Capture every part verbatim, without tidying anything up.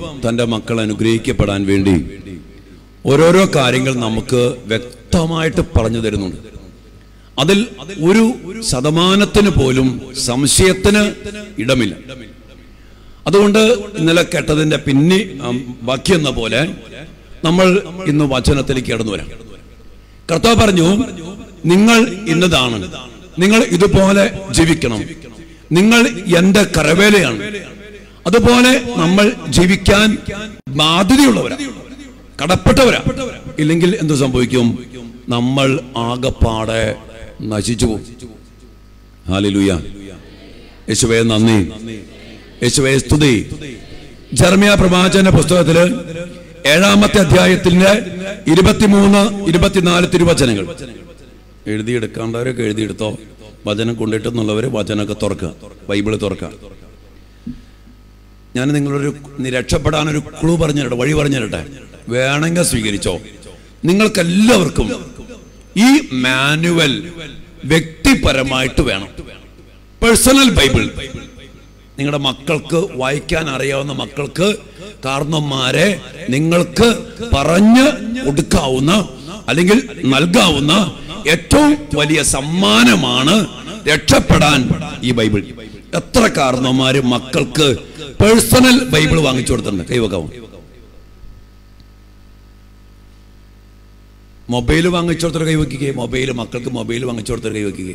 തൻ്റെ മക്കൾ അനുഗ്രഹിക്കപ്പെടാൻ വേണ്ടി ഓരോരോ കാര്യങ്ങൾ നമുക്ക് വ്യക്തമായിട്ട് പറഞ്ഞു തരുന്നുണ്ട്. അതിൽ ഒരു ശതമാനത്തിന് പോലും സംശയത്തിന് ഇടമില്ല. അതുകൊണ്ട് ഇന്നലെ കേട്ടതിന്റെ പിന്നെ ബാക്കി എന്ന പോലെ നമ്മൾ ഇന്ന് വചനത്തിലേക്ക് കടന്നു വരാം. കർത്താവ് പറഞ്ഞു, നിങ്ങൾ ഇന്നതാണ്, നിങ്ങൾ ഇതുപോലെ ജീവിക്കണം, നിങ്ങൾ എന്റെ കരവേലയാണ്. അതുപോലെ നമ്മൾ ജീവിക്കാൻ ബാധ്യതയുള്ളവരാ, കടപ്പെട്ടവരാ. ഇല്ലെങ്കിൽ എന്തു സംഭവിക്കും? നമ്മൾ ആകപ്പാടെ നശിച്ചു പോകും. ഹല്ലേലൂയ. യേശുവേ നന്ദി, യേശുവേ സ്തുതി. ജെറമ്യാ പ്രവാചന പുസ്തകത്തില് ഏഴാമത്തെ അധ്യായത്തിന്റെ ഇരുപത്തിമൂന്ന് ഇരുപത്തിനാല് തിരുവചനങ്ങൾ എഴുതിയെടുക്കാണ്ടവരൊക്കെ എഴുതിയെടുത്തോ. വചനം കൊണ്ടിട്ടെന്നുള്ളവര് വചനമൊക്കെ തുറക്കുക, ബൈബിള് തുറക്കുക. ഞാൻ നിങ്ങളൊരു രക്ഷപ്പെടാനൊരു ക്ലൂ പറഞ്ഞു തരട്ടെ, വഴി പറഞ്ഞു തരട്ടെ, വേണമെങ്കിൽ സ്വീകരിച്ചോ. നിങ്ങൾക്കെല്ലാവർക്കും ഈ മാനുവൽ വ്യക്തിപരമായിട്ട് വേണം. പേഴ്സണൽ ബൈബിൾ നിങ്ങളുടെ മക്കൾക്ക് വായിക്കാൻ അറിയാവുന്ന മക്കൾക്ക്, കാരണന്മാരെ നിങ്ങൾക്ക് പറഞ്ഞു കൊടുക്കാവുന്ന അല്ലെങ്കിൽ നൽകാവുന്ന ഏറ്റവും വലിയ സമ്മാനമാണ് രക്ഷപ്പെടാൻ ഈ ബൈബിൾ. എത്ര കാരണന്മാര് മക്കൾക്ക് പേഴ്സണൽ ബൈബിൾ വാങ്ങിച്ചു കൊടുത്തിട്ടുണ്ട്? കൈവക്കാവും. മൊബൈൽ വാങ്ങിച്ചു കൊടുത്തൊരു കൈവയ്ക്കുക, മൊബൈൽ മക്കൾക്ക് മൊബൈൽ വാങ്ങിച്ചു കൊടുത്തൊരു കൈവയ്ക്കുക.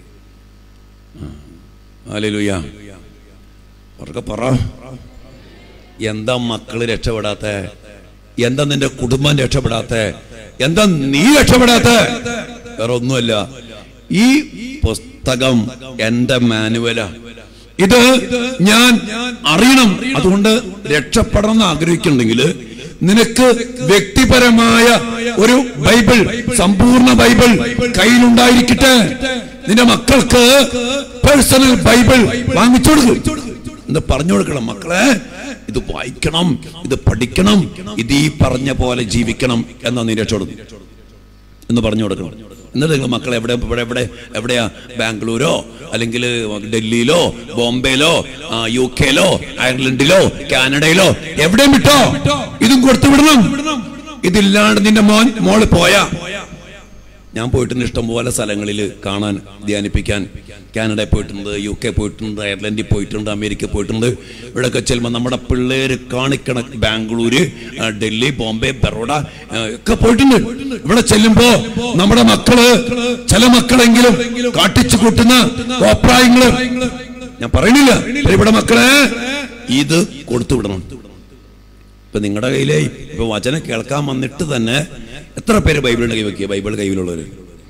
ഹല്ലേലൂയ. അവർക്ക് പറ, എന്താ മക്കള് രക്ഷപ്പെടാത്ത? എന്താ നിന്റെ കുടുംബം രക്ഷപ്പെടാത്ത? എന്താ നീ രക്ഷപ്പെടാത്ത? വേറെ ഒന്നുമല്ല, ഈ പുസ്തകം എന്റെ മാനുവലാ. ഇത് ഞാൻ അറിയണം. അതുകൊണ്ട് രക്ഷപ്പെടണം എന്ന് ആഗ്രഹിക്കുന്നുണ്ടെങ്കിൽ നിനക്ക് വ്യക്തിപരമായ ഒരു ബൈബിൾ, സമ്പൂർണ്ണ ബൈബിൾ കയ്യിലുണ്ടായിരിക്കട്ടെ. നിന്റെ മക്കൾക്ക് പേഴ്സണൽ ബൈബിൾ വാങ്ങിച്ചു കൊടുക്കും. എന്ന് പറഞ്ഞു കൊടുക്കണം, മക്കളെ ഇത് വായിക്കണം, ഇത് പഠിക്കണം, ഇത് ഈ പറഞ്ഞ പോലെ ജീവിക്കണം എന്നാ നീ രക്ഷപ്പെടും എന്ന് പറഞ്ഞു കൊടുക്കണം. എന്നിട്ട് നിങ്ങൾ മക്കളെ എവിടെ എവിടെ എവിടെ എവിടെയാ? ബാംഗ്ലൂരോ അല്ലെങ്കിൽ ഡൽഹിയിലോ ബോംബെയിലോ യു കെയിലോ അയർലൻഡിലോ കാനഡയിലോ എവിടെയും വിട്ടോ, ഇതും കൊടുത്തു വിടണം. ഇതില്ലാണ്ട് നിന്റെ മോൻ മോള് പോയാ, ഞാൻ പോയിട്ടുണ്ട് ഇഷ്ടംപോലെ സ്ഥലങ്ങളിൽ കാണാൻ, ധ്യാനിപ്പിക്കാൻ. കാനഡയിൽ പോയിട്ടുണ്ട്, യു കെ പോയിട്ടുണ്ട്, അയർലൻഡിൽ പോയിട്ടുണ്ട്, അമേരിക്ക പോയിട്ടുണ്ട്. ഇവിടെയൊക്കെ ചെല്ലുമ്പോൾ നമ്മുടെ പിള്ളേര് കാണിക്കണ ബാംഗ്ലൂര്, ഡൽഹി, ബോംബെ, ബറോഡ ഒക്കെ പോയിട്ടുണ്ട്. ഇവിടെ ചെല്ലുമ്പോ നമ്മുടെ മക്കള്, ചില മക്കളെങ്കിലും കാട്ടിച്ചു കൂട്ടുന്ന കോപ്രായങ്ങള് ഞാൻ പറയണില്ല. ഇവിടെ മക്കളെ ഇത് കൊടുത്തു വിടണം. ഇപ്പൊ നിങ്ങളുടെ കയ്യിലേ ഇപ്പൊ വചനം കേൾക്കാൻ വന്നിട്ട് തന്നെ എത്ര പേര് ബൈബിളിന്റെ കൈ വെക്കുക? ബൈബിൾ കയ്യിലുള്ളവര്.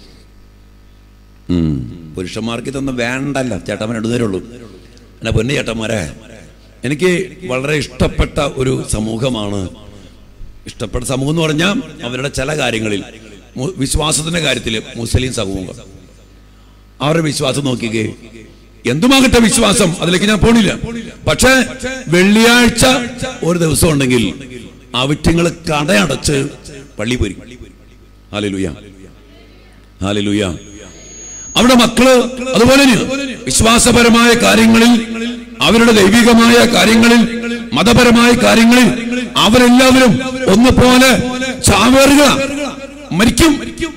ഉം പുരുഷന്മാർക്ക് ഇതൊന്നും വേണ്ടല്ല, ചേട്ടന്മാർ രണ്ടുപേരേ ഉള്ളൂ. എന്നാ പൊന്നു ചേട്ടന്മാരെ, എനിക്ക് വളരെ ഇഷ്ടപ്പെട്ട ഒരു സമൂഹമാണ്. ഇഷ്ടപ്പെട്ട സമൂഹം എന്ന് പറഞ്ഞാൽ അവരുടെ ചില കാര്യങ്ങളിൽ, വിശ്വാസത്തിന്റെ കാര്യത്തിൽ മുസ്ലിം സമൂഹം, അവരുടെ വിശ്വാസം നോക്കിക്കേ. എന്തുമാകട്ടെ വിശ്വാസം, അതിലേക്ക് ഞാൻ പോണില്ല. പക്ഷെ വെള്ളിയാഴ്ച ഒരു ദിവസം ഉണ്ടെങ്കിൽ അവറ്റങ്ങൾ കടയടച്ച് പള്ളി പോയി. Hallelujah, hallelujah. അവിടെ മക്കള് അതുപോലെ വിശ്വാസപരമായ കാര്യങ്ങളിൽ, അവരുടെ ദൈവികമായ കാര്യങ്ങളിൽ, മതപരമായ കാര്യങ്ങളിൽ അവരെല്ലാവരും ഒന്നുപോലെ ചാവേറുക, മരിക്കും.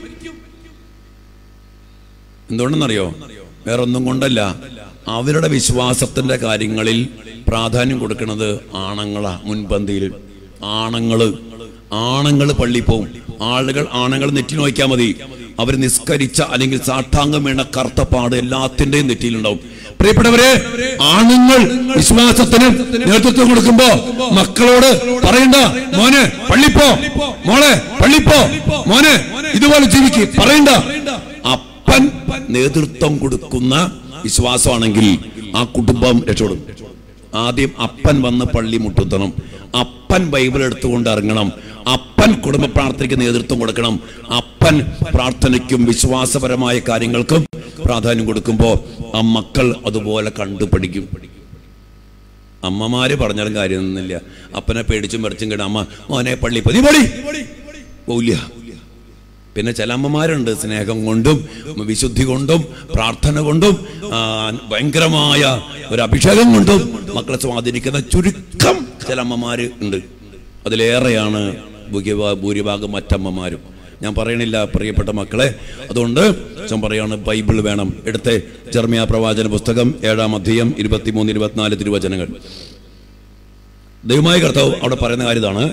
എന്തുകൊണ്ടെന്നറിയോ? വേറൊന്നും കൊണ്ടല്ല, അവരുടെ വിശ്വാസത്തിന്റെ കാര്യങ്ങളിൽ പ്രാധാന്യം കൊടുക്കുന്നത് ആണുങ്ങളാ. മുൻപന്തിയിൽ ആണുങ്ങള് ആണുങ്ങൾ പള്ളി പോവും. ആളുകൾ ആണുങ്ങൾ നെറ്റി നോക്കിയാൽ മതി, അവർ നിസ്കരിച്ച അല്ലെങ്കിൽ സാഷ്ടാംഗം വീണ കറുത്തപ്പാട് എല്ലാത്തിന്റെയും നെറ്റിയിലുണ്ടാവും. പ്രിയപ്പെട്ടവരെ, ആണുങ്ങൾ വിശ്വാസത്തിന് നേതൃത്വം കൊടുക്കുമ്പോ മക്കളോട് പറയണ്ട, മോനെ പള്ളിപ്പോ, മോളെ പള്ളിപ്പോ, മോനെ ഇതുപോലെ ജീവിക്ക് പറയണ്ട. അപ്പൻ നേതൃത്വം കൊടുക്കുന്ന വിശ്വാസമാണെങ്കിൽ ആ കുടുംബം രക്ഷപ്പെടും. ആദ്യം അപ്പൻ വന്ന് പള്ളി മുട്ടുത്തണം, അപ്പൻ ബൈബിൾ എടുത്തുകൊണ്ട് ഇറങ്ങണം, അപ്പൻ കുടുംബ പ്രാർത്ഥനയ്ക്ക് നേതൃത്വം കൊടുക്കണം. അപ്പൻ പ്രാർത്ഥനയ്ക്കും വിശ്വാസപരമായ കാര്യങ്ങൾക്കും പ്രാധാന്യം കൊടുക്കുമ്പോ ആ മക്കൾ അതുപോലെ കണ്ടുപഠിക്കും. അമ്മമാര് പറഞ്ഞാലും കാര്യമൊന്നുമില്ല. അപ്പനെ പേടിച്ചും മറിച്ചും കേട്ട അമ്മ മോനെ പള്ളി പതി പടി പോവില്ല. പിന്നെ ചില അമ്മമാരുണ്ട് സ്നേഹം കൊണ്ടും വിശുദ്ധി കൊണ്ടും പ്രാർത്ഥന കൊണ്ടും ഭയങ്കരമായ ഒരു അഭിഷേകം കൊണ്ടും മക്കളെ സ്വാധീനിക്കുന്ന ചുരുക്കം ചില അമ്മമാര് ഉണ്ട്. അതിലേറെയാണ് ഭൂരിഭാഗം മറ്റമ്മമാരും. ഞാൻ പറയണില്ല പ്രിയപ്പെട്ട മക്കളെ. അതുകൊണ്ട് ഞാൻ പറയാണ് ബൈബിൾ വേണം. എടുത്ത് ജെറമ്യാ പ്രവാചന പുസ്തകം ഏഴാം അധ്യായം ഇരുപത്തിമൂന്ന് ഇരുപത്തിനാല് തിരുവചനങ്ങൾ. ദൈവമായ കർത്താവ് അവിടെ പറയുന്ന കാര്യം ഇതാണ്.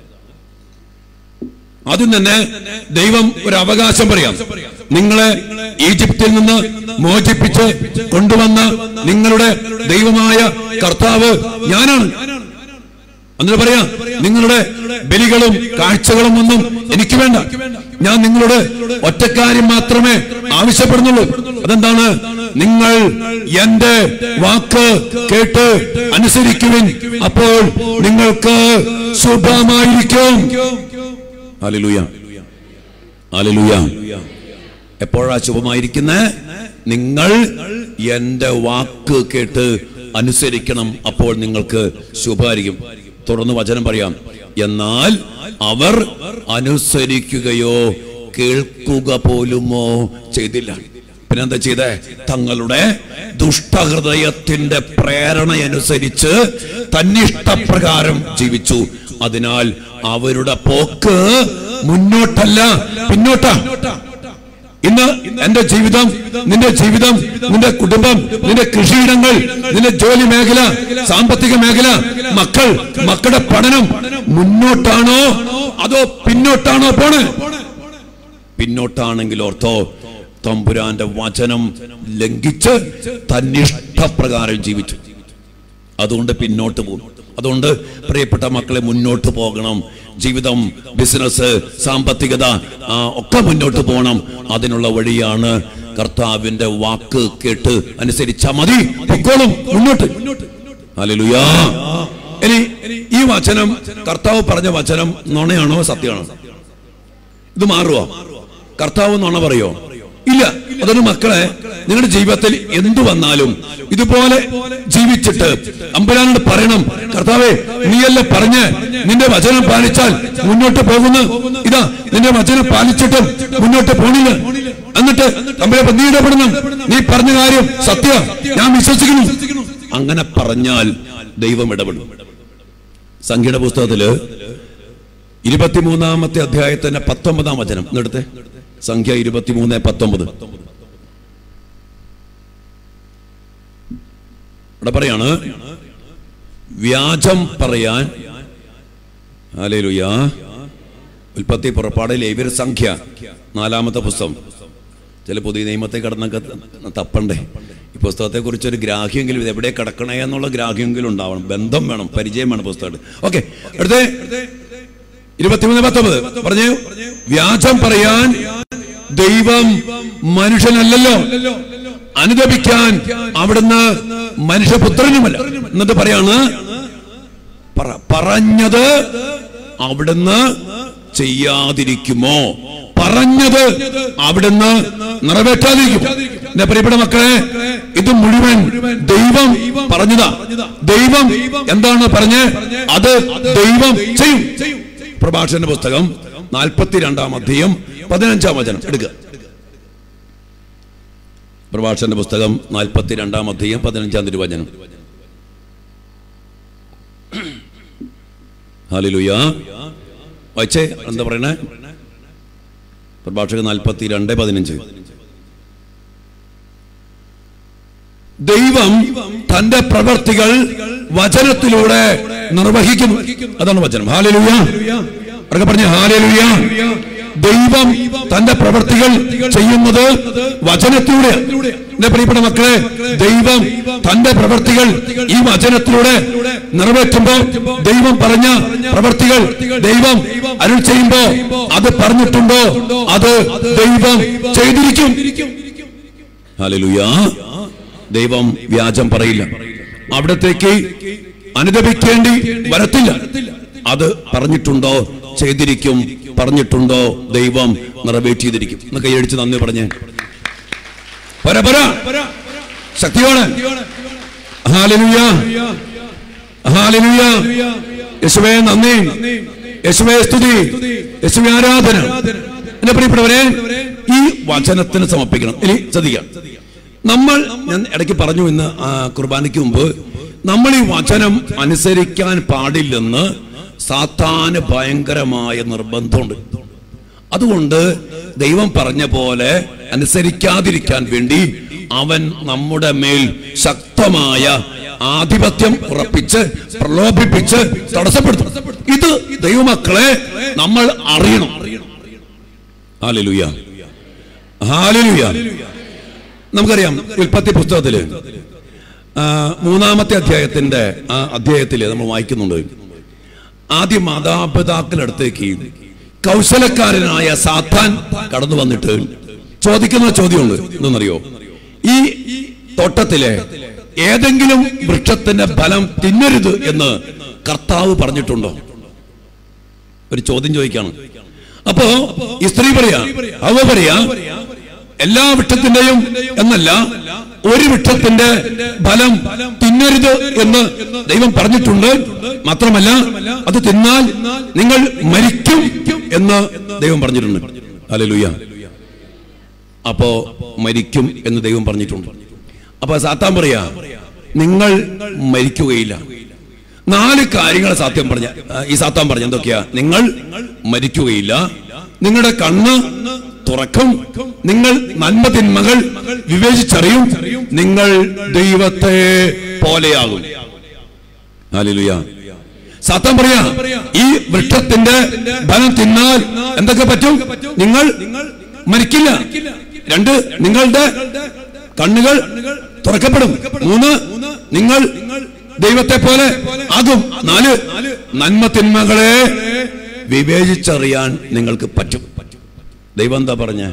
ആദ്യം തന്നെ ദൈവം ഒരു അവകാശം പറയാം. നിങ്ങളെ ഈജിപ്തിൽ നിന്ന് മോചിപ്പിച്ച് കൊണ്ടുവന്ന നിങ്ങളുടെ ദൈവമായ കർത്താവ് ഞാനാണ്. എന്നിട്ട് പറയാ, നിങ്ങളുടെ ബലികളും കാഴ്ചകളും ഒന്നും എനിക്ക് വേണ്ട. ഞാൻ നിങ്ങളുടെ ഒറ്റക്കാര്യം മാത്രമേ ആവശ്യപ്പെടുന്നുള്ളൂ. അതെന്താണ്? നിങ്ങൾ എന്റെ വാക്ക് കേട്ട് അനുസരിക്കുവിൻ, അപ്പോൾ നിങ്ങൾക്ക് ശുഭമായിരിക്കും. Hallelujah, hallelujah. എപ്പോഴാ ശുഭമായിരിക്കുന്നത്? നിങ്ങൾ എന്റെ വാക്ക് കേട്ട് അനുസരിക്കണം, അപ്പോൾ നിങ്ങൾക്ക് ശുഭമായിരിക്കും. തുടർന്ന് വചനം പറയാം, എന്നാൽ അവർ അനുസരിക്കുകയോ കേൾക്കുക പോലുമോ ചെയ്തില്ല. പിന്നെന്താ ചെയ്തേ? തങ്ങളുടെ ദുഷ്ടഹൃദയത്തിന്റെ പ്രേരണയനുസരിച്ച് തന്നിഷ്ടപ്രകാരം ജീവിച്ചു. അതിനാൽ അവരുടെ പോക്ക് മുന്നോട്ടല്ല, പിന്നോട്ടാ. ഇന്ന് എന്റെ ജീവിതം, നിന്റെ ജീവിതം, നിന്റെ കുടുംബം, നിന്റെ കൃഷിയിടങ്ങൾ, നിന്റെ ജോലി മേഖല, സാമ്പത്തിക മേഖല, മക്കൾ, മക്കളുടെ പഠനം മുന്നോട്ടാണോ അതോ പിന്നോട്ടാണോ പോണ്? പിന്നോട്ടാണെങ്കിൽ ഓർത്തോ, തമ്പുരാന്റെ വചനം ലംഘിച്ച് തന്നിഷ്ടപ്രകാരം ജീവിച്ചു. അതുകൊണ്ട് പിന്നോട്ട് പോകും. അതുകൊണ്ട് പ്രിയപ്പെട്ട മക്കളെ, മുന്നോട്ട് പോകണം. ജീവിതം, ബിസിനസ്, സാമ്പത്തികത ഒക്കെ മുന്നോട്ട് പോകണം. അതിനുള്ള വഴിയാണ് കർത്താവിന്റെ വാക്ക് കേട്ട് അനുസരിച്ചാ മതി, പൊക്കോളും മുന്നോട്ട്. ഹല്ലേലൂയ. ഇനി ഈ വചനം, കർത്താവ് പറഞ്ഞ വചനം നുണയാണോ സത്യമാണോ? ഇത് മാറുവോ? കർത്താവ് നുണ പറയോ? ഇല്ല. അതൊരു മക്കളെ, നിങ്ങളുടെ ജീവിതത്തിൽ എന്തു വന്നാലും ഇതുപോലെ ജീവിച്ചിട്ട് അമ്പരാനോട് പറയണം, കർത്താവേ നീയല്ല പറഞ്ഞ് നിന്റെ വചനം പാലിച്ചാൽ മുന്നോട്ട് പോകുന്നു. ഇതാ നിന്റെ വചനം പാലിച്ചിട്ടും മുന്നോട്ട് പോണില്ല. എന്നിട്ട് അമ്പല നീ ഇടപെടണം, നീ പറഞ്ഞ കാര്യം സത്യം, ഞാൻ വിശ്വസിക്കുന്നു. അങ്ങനെ പറഞ്ഞാൽ ദൈവം ഇടപെടും. സംഖ്യയുടെ പുസ്തകത്തില് ഇരുപത്തിമൂന്നാമത്തെ അധ്യായത്തിന്റെ പത്തൊമ്പതാം വചനം എടുത്തേ. സംഖ്യ ഇരുപത്തിമൂന്ന് പത്തൊമ്പത്. ഇവിടെ പറയാണ്, വ്യാജം പറയാൻ. ഹല്ലേലൂയ. ഉൽപ്പത്തി, പുറപ്പാട്, ലേവ്യർ, സംഖ്യ നാലാമത്തെ പുസ്തകം. ചില പുതിയ നിയമത്തെ കടന്നൊക്കെ തപ്പണ്ടേ? ഈ പുസ്തകത്തെ കുറിച്ച് ഒരു ഗ്രാഹ്യമെങ്കിലും, ഇത് എവിടെ കിടക്കണേ എന്നുള്ള ഗ്രാഹ്യമെങ്കിലും ഉണ്ടാവണം. ബന്ധം വേണം, പരിചയം വേണം പുസ്തകം. ഓക്കെ, അടുത്തേ ഇരുപത്തിമൂന്ന് പത്തൊമ്പത് പറഞ്ഞു, വ്യാജം പറയാൻ ദൈവം മനുഷ്യനല്ലല്ലോ, അനുദപിക്കാൻ അവിടുന്ന് മനുഷ്യപുത്രനുമല്ല. എന്നിട്ട് പറയാണ്, പറഞ്ഞത് അവിടുന്ന് ചെയ്യാതിരിക്കുമോ? പറഞ്ഞത് അവിടുന്ന് നിറവേറ്റാതിരിക്കും. എന്റെ പ്രിയപ്പെട്ട മക്കളെ, ഇത് മുഴുവൻ ദൈവം പറഞ്ഞതാ. ദൈവം എന്താണ് പറഞ്ഞ് അത് ദൈവം ചെയ്യും. പ്രഭാഷണ പുസ്തകം നാൽപ്പത്തിരണ്ടാം അധ്യായം പതിനഞ്ചാം വചനം എടുക്കുക. പ്രഭാഷണ പുസ്തകം നാൽപ്പത്തിരണ്ടാം അധ്യായം പതിനഞ്ചാം തിരുവചനം. ഹല്ലേലൂയ. വായിച്ചേ, എന്താ പറയണേ? പ്രഭാഷകൻ നാൽപ്പത്തിരണ്ട് പതിനഞ്ച്. ദൈവം തന്റെ പ്രവർത്തികൾ വചനത്തിലൂടെ നിർവഹിക്കുന്നു. അതാണ് വചനം. ഹല്ലേലൂയ. അവർക്ക് പറഞ്ഞ ഹല്ലേലൂയ. ദൈവം തന്റെ പ്രവർത്തികൾ ചെയ്യുന്നത് വചനത്തിലൂടെ. എന്റെ പ്രിയപ്പെട്ട മക്കളെ, ദൈവം തന്റെ പ്രവർത്തികൾ ഈ വചനത്തിലൂടെ നിറവേറ്റുമ്പോ, ദൈവം പറഞ്ഞ പ്രവർത്തികൾ ദൈവം അരുൾ ചെയ്യുമ്പോ, അത് പറഞ്ഞിട്ടുണ്ടോ അത് ദൈവം ചെയ്തിരിക്കും. ഹല്ലേലൂയ. ദൈവം വ്യാജം പറയില്ല. അവിടത്തേക്ക് അനുദപിക്കേണ്ടി വരത്തില്ല. അത് പറഞ്ഞിട്ടുണ്ടോ ചെയ്തിരിക്കും, പറഞ്ഞിട്ടുണ്ടോ ദൈവം നിറവേറ്റിയിരിക്കും. എന്നൊക്കെ കൈയടിച്ച് നന്ദി പറഞ്ഞേ. പര പര ശക്തിയോടെ ഹല്ലേലൂയ, ഹല്ലേലൂയ. യേശുവേ നന്ദി, യേശുവേ സ്തുതി, യേശുവേ ആരാധന, എന്റെ പ്രിയപ്പെട്ടവരെ, ഈ വചനത്തിന് സമർപ്പിക്കണം. ഇനി ശ്രദ്ധിക്കാം, നമ്മൾ ഞാൻ ഇടയ്ക്ക് പറഞ്ഞു ഇന്ന് കുർബാനയ്ക്ക് മുമ്പ്, നമ്മൾ ഈ വചനം അനുസരിക്കാൻ പാടില്ലെന്ന് സാത്താന് ഭയങ്കരമായ നിർബന്ധമുണ്ട്. അതുകൊണ്ട് ദൈവം പറഞ്ഞ പോലെ അനുസരിക്കാതിരിക്കാൻ വേണ്ടി അവൻ നമ്മുടെ മേൽ ശക്തമായ ആധിപത്യം ഉറപ്പിച്ച് പ്രലോഭിപ്പിച്ച് തടസ്സപ്പെടുത്തും. ഇത് ദൈവമക്കളെ നമ്മൾ അറിയണം. Hallelujah, hallelujah. നമുക്കറിയാം, ഉൽപ്പത്തി പുസ്തകത്തില് മൂന്നാമത്തെ അധ്യായത്തിന്റെ ആ അധ്യായത്തില് നമ്മൾ വായിക്കുന്നുണ്ട്, ആദ്യം മാതാപിതാക്കളടുത്തേക്ക് കൗശലക്കാരനായ സാത്താൻ കടന്നു വന്നിട്ട് ചോദിക്കുന്ന ചോദ്യമുണ്ട്. എന്തെന്നറിയോ? ഈ തോട്ടത്തിലെ ഏതെങ്കിലും വൃക്ഷത്തിന്റെ ഫലം തിന്നരുത് എന്ന് കർത്താവ് പറഞ്ഞിട്ടുണ്ടോ? ഒരു ചോദ്യം ചോദിക്കാണ്. അപ്പോ ഈ സ്ത്രീ പറയാ, അവ പറയാ, എല്ലാ വൃക്ഷത്തിന്റെയും എന്നല്ല, ഒരു വൃക്ഷത്തിന്റെ ഫലം തിന്നരുത് എന്ന് ദൈവം പറഞ്ഞിട്ടുണ്ട്. മാത്രമല്ല, അത് തിന്നാൽ നിങ്ങൾ മരിക്കും എന്ന് ദൈവം പറഞ്ഞിട്ടുണ്ട്. ഹല്ലേലൂയ. അപ്പോ മരിക്കും എന്ന് ദൈവം പറഞ്ഞിട്ടുണ്ട്. അപ്പൊ സാത്താൻ പറയാ, നിങ്ങൾ മരിക്കുകയില്ല. നാല് കാര്യങ്ങൾ സാത്യം പറഞ്ഞ ഈ സാത്താൻ പറഞ്ഞ എന്തൊക്കെയാ? നിങ്ങൾ മരിക്കുകയില്ല, നിങ്ങളുടെ കണ്ണ് തുറക്കും, നിങ്ങൾ നന്മ തിന്മകൾ വിവേചിച്ചറിയും, നിങ്ങൾ ദൈവത്തെ പോലെയാകും. ഹല്ലേലൂയ. സാത്താൻ പറയാ, ഈ വൃക്ഷത്തിന്റെ ഫലം തിന്നാൽ എന്തൊക്കെ പറ്റും? നിങ്ങൾ മരിക്കില്ല. രണ്ട്, നിങ്ങളുടെ കണ്ണുകൾ തുറക്കപ്പെടും. മൂന്ന്, നിങ്ങൾ ദൈവത്തെ പോലെ ആകും. നാല്, നന്മ തിന്മകളെ വിവേചിച്ചറിയാൻ നിങ്ങൾക്ക് പറ്റും. ദൈവം എന്താ പറഞ്ഞ?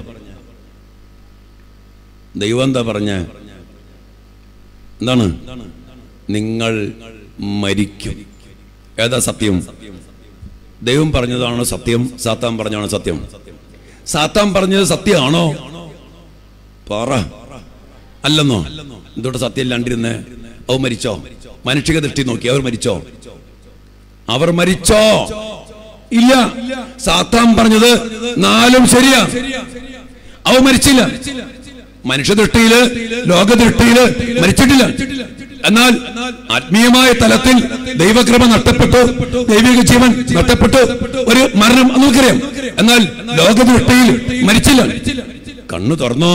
ദൈവം എന്താ പറഞ്ഞ? എന്താണ്? നിങ്ങൾ മരിക്കും. ഏതാ സത്യം? ദൈവം പറഞ്ഞതാണോ സത്യം? സാത്താൻ പറഞ്ഞാണോ സത്യം? സാത്താൻ പറഞ്ഞത് സത്യമാണോ? പറ. അല്ലെന്നോ? എന്തുകൊണ്ട് സത്യം ഇല്ലാണ്ടിരുന്നേ? അവർ മരിച്ചോ? മനുഷ്യ ദൃഷ്ടി നോക്കി അവർ മരിച്ചോ? അവർ മരിച്ചോ? ഇല്ല. സാത്താൻ പറഞ്ഞത് നാലും ശരിയാ. അവ മരിച്ചില്ല. മനുഷ്യ ദൃഷ്ടിയില്, ലോകദൃഷ്ടിയില് മരിച്ചിട്ടില്ല. എന്നാൽ ആത്മീയമായ തലത്തിൽ ദൈവകൃപ നഷ്ടപ്പെട്ടു, ദൈവിക ജീവൻ നഷ്ടപ്പെട്ടു, ഒരു മരണം നമുക്കറിയാം. എന്നാൽ ലോകദൃഷ്ടിയിൽ മരിച്ചില്ല. കണ്ണു തുറന്നോ?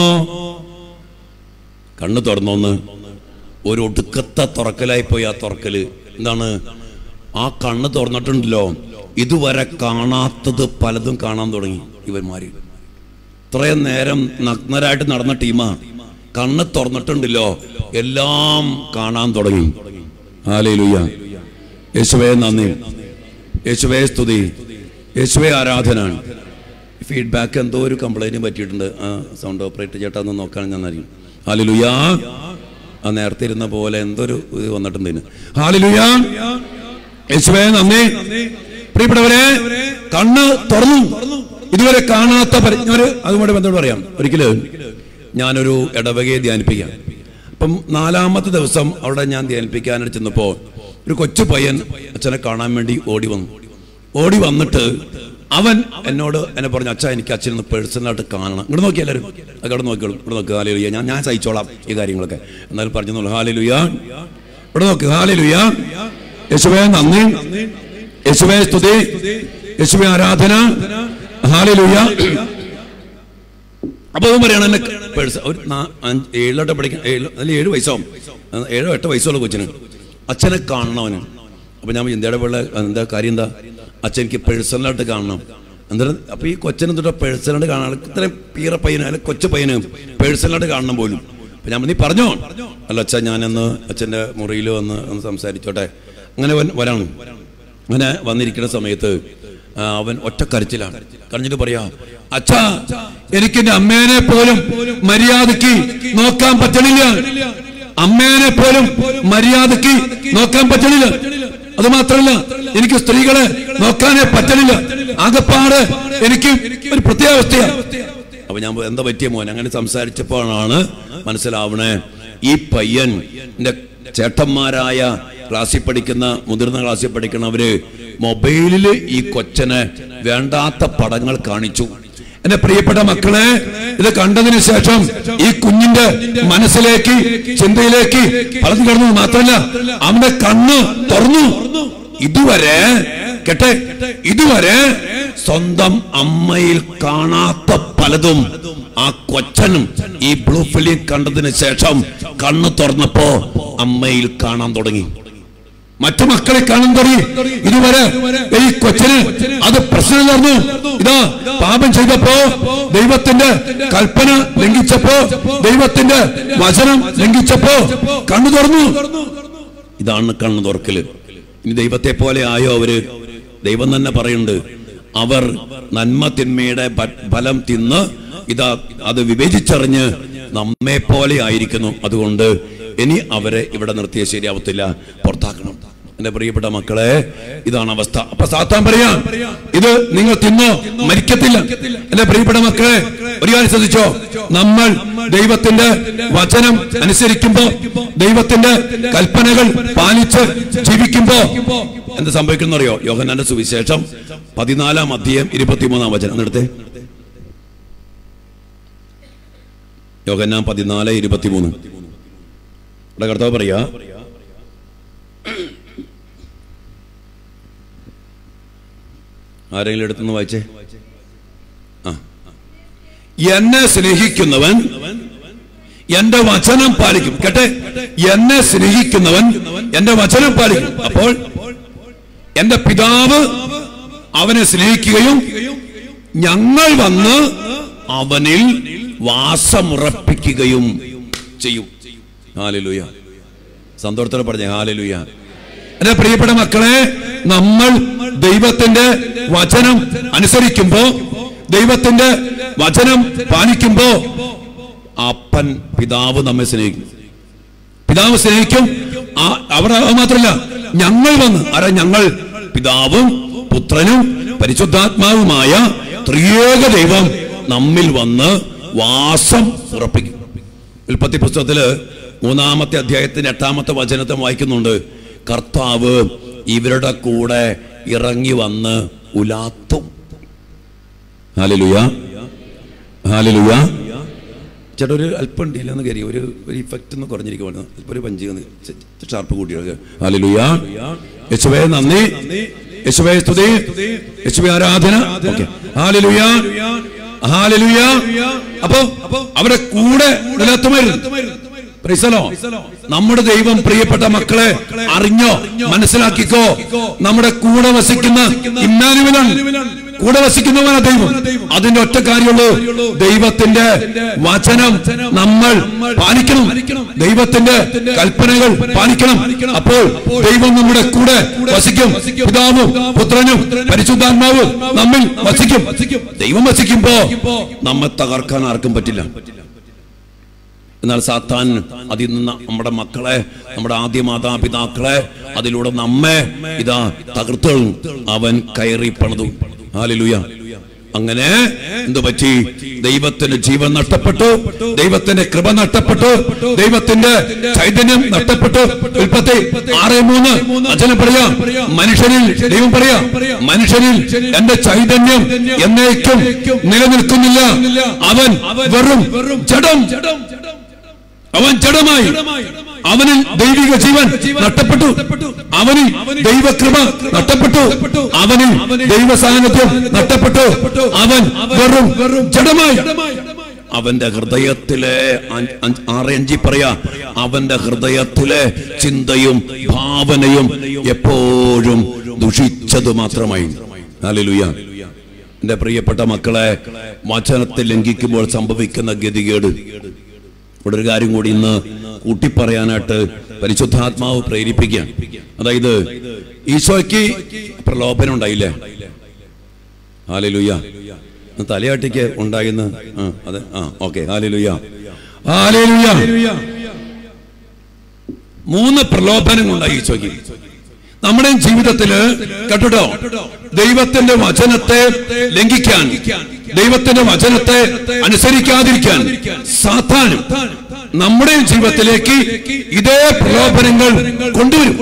കണ്ണു തുറന്നോന്ന് ഒരു ഒടുക്കത്തെ തുറക്കലായി പോയി. ആ തുറക്കല് എന്താണ്? ആ കണ്ണ് തുറന്നിട്ടുണ്ടല്ലോ, ഇതുവരെ കാണാത്തത് പലതും കാണാൻ തുടങ്ങി. ഇവന്മാര് ഇത്രയും നേരം നഗ്നരായിട്ട് നടന്ന ടീമാ, കണ്ണ് തുറന്നിട്ടുണ്ടല്ലോ, എല്ലാം കാണാൻ തുടങ്ങി. ഹല്ലേലൂയ. യേശുവേ നന്ദി, യേശുവേ സ്തുതി, യേശുവേ ആരാധന. ഫീഡ്ബാക്ക് എന്തോ ഒരു കംപ്ലൈന്റ് പറ്റിയിട്ടുണ്ട്. ആ സൗണ്ട് ഓപ്പറേറ്റർ ചേട്ടാ ഒന്ന് നോക്കാൻ നന്നായിരിക്കും. ഹല്ലേലൂയ. ആ നേരത്തെ ഇരുന്ന പോലെ എന്തൊരു ഇത് വന്നിട്ടുണ്ട്. ഹല്ലേലൂയ. യേശുവേ നന്ദി. പ്രിയപ്പെട്ടവരെ, കണ്ണ് തുറന്നു. ഇതുവരെ കാണാത്ത പരിജ്ഞര്. അതുകൊണ്ട് ബന്ധപ്പെട്ട് പറയാം. ഒരിക്കലും ഞാനൊരു ഇടവകയെ ധ്യാനിപ്പിക്കാം. അപ്പം നാലാമത്തെ ദിവസം അവിടെ ഞാൻ ധ്യാനിപ്പിക്കാനായിട്ട് ചെന്നപ്പോ ഒരു കൊച്ചു പയ്യൻ അച്ഛനെ കാണാൻ വേണ്ടി ഓടി വന്നു. ഓടി വന്നിട്ട് അവൻ എന്നോട് എന്നെ പറഞ്ഞു, അച്ഛാ എനിക്ക് അച്ഛനൊന്ന് പേഴ്സണലായിട്ട് കാണണം. ഇങ്ങോട്ട് നോക്കി എല്ലാവരും, അത് അവിടെ നോക്കിയോളൂ, ഇവിടെ നോക്ക്. ഹല്ലേലൂയ. ഞാൻ ഞാൻ സഹിച്ചോളാം ഈ കാര്യങ്ങളൊക്കെ. എന്നാലും പറഞ്ഞു. ഹല്ലേലൂയ. ഇവിടെ നോക്ക്. ഹല്ലേലൂയ. യേശുവേ നന്ദി, യേശുവേ സ്തുതി, യേശുവേ ആരാധന. ഹല്ലേലൂയ. അപ്പൊ അവൻ പറയണം, എന്നെ പേഴ്സ് ഒരു ഏഴിലോട്ട് പഠിക്കാൻ, ഏഴ് അല്ല ഏഴ് വയസ്സാവും, ഏഴോ എട്ടോ വയസ്സുള്ള കൊച്ചിന് അച്ഛനെ കാണണം അവന്. അപ്പൊ ഞാൻ ഇന്ത്യയുടെ പിള്ള എന്താ കാര്യം? എന്താ അച്ഛൻ എനിക്ക് പേഴ്സണലായിട്ട് കാണണം. എന്താ? അപ്പൊ ഈ കൊച്ചനെ തൊട്ട് പേഴ്സണലായിട്ട് കാണാൻ, ഇത്രയും പീറ പയ്യന് അല്ലെ കൊച്ചു പയ്യന് പേഴ്സണലായിട്ട് കാണണം പോലും. അപ്പൊ ഞാൻ നീ പറഞ്ഞോ? അല്ല അച്ഛാ, ഞാനെന്ന് അച്ഛൻ്റെ മുറിയിൽ വന്ന് ഒന്ന് സംസാരിച്ചോട്ടെ. അങ്ങനെ അവൻ വരാണ്. അങ്ങനെ വന്നിരിക്കുന്ന സമയത്ത് അവൻ ഒറ്റ കരച്ചിലാണ്. കരഞ്ഞിട്ട് പറയാ, അച്ഛാ എനിക്ക് എന്റെ അമ്മേനെ പോലും മര്യാദക്ക് നോക്കാൻ പറ്റണില്ല. അമ്മേനെ പോലും മര്യാദക്ക് നോക്കാൻ പറ്റണില്ല. അത് മാത്രമല്ല, എനിക്ക് സ്ത്രീകളെ നോക്കാനേ പറ്റണില്ല. ആകപ്പാട് എനിക്ക് ഒരു പ്രത്യേകാവസ്ഥയാണ്. അപ്പൊ ഞാൻ എന്താ പറ്റിയ മോൻ? അങ്ങനെ സംസാരിച്ചപ്പോഴാണ് മനസ്സിലാവണേ, ഈ പയ്യൻ എന്റെ ചേട്ടന്മാരായ ക്ലാസ്സിൽ പഠിക്കുന്ന, മുതിർന്ന ക്ലാസ്സിൽ പഠിക്കുന്നവര് മൊബൈലില് ഈ കൊച്ചനെ വേണ്ടാത്ത പടങ്ങൾ കാണിച്ചു. എന്റെ പ്രിയപ്പെട്ട മക്കളെ, ഇത് കണ്ടതിന് ശേഷം ഈ കുഞ്ഞിന്റെ മനസ്സിലേക്ക്, ചിന്തയിലേക്ക് പലതും കടന്നു. മാത്രമല്ല, അവന്റെ കണ്ണ് തുറന്നു. ഇതുവരെ കേട്ടെ, ഇതുവരെ സ്വന്തം അമ്മയിൽ കാണാത്ത പലതും ആ കൊച്ചനും ഈ ബ്ലൂ ഫിലിം കണ്ടതിന് ശേഷം കണ്ണ് തുറന്നപ്പോ അമ്മയിൽ കാണാൻ തുടങ്ങി. മറ്റു മക്കളെ കാണാൻ തുടങ്ങി. ഇതുവരെ ഈ കൊച്ചിന് അത് പ്രശ്നം നടന്നു. ഇതാ പാപം ചെയ്തപ്പോ, ദൈവത്തിന്റെ കൽപ്പന ലംഘിച്ചപ്പോ, ദൈവത്തിന്റെ വചനം ലംഘിച്ചപ്പോ കണ്ണു തുറന്നു. ഇതാണ് കണ്ണു തുറക്കല്. ഇനി ദൈവത്തെ പോലെ ആയോ അവര്? ദൈവം തന്നെ പറയുന്നുണ്ട്, അവർ നന്മ തിന്മയുടെ ഫലം തിന്ന് ഇതാ അത് വിവേചിച്ചറിഞ്ഞ് നമ്മെ പോലെ ആയിരിക്കുന്നു. അതുകൊണ്ട് ഇനി അവരെ ഇവിടെ നിർത്തിയ ശരിയാവത്തില്ല, പുറത്താക്കണം. എന്റെ പ്രിയപ്പെട്ട മക്കളെ, ഇതാണ് അവസ്ഥ. അപ്പൊ സാത്താൻ പറയാം, ഇത് നിങ്ങൾ തിന്നോ മരിക്കത്തില്ല. എന്റെ പ്രിയപ്പെട്ട മക്കളെ, ഒരു കാര്യം ശ്രദ്ധിച്ചോ, നമ്മൾ ദൈവത്തിന്റെ വചനം അനുസരിക്കുമ്പോ, ദൈവത്തിന്റെ കൽപ്പനകൾ പാലിച്ച് ജീവിക്കുമ്പോ എന്ത് സംഭവിക്കുന്ന അറിയോ? യോഹന്നാന്റെ സുവിശേഷം പതിനാലാം അധ്യായം ഇരുപത്തിമൂന്നാം വചനം എടുത്തേ. യോഹന്നാൻ പതിനാല് ഇരുപത്തിമൂന്ന്. ഇവിടെ കർത്താവ് പറയാ, ആരെങ്കിലും എടുത്തൊന്ന് വായിച്ചേ. ആ, എന്നെ സ്നേഹിക്കുന്നവൻ എന്റെ വചനം പാലിക്കും. കേട്ടെ, എന്നെ സ്നേഹിക്കുന്നവൻ എന്റെ വചനം പാലിക്കും. അപ്പോൾ എന്റെ പിതാവ് അവനെ സ്നേഹിക്കുകയും ഞങ്ങൾ വന്ന് അവനിൽ വാസമുറപ്പിക്കുകയും ചെയ്യും. ഹല്ലേലൂയ. സന്തോഷത്തോടെ പറഞ്ഞേ ഹല്ലേലൂയ. എന്റെ പ്രിയപ്പെട്ട മക്കളെ, നമ്മൾ ദൈവത്തിന്റെ വചനം അനുസരിക്കുമ്പോ, ദൈവത്തിന്റെ വചനം പാലിക്കുമ്പോ അപ്പൻ പിതാവ് നമ്മെ സ്നേഹിക്കും. പിതാവ് സ്നേഹിക്കും. അവിടെ മാത്രമല്ല, ഞങ്ങൾ വന്ന്, ആരാ ഞങ്ങൾ? പിതാവും പുത്രനും പരിശുദ്ധാത്മാവുമായ ത്രിയേക ദൈവം നമ്മിൽ വന്ന് വാസം ഉറപ്പിക്കും. ഉൽപ്പത്തി പുസ്തകത്തില് മൂന്നാമത്തെ അധ്യായത്തിന്റെ എട്ടാമത്തെ വചനത്തെ വായിക്കുന്നുണ്ട്, കർത്താവ് ഇവരുടെ കൂടെ ഇറങ്ങി വന്ന് ഉലാത്തും. Hallelujah, hallelujah. ചേട്ടാ ഒരു അല്പം ഉണ്ടില്ലെന്ന് കയറി, ഒരു ഒരു ഇഫക്റ്റ് ഒന്ന് കുറഞ്ഞിരിക്കുവാണ്, ഒരു പഞ്ച് ഷാർപ്പ് കൂട്ടിയത്. ഹല്ലേലൂയ. യേശുവേ നന്ദി, യേശുവേ സ്തുതി, യേശുവേ ആരാധന. Hallelujah, hallelujah. അപ്പോ അവരുടെ കൂടെ ഉലാത്തുമായിരുന്നു. നമ്മുടെ ദൈവം, പ്രിയപ്പെട്ട മക്കളെ, അറിഞ്ഞോ മനസ്സിലാക്കിക്കോ, നമ്മുടെ കൂടെ വസിക്കുന്ന ഇമ്മാനുവേലാണ്, കൂടെ വസിക്കുന്നവനാണ് ദൈവം. അതിന്റെ ഒറ്റ കാര്യമുള്ളൂ, ദൈവത്തിന്റെ വചനം നമ്മൾ പാലിക്കണം, ദൈവത്തിന്റെ കൽപ്പനകൾ പാലിക്കണം. അപ്പോൾ ദൈവം നമ്മുടെ കൂടെ വസിക്കും. പിതാവും പുത്രനും പരിശുദ്ധാത്മാവും നമ്മിൽ വസിക്കും. ദൈവം വസിക്കുമ്പോ നമ്മെ തകർക്കാൻ ആർക്കും പറ്റില്ല. എന്നാൽ സാത്താൻ അതിൽ നിന്ന് നമ്മുടെ മക്കളെ, നമ്മുടെ ആദ്യ മാതാപിതാക്കളെ, അതിലൂടെ നമ്മെ ഇതാ തകർത്തു. അവൻ കയറി പണിതു. ഹല്ലേലൂയ. അങ്ങനെ എന്തു പറ്റി? ദൈവത്തിന്റെ ജീവൻ നഷ്ടപ്പെട്ടു, ദൈവത്തിന്റെ കൃപ നഷ്ടപ്പെട്ടു, ദൈവത്തിന്റെ ചൈതന്യം നഷ്ടപ്പെട്ടു. ഉൽപ്പത്തി ആറ് മൂന്ന് വചനം പറയാം, മനുഷ്യനിൽ ദൈവം പറയാ, മനുഷ്യനിൽ എന്റെ ചൈതന്യം എന്നേക്കും നിലനിൽക്കുന്നില്ല. അവൻ വെറും ജഡം, അവൻ ജഡമായി. അവനിൽ ദൈവിക ജീവൻ നഷ്ടപ്പെട്ടു, അവനിൽ ദൈവകൃപ നഷ്ടപ്പെട്ടു, അവനിൽ ദൈവ സാന്നിധ്യം നഷ്ടപ്പെട്ടു. അവൻ വെറും ജഡമായി. അവന്റെ ഹൃദയത്തിലെ ആറഞ്ചി പറയാ, അവന്റെ ഹൃദയത്തിലെ ചിന്തയും ഭാവനയും എപ്പോഴും ദുഷിച്ചത് മാത്രമായി. ഹല്ലേലൂയ. എന്റെ പ്രിയപ്പെട്ട മക്കളെ, വചനത്തെ ലംഘിക്കുമ്പോൾ സംഭവിക്കുന്ന ഗതികേട്, ഇവിടെ ഒരു കാര്യം കൂടി ഇന്ന് കൂട്ടിപ്പറയാനായിട്ട് പരിശുദ്ധാത്മാവ് പ്രേരിപ്പിക്കുകയാണ്. അതായത് ഈശോയ്ക്ക് പ്രലോഭനം ഉണ്ടായില്ലേ? ഹല്ലേലൂയ. തലയാട്ടിക്ക് ഉണ്ടായിന്ന്. ആ അതെ, ആ ഓക്കെ. Hallelujah, hallelujah. മൂന്ന് പ്രലോഭനം ഉണ്ടായി ഈശോയ്ക്ക്. നമ്മുടെ ജീവിതത്തില് കേട്ടോ, ദൈവത്തിന്റെ വചനത്തെ ലംഘിക്കാൻ, ദൈവത്തിന്റെ വചനത്തെ അനുസരിക്കാതിരിക്കാൻ സാത്താനും നമ്മുടെ ജീവിതത്തിലേക്ക് ഇതേ പ്രലോഭനങ്ങൾ കൊണ്ടുവരും.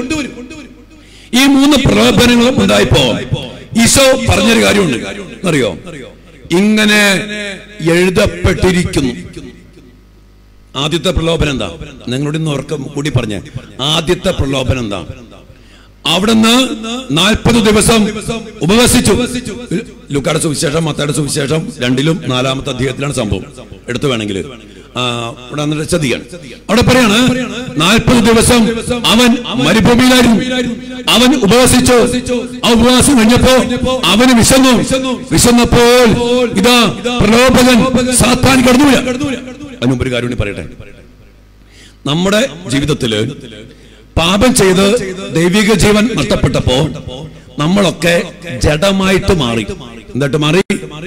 ഈ മൂന്ന് പ്രലോഭനങ്ങളും ഉണ്ടായപ്പോ ഈശോ പറഞ്ഞൊരു കാര്യമുണ്ട്, അറിയോ? ഇങ്ങനെ എഴുതപ്പെട്ടിരിക്കുന്നു. ആദ്യത്തെ പ്രലോഭനം എന്താ? നിങ്ങളുടെ ഇന്ന് ഉറക്കം കൂടി പറഞ്ഞ ആദ്യത്തെ പ്രലോഭനം എന്താ? അവിടുന്ന് നാൽപ്പത് ദിവസം ഉപവസിച്ചു. ലൂക്കായുടെ സുവിശേഷം, മത്തായിയുടെ സുവിശേഷം രണ്ടിലും നാലാമത്തെ അധ്യായത്തിലാണ് സംഭവം. എടുത്തു വേണമെങ്കിൽ ഇവിടെ വന്നിട്ട് ശ്രദ്ധിക്കണം. അവിടെ പറയാണ് നാൽപ്പത് ദിവസം അവൻ മരുഭൂമിയിലായിരുന്നു. അവൻ ഉപവസിച്ചു. ആ ഉപവാസം കഴിഞ്ഞപ്പോ അവന് വിശന്നു. വിശന്നപ്പോൾ ഇതാ പ്രലോഭകൻ സാത്താൻ കടന്നുപോയി. അതിനുമ്പൊരു കാര്യം കൂടി പറയട്ടെ. നമ്മുടെ ജീവിതത്തില് പാപം ചെയ്ത് ദൈവിക ജീവൻ നഷ്ടപ്പെട്ടപ്പോ നമ്മളൊക്കെ ജഡമായിട്ട് മാറി. എന്തായിട്ട് മാറി?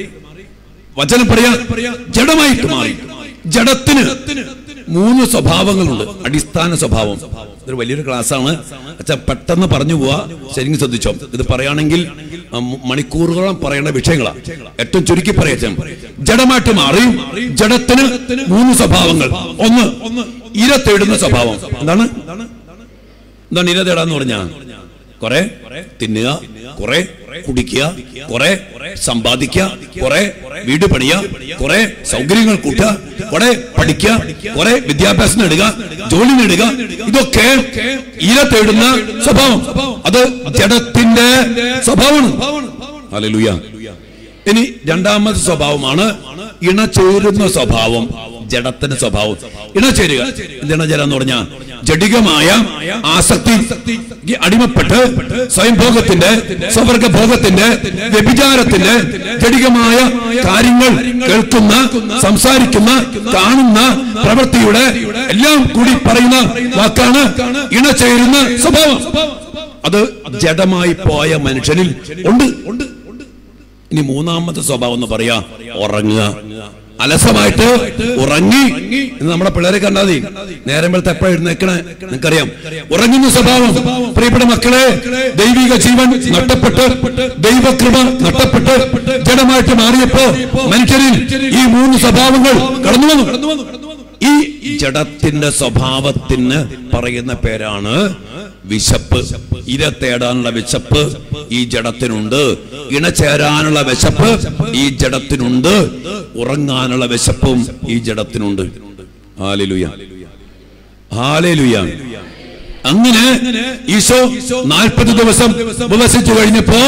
വചനം പറയാ ജഡമായിട്ട് മാറി. ജഡത്തിന് മൂന്ന് സ്വഭാവങ്ങളുണ്ട്. അടിസ്ഥാന സ്വഭാവം. ഇതൊരു വലിയൊരു ക്ലാസ്സാണ്. അച്ഛാ പെട്ടെന്ന് പറഞ്ഞു പോവാ, ശരിക്കും ശ്രദ്ധിച്ചോ. ഇത് പറയുകയാണെങ്കിൽ മണിക്കൂറുകളോളം പറയേണ്ട വിഷയങ്ങളാണ്. ഏറ്റവും ചുരുക്കി പറയാ, ജഡമായിട്ട് മാറി. ജഡത്തിന് മൂന്ന് സ്വഭാവങ്ങൾ. ഒന്ന്, ഇര തേടുന്ന സ്വഭാവം. എന്താണ് എന്താണ് ഇര തേടാന്ന് പറഞ്ഞാ? കുറെ തിന്നുക, കുറെ കുടിക്കുക, കുറെ സമ്പാദിക്കുക, കുറെ വീട് പണിയ, കുറെ സൗകര്യങ്ങൾ കൂട്ടുക, കുറെ പഠിക്കുക, കുറെ വിദ്യാഭ്യാസം നേടുക, ജോലി നേടുക. ഇതൊക്കെ ഇര തേടുന്ന സ്വഭാവം. അത് ജഡത്തിന്റെ സ്വഭാവമാണ്. ഹല്ലേലൂയ. ഇനി രണ്ടാമത്തെ സ്വഭാവമാണ് ഇണചേരുന്ന സ്വഭാവം. ജഡത്തിന്റെ സ്വഭാവം ഇണചേരുക. എന്താണ് ജഡം എന്ന് പറഞ്ഞാൽ? ജഡികമായ ആസക്തി അടിമപ്പെട്ട് സ്വയംഭോഗത്തിന്റെ, സ്വവർഗഭോഗത്തിന്റെ, വ്യഭിചാരത്തിന്റെ ജഡികമായ കാര്യങ്ങൾ കേൾക്കുന്ന, സംസാരിക്കുന്ന, കാണുന്ന പ്രവൃത്തിയുടെ എല്ലാം കൂടി പറയുന്ന വാക്കാണ് ഇണചേരുന്ന സ്വഭാവം. അത് ജഡമായി പോയ മനുഷ്യനിൽ ഉണ്ട്. ഇനി മൂന്നാമത്തെ സ്വഭാവം എന്ന് പറയാ ഉറങ്ങുക. അലസമായിട്ട് ഉറങ്ങി. നമ്മുടെ പിള്ളേരെ കണ്ടാൽ മതി, നേരം വെളുത്ത് എപ്പോഴും എഴുന്നേക്കണേ നിങ്ങൾക്കറിയാം. ഉറങ്ങുന്ന സ്വഭാവം. പ്രിയപ്പെട്ട മക്കളെ, ദൈവിക ജീവൻ നഷ്ടപ്പെട്ട്, ദൈവകൃപ നഷ്ടപ്പെട്ട് ജഡമായിട്ട് മാറിയപ്പോ മനുഷ്യരിൽ ഈ മൂന്ന് സ്വഭാവങ്ങൾ കടന്നു വന്നു. ഈ ജഡത്തിന്റെ സ്വഭാവത്തിന് പറയുന്ന പേരാണ് വിശപ്പ്. ഇര തേടാനുള്ള വിശപ്പ് ഈ ജഡത്തിനുണ്ട്. ഇണചേരാനുള്ള വിശപ്പ് ഈ ജഡത്തിനുണ്ട്. ഉറങ്ങാനുള്ള വിശപ്പും ഈ ജഡത്തിനുണ്ട്. Hallelujah, hallelujah. അങ്ങനെ ഈശോ നാൽപ്പത് ദിവസം ഉപവസിച്ചു കഴിഞ്ഞപ്പോ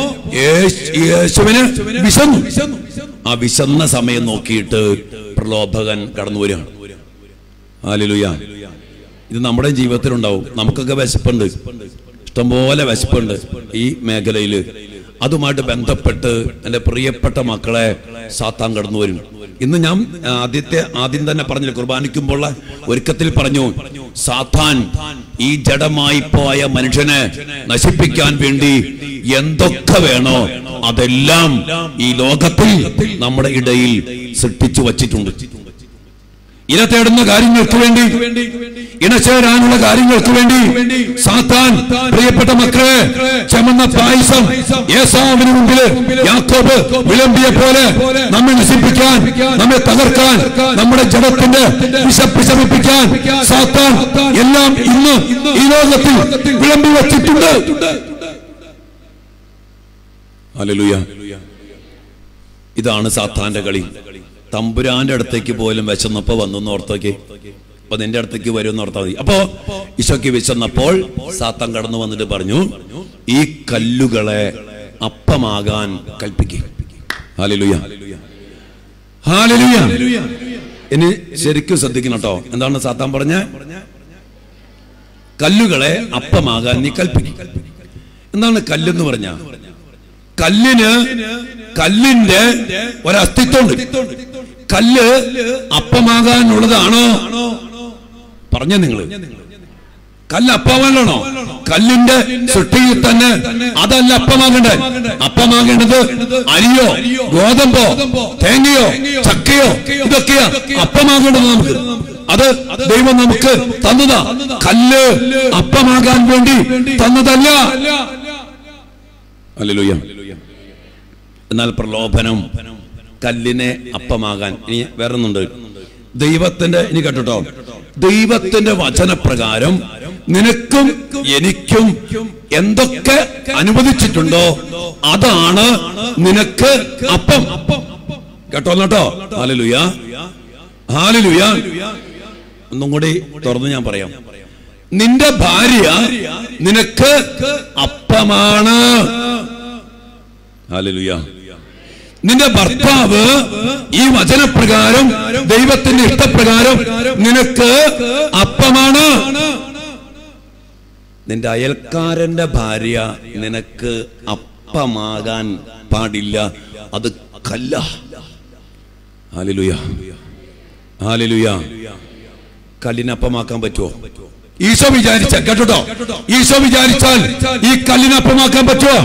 യേശുവിന് വിശന്നു. ആ വിശന്ന സമയം നോക്കിയിട്ട് പ്രലോഭകൻ കടന്നു വരികയാണ്. ഹല്ലേലൂയ. ഇത് നമ്മുടെ ജീവിതത്തിലുണ്ടാവും. നമുക്കൊക്കെ വിശപ്പുണ്ട്, ഇഷ്ടംപോലെ വിശപ്പുണ്ട് ഈ മേഖലയിൽ. അതുമായിട്ട് ബന്ധപ്പെട്ട് എൻ്റെ പ്രിയപ്പെട്ട മക്കളെ സാത്താൻ കടന്നു വരും. ഇന്ന് ഞാൻ ആദ്യത്തെ ആദ്യം തന്നെ പറഞ്ഞില്ല, കുർബാനിക്കുമ്പോൾ ഒരുക്കത്തിൽ പറഞ്ഞു, സാത്താൻ ഈ ജഡമായി പോയ മനുഷ്യനെ നശിപ്പിക്കാൻ വേണ്ടി എന്തൊക്കെ വേണോ അതെല്ലാം ഈ ലോകത്തിൽ നമ്മുടെ ഇടയിൽ സൃഷ്ടിച്ചു വച്ചിട്ടുണ്ട്. ഇര തേടുന്ന കാര്യങ്ങൾക്ക് വേണ്ടി, ഇണചേരാനുള്ള കാര്യങ്ങൾക്ക് വേണ്ടി സാത്താൻ പ്രിയപ്പെട്ട മക്കളെ ചമന്ന പായസം ഏസാവിന് മുമ്പിൽ യാക്കോബ് വിളമ്പിയ പോലെ നമ്മെ നശിപ്പിക്കാൻ, നമ്മെ തകർക്കാൻ, നമ്മുടെ ജഡത്തിന്റെ വിശപ്പ് ശമിപ്പിക്കാൻ സാത്താൻ എല്ലാം ഇന്ന് ഈ ലോകത്തിൽ വിളമ്പി വച്ചിട്ടുണ്ട്. ഹല്ലേലൂയ. ഇതാണ് സാത്താന്റെ കളി. തമ്പുരാന്റെ അടുത്തേക്ക് പോലും വിശന്നപ്പോ വന്നു ഓർത്തേക്ക്. അപ്പൊ നിന്റെ അടുത്തേക്ക് വരും എന്ന് ഓർത്താൽ മതി. അപ്പോ ഈശോയ്ക്ക് വിശന്നപ്പോൾ സാത്താൻ കടന്നു വന്നിട്ട് പറഞ്ഞു, ഈ കല്ലുകളെ അപ്പമാകാൻ കൽപ്പിക്കുക. Hallelujah, hallelujah. ഇനി ശരിക്കും ശ്രദ്ധിക്കണം കേട്ടോ. എന്താണ് സാത്താൻ പറഞ്ഞ? കല്ലുകളെ അപ്പമാകാൻ നീ കൽപ്പിക്കുക. എന്താണ് കല്ലെന്ന് പറഞ്ഞ? കല്ലിന് കല്ലിന്റെ ഒരസ്തിത്വമുണ്ട്. കല്ല് അപ്പമാകാനുള്ളതാണോ? പറഞ്ഞ നിങ്ങള് കല്ല് അപ്പമാകാനാണോ? കല്ലിന്റെ സൃഷ്ടിയിൽ തന്നെ അതല്ല അപ്പമാകേണ്ടത്. അപ്പമാകേണ്ടത് അരിയോ, ഗോതമ്പോ, തേങ്ങയോ, ചക്കയോ, ഇതൊക്കെയാ അപ്പമാകേണ്ടത് നമുക്ക്. അത് ദൈവം നമുക്ക് തന്നതാ. കല്ല് അപ്പമാകാൻ വേണ്ടി തന്നതല്ല. ഹല്ലേലൂയ. എന്നാൽ പ്രലോഭനം കല്ലിനെ അപ്പമാകാൻ. ഇനി വേറൊന്നുണ്ട്. ദൈവത്തിന്റെ, ഇനി കേട്ടോ, ദൈവത്തിന്റെ വചനപ്രകാരം നിനക്കും എനിക്കും എന്തൊക്കെ അനുവദിച്ചിട്ടുണ്ടോ അതാണ് നിനക്ക് അപ്പം. കേട്ടോ കേട്ടോ. Hallelujah, hallelujah. ഒന്നും കൂടി തുറന്ന് ഞാൻ പറയാം. നിന്റെ ഭാര്യ നിനക്ക് അപ്പമാണ്. ഹല്ലേലൂയ. നിന്റെ ഭർത്താവ് ഈ വചനപ്രകാരം ദൈവത്തിന്റെ ഇഷ്ടപ്രകാരം നിനക്ക് അപ്പമാണ്. നിന്റെ അയൽക്കാരന്റെ ഭാര്യ നിനക്ക് അപ്പമാകാൻ പാടില്ല, അത് കല്ല. Hallelujah, hallelujah. കല്ലിനെ അപ്പമാക്കാൻ പറ്റുമോ? ഈശോ വിചാരിച്ചാൽ, കേട്ടോ, ഈശോ വിചാരിച്ചാൽ ഈ കല്ലിനെ അപ്പമാക്കാൻ പറ്റുമോ?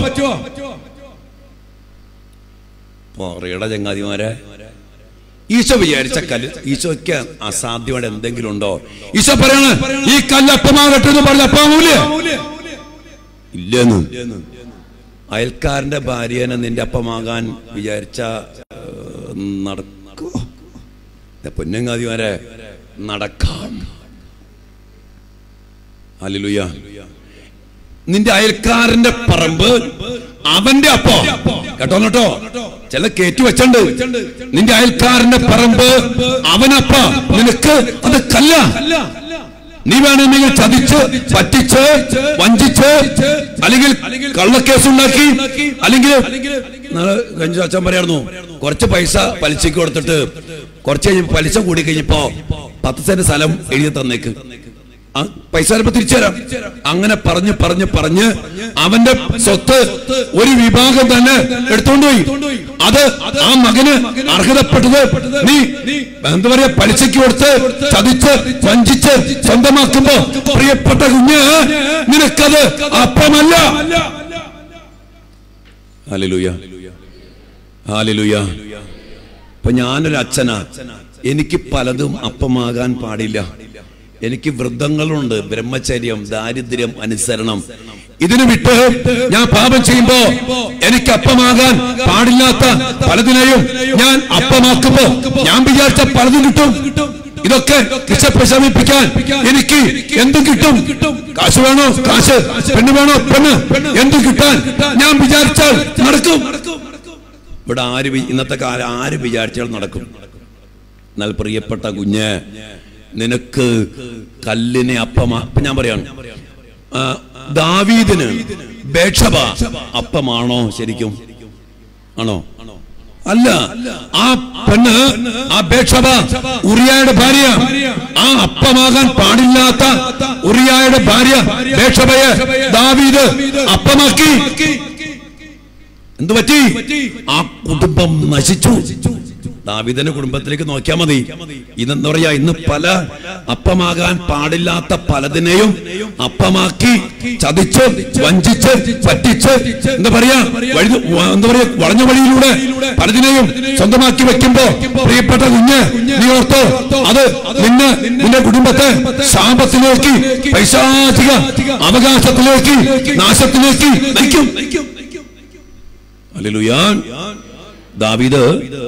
പോറയുടെ ചങ്ങാതിമാരെ, ഈശോ വിചാരിച്ച കല്ല്, ഈശോയ്ക്ക് അസാധ്യമായിട്ട് എന്തെങ്കിലും ഉണ്ടോ? ഈശോ പറയണ ഈ കല്ല് അപ്പമാകട്ടെ എന്ന് പറഞ്ഞ അപ്പാവൂലേ? ഇല്ലെന്ന്. അയൽക്കാരന്റെ ഭാര്യനെ നിന്റെ അപ്പമാകാൻ വിചാരിച്ച നടക്കോ? പൊന്നങ്ങാതിമാരെ, നടക്കാം. ഹല്ലേലൂയ. നിന്റെ അയൽക്കാരന്റെ പറമ്പ് അവന്റെ അപ്പോ, കേട്ടോ കേട്ടോ, ചില കേറ്റു വെച്ചുണ്ട്. നിന്റെ അയൽക്കാരന്റെ പറമ്പ് അവനപ്പ, നിനക്ക് അത് കല്ല. നീ വേണമെങ്കിൽ ചതിച്ച് പറ്റിച്ച് വഞ്ചിച്ച് അല്ലെങ്കിൽ കള്ളക്കേസുണ്ടാക്കി അല്ലെങ്കിൽ കഴിഞ്ഞ അച്ഛൻ പറയായിരുന്നു, കുറച്ച് പൈസ പലിശക്ക് കൊടുത്തിട്ട് കുറച്ച് കഴിഞ്ഞ് പലിശ കൂടി കഴിഞ്ഞപ്പോ പത്ത് സെന്റ് സ്ഥലം എഴുതി തന്നേക്ക്, പൈസ തിരിച്ചു തരാം. അങ്ങനെ പറഞ്ഞ് പറഞ്ഞ് പറഞ്ഞ് അവന്റെ സ്വത്ത് ഒരു വിഭാഗം തന്നെ എടുത്തോണ്ട് പോയി. അത് ആ മകന് അർഹതപ്പെട്ടത് നീ എന്താ പറയാ പലിശയ്ക്ക് കൊടുത്ത് ചതിച്ച് വഞ്ചിച്ച് സ്വന്തമാക്കുമ്പോ പ്രിയപ്പെട്ട കുഞ്ഞ്, നിനക്കത് അപ്പമല്ല. Hallelujah, hallelujah. ഇപ്പൊ ഞാനൊരു അച്ഛനാ, എനിക്ക് പലതും അപ്പമാകാൻ പാടില്ല. എനിക്ക് വൃദ്ധങ്ങളുണ്ട്, ബ്രഹ്മചര്യം, ദാരിദ്ര്യം, അനുസരണം. ഇതിന് വിട്ട് ഞാൻ പാപം ചെയ്യുമ്പോ എനിക്ക് അപ്പമാകാൻ പാടില്ലാത്ത പലതിനെയും ഞാൻ അപ്പമാക്കുമ്പോ ഞാൻ വിചാരിച്ച പലതും കിട്ടും. ഇതൊക്കെ വിശപ്പിക്കാൻ എനിക്ക് എന്തും കിട്ടും. കാശ് വേണോ കാശ്, പെണ്ണ് വേണോ പെണ്ണ്, എന്തും കിട്ടാൻ ഞാൻ വിചാരിച്ചാൽ നടക്കും. ഇവിടെ ആര് ഇന്നത്തെ കാലം ആര് വിചാരിച്ചാൽ നടക്കും. എന്നാൽ പ്രിയപ്പെട്ട കുഞ്ഞ്, നിനക്ക് കല്ലിനെ അപ്പമാ. ഞാൻ പറയാണ്, ദാവീദിന് ബേത്ശബ അപ്പമാണോ? ശരിക്കും ആണോ? അല്ല. ആ പെണ്ണ്, ആ ബേത്ശബ ഉറിയായുടെ ഭാര്യ. ആ അപ്പമാകാൻ പാടില്ലാത്ത ഉറിയായുടെ ഭാര്യ ബേത്ശബയെ ദാവീദ് അപ്പമാക്കി. എന്തു പറ്റി? ആ കുടുംബം നശിച്ചു. ദാവീദിന്റെ കുടുംബത്തിലേക്ക് നോക്കിയാൽ മതി. ഇതെന്താ പറയാ, ഇന്ന് പല അപ്പമാകാൻ പാടില്ലാത്ത പലതിനെയും അപ്പമാക്കി ചതിച്ച് വഞ്ചിച്ച് പറ്റിച്ച് എന്താ പറയാ വഴി എന്താ പറയാ വളഞ്ഞ വഴിയിലൂടെ പലതിനെയും സ്വന്തമാക്കി വെക്കുമ്പോ പ്രിയപ്പെട്ട കുഞ്ഞ്, നീ ഓർത്തോ, അത് നിന്നെ നിന്റെ കുടുംബത്തെ ശാപത്തിലേക്ക്, പൈശാചിക അവകാശത്തിലേക്ക്, നാശത്തിലേക്ക് നയിക്കും. ഹല്ലേലൂയ. ദാവീദ്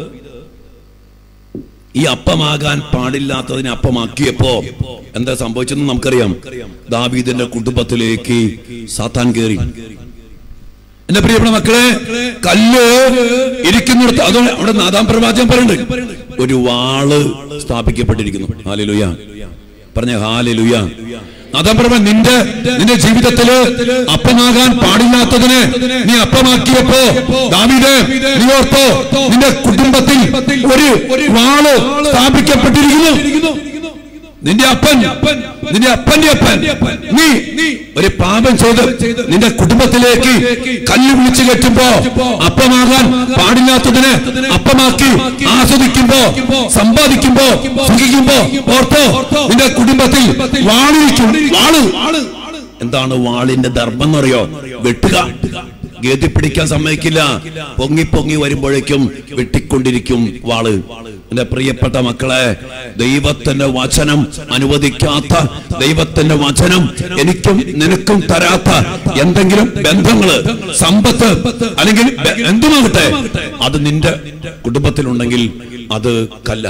ഈ അപ്പമാകാൻ പാടില്ലാത്തതിനെ അപ്പമാക്കിയപ്പോ എന്താ സംഭവിച്ചെന്ന് നമുക്കറിയാം. ദാവീദിന്റെ കുടുംബത്തിലേക്ക് സാത്താൻ കയറി. എന്റെ പ്രിയപ്പെട്ട മക്കളെ, കല്ല് ഇരിക്കുന്നിടത്ത്, അത് അവിടെ നാദാം പ്രവാചകൻ പറയുന്നുണ്ട്, ഒരു വാള് സ്ഥാപിക്കപ്പെട്ടിരിക്കുന്നു. ഹല്ലേലൂയ പറഞ്ഞ ഹല്ലേലൂയ. നാദാം പ്രവാചകൻ, നിന്റെ നിന്റെ ജീവിതത്തില് അപ്പമാകാൻ പാടില്ലാത്തതിനെ നീ അപ്പമാക്കിയപ്പോ ദാവീദേ, നീ ഓർത്തോ, നിന്റെ കുടുംബത്തിൽ ഒരു വാള് സ്ഥാപിക്കപ്പെട്ടിരിക്കുന്നു. നിന്റെ അപ്പൻ, നിന്റെ അപ്പന്റെ അപ്പൻ, നീ ഒരു പാപം ചെയ്ത് നിന്റെ കുടുംബത്തിലേക്ക് കല്ല് വിളിച്ചു കെട്ടുമ്പോ അപ്പമാകാൻ പാടില്ലാത്തതിനെ അപ്പമാക്കി ആസ്വദിക്കുമ്പോ, സമ്പാദിക്കുമ്പോ, സുഖിക്കുമ്പോ ഓർത്തോ, നിന്റെ കുടുംബത്തിൽ വാളിരിക്കും. വാള് എന്താണ്? വാളിന്റെ ധർമ്മം എന്നറിയോ? വെട്ടുക. ഗതി പിടിക്കാൻ സമ്മതിക്കില്ല. പൊങ്ങി പൊങ്ങി വരുമ്പോഴേക്കും വെട്ടിക്കൊണ്ടിരിക്കും വാള്. എന്റെ പ്രിയപ്പെട്ട മക്കളെ, ദൈവത്തിന്റെ വചനം അനുവദിക്കാത്ത, ദൈവത്തിന്റെ വചനം എനിക്കും നിനക്കും തരാത്ത എന്തെങ്കിലും ബന്ധങ്ങള്, സമ്പത്ത് അല്ലെങ്കിൽ എന്തുമാകട്ടെ, അത് നിന്റെ കുടുംബത്തിലുണ്ടെങ്കിൽ അത് കല്ല.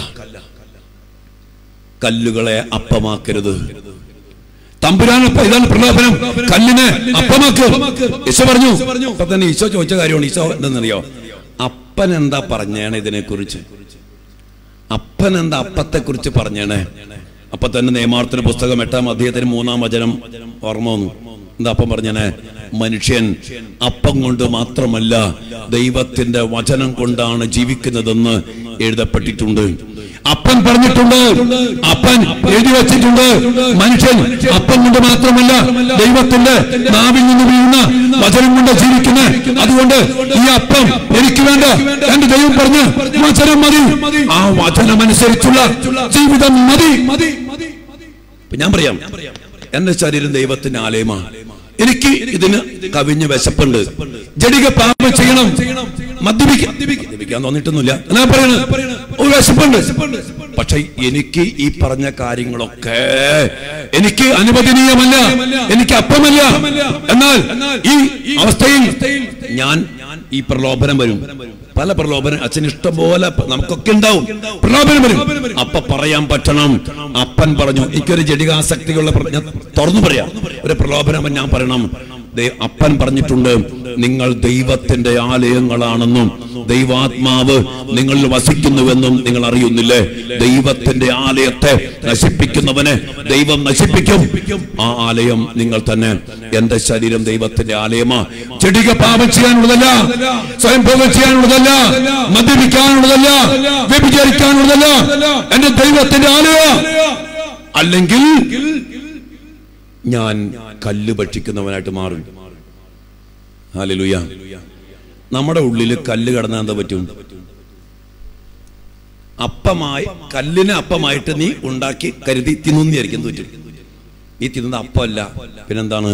കല്ലുകളെ അപ്പമാക്കരുത്. തമ്പുരാൻ ഇതാണ് പ്രലോഭനം, കല്ലിനെ അപ്പമാക്ക്. ഈശോ പറഞ്ഞു. അപ്പൊ തന്നെ ഈശോ ചോദിച്ച കാര്യമാണ്. ഈശോ എന്തെന്നറിയോ? അപ്പൻ എന്താ പറഞ്ഞാണ് ഇതിനെ കുറിച്ച്? അപ്പൻ എന്താ അപ്പത്തെ കുറിച്ച് പറഞ്ഞാണ്? അപ്പൊ തന്നെ നിയമാവർത്തന പുസ്തകം എട്ടാം അധ്യായത്തിന് മൂന്നാം വചനം ഓർമ്മ വന്നു. എന്താ അപ്പം പറഞ്ഞാണ്? മനുഷ്യൻ അപ്പം കൊണ്ട് മാത്രമല്ല ദൈവത്തിന്റെ വചനം കൊണ്ടാണ് ജീവിക്കുന്നതെന്ന് എഴുതപ്പെട്ടിട്ടുണ്ട്. അപ്പൻ പറഞ്ഞിട്ടുണ്ട്, അപ്പൻ എഴുതി വച്ചിട്ടുണ്ട്, മനുഷ്യൻ അപ്പം കൊണ്ട് മാത്രമല്ല ദൈവത്തിന്റെ നാവിൽ നിന്ന് വീഴുന്ന വചനം കൊണ്ട് ജീവിക്കുന്ന. അതുകൊണ്ട് ഈ അപ്പം എനിക്ക് വേണ്ട, എന്റെ ദൈവം പറഞ്ഞ വചനം മതി, ആ വചനമനുസരിച്ചുള്ള ജീവിതം മതി. ഞാൻ പറയാം, എന്റെ ശരീരം ദൈവത്തിന്റെ ആലയമാണ്. എനിക്ക് ഇതിന് കവിഞ്ഞ് വിശപ്പുണ്ട്, ജടിക പാപം ചെയ്യണം, മദ്യപിക്കാൻ മദ്യപിക്കാൻ തോന്നിയിട്ടൊന്നുമില്ല എന്നാ പറയണത്, ഒരു വിശപ്പുണ്ട്. പക്ഷെ എനിക്ക് ഈ പറഞ്ഞ കാര്യങ്ങളൊക്കെ എനിക്ക് അനുവദനീയമല്ല, എനിക്ക് അപ്പമല്ല. എന്നാൽ ഈ അവസ്ഥയിൽ ഞാൻ ഈ പ്രലോഭനം വരും, പല പ്രലോഭനം. അച്ഛൻ ഇഷ്ടം പോലെ നമുക്കൊക്കെ ഉണ്ടാവും, പ്രലോഭനം വരും. അപ്പ പറയാൻ പറ്റണം, അപ്പൻ പറഞ്ഞു. എനിക്കൊരു ജടികാസക്തിയുള്ള ഞാൻ തുറന്നു പറയാം, ഒരു പ്രലോഭനം ഞാൻ പറയണം. അപ്പൻ പറഞ്ഞിട്ടുണ്ട്, നിങ്ങൾ ദൈവത്തിന്റെ ആലയങ്ങളാണെന്നും ദൈവാത്മാവ് നിങ്ങളിൽ വസിക്കുന്നുവെന്നും നിങ്ങൾ അറിയുന്നില്ലേ? ദൈവത്തിന്റെ ആലയത്തെ നശിപ്പിക്കുന്നവനെ ദൈവം നശിപ്പിക്കും. ആ ആലയം നിങ്ങൾ തന്നെ. എന്റെ ശരീരം ദൈവത്തിന്റെ ആലയമാ. ചെടിക പാപം ചെയ്യാനുള്ളതല്ല, സ്വയം ഭോഗം ചെയ്യാനുള്ളതല്ല, മദ്യപിക്കാനുള്ളതല്ല, വ്യഭിചരിക്കാനുള്ളതല്ല. എന്റെ ദൈവത്തിന്റെ ആലയം. അല്ലെങ്കിൽ ഞാൻ കല്ല് ഭക്ഷിക്കുന്നവനായിട്ട് മാറും. ഹല്ലേലൂയ. നമ്മുടെ ഉള്ളിൽ കല്ല് കടന്നാൽ എന്താ പറ്റും? അപ്പമായി, കല്ലിനെ അപ്പമായിട്ട് നീ ഉണ്ടാക്കി കരുതി തിന്നുന്നതായിരിക്കും പറ്റും. ഈ തിന്നുന്ന അപ്പമല്ല, പിന്നെന്താണ്?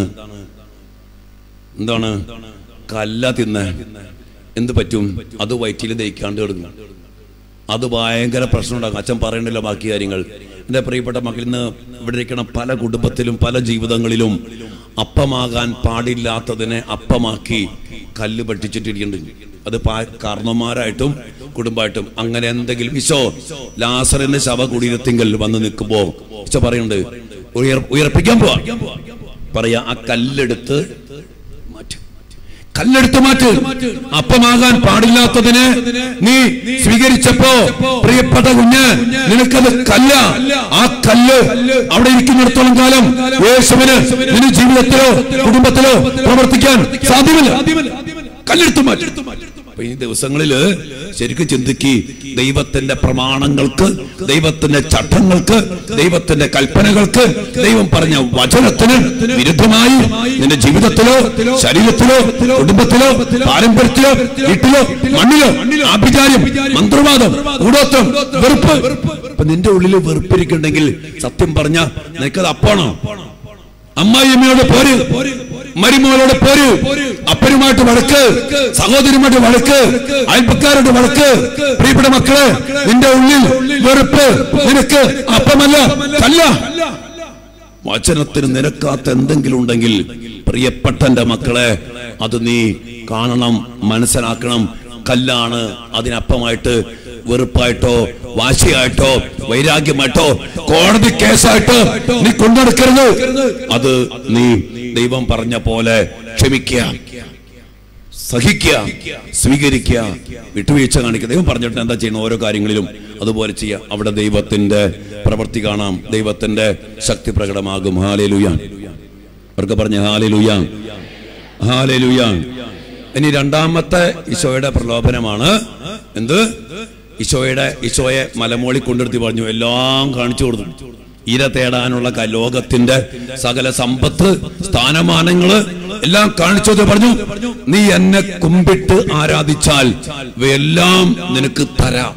എന്താണ്? കല്ല തിന്ന എന്ത് പറ്റും? അത് വയറ്റിൽ ദഹിക്കാണ്ട് കിടങ്ങും. അത് ഭയങ്കര പ്രശ്നം ഉണ്ടാകും. അച്ഛൻ പറയണ്ടല്ലോ ബാക്കി കാര്യങ്ങൾ. എൻ്റെ പ്രിയപ്പെട്ട മക്കൾ, ഇന്ന് ഇവിടെ ഇരിക്കുന്ന പല കുടുംബത്തിലും പല ജീവിതങ്ങളിലും അപ്പമാകാൻ പാടില്ലാത്തതിനെ അപ്പമാക്കി കല്ല് പഠിച്ചിട്ടിരിക്കുന്നുണ്ട്. അത് കാരണന്മാരായിട്ടും കുടുംബമായിട്ടും. അങ്ങനെ എന്തെങ്കിലും ഈശോ ലാസറിന്റെ ശവകുടീരത്തിങ്കൽ വന്ന് നിൽക്കുമ്പോ ഈശോ പറയുന്നുണ്ട്, ഉയർ ഉയർപ്പിക്കാൻ പോവാ, പറയാ ആ കല്ലെടുത്ത് മാറ്റ്, കല്ലെടുത്ത് മാറ്റ്. അപ്പമാകാൻ പാടില്ലാത്തതിനെ നീ സ്വീകരിച്ചപ്പോ പ്രിയപ്പെട്ട കുഞ്ഞ്, നിനക്കത് കല്ല. ആ കല്ല് അവിടെ ഇരിക്കുന്നിടത്തോളം കാലം യേശുവിന് നിന്റെ ജീവിതത്തിലോ കുടുംബത്തിലോ പ്രവർത്തിക്കാൻ സാധ്യമല്ല. കല്ലെടുത്ത് മാറ്റി. ഈ ദിവസങ്ങളില് ശരിക്കും ചിന്തിക്ക്, ദൈവത്തിന്റെ പ്രമാണങ്ങൾക്ക്, ദൈവത്തിന്റെ ചട്ടങ്ങൾക്ക്, ദൈവത്തിന്റെ കൽപ്പനകൾക്ക്, ദൈവം പറഞ്ഞ വചനത്തിന് വിരുദ്ധമായി നിന്റെ ജീവിതത്തിലോ ശരീരത്തിലോ കുടുംബത്തിലോ പാരമ്പര്യത്തിലോ വീട്ടിലോ മണ്ണിലോ ആഭിചാര്യം, മന്ത്രവാദം, കൂടോത്രം, വെറുപ്പ്. അപ്പൊ നിന്റെ ഉള്ളിൽ വെറുപ്പിരിക്കുന്നുണ്ടെങ്കിൽ സത്യം പറഞ്ഞ നിനക്കത് അപ്പാണോ? അമ്മായിയമ്മയോട് പോര്, മരുമോളോട് പോര്, അപ്പനുമായിട്ട് വഴക്ക്, സഹോദരിയുമായിട്ട് വഴക്ക്, അയൽപ്പക്കാരോട് വഴക്ക്. പ്രിയപ്പെട്ട മക്കളെ, നിന്റെ ഉള്ളിൽ വെറുപ്പ് നിനക്ക് അപ്പമല്ല, കല്ല. വചനത്തിന് നിരക്കാത്ത എന്തെങ്കിലും ഉണ്ടെങ്കിൽ പ്രിയപ്പെട്ട എന്റെ മക്കളെ, അത് നീ കാണണം, മനസ്സിലാക്കണം. കല്ലാണ്. അതിനപ്പമായിട്ട് വെറുപ്പായിട്ടോ വാശിയായിട്ടോ വൈരാഗ്യമായിട്ടോ കോടതി കേസായിട്ടോ നീ കൊണ്ടുനടക്കരുത്. അത് നീ ദൈവം പറഞ്ഞ പോലെ ക്ഷമിക്കുക, സഹിക്കുക, സ്വീകരിക്കുക, വിട്ടുവീഴ്ച കാണിക്കുക. ദൈവം പറഞ്ഞിട്ട് എന്താ ചെയ്യുന്നത്? ഓരോ കാര്യങ്ങളിലും അതുപോലെ ചെയ്യുക. അവിടെ ദൈവത്തിന്റെ പ്രവൃത്തി കാണാം, ദൈവത്തിന്റെ ശക്തി പ്രകടമാകും. ഹല്ലേലൂയ. അവർക്ക് പറഞ്ഞ ഹല്ലേലൂയ, ഹല്ലേലൂയ. ഇനി രണ്ടാമത്തെ ഈശോയുടെ പ്രലോഭനമാണ് എന്ത്? ഈശോയുടെ ഈശോയെ മലമോളി കൊണ്ടെടുത്തി പറഞ്ഞു, എല്ലാം കാണിച്ചു കൊടുത്തു. ഇര തേടാനുള്ള ലോകത്തിന്റെ സകല സമ്പത്ത്, സ്ഥാനമാനങ്ങള് എല്ലാം കാണിച്ചു പറഞ്ഞു. നീ എന്നെ കുമ്പിട്ട് ആരാധിച്ചാൽ ഇവയെല്ലാം നിനക്ക് തരാം.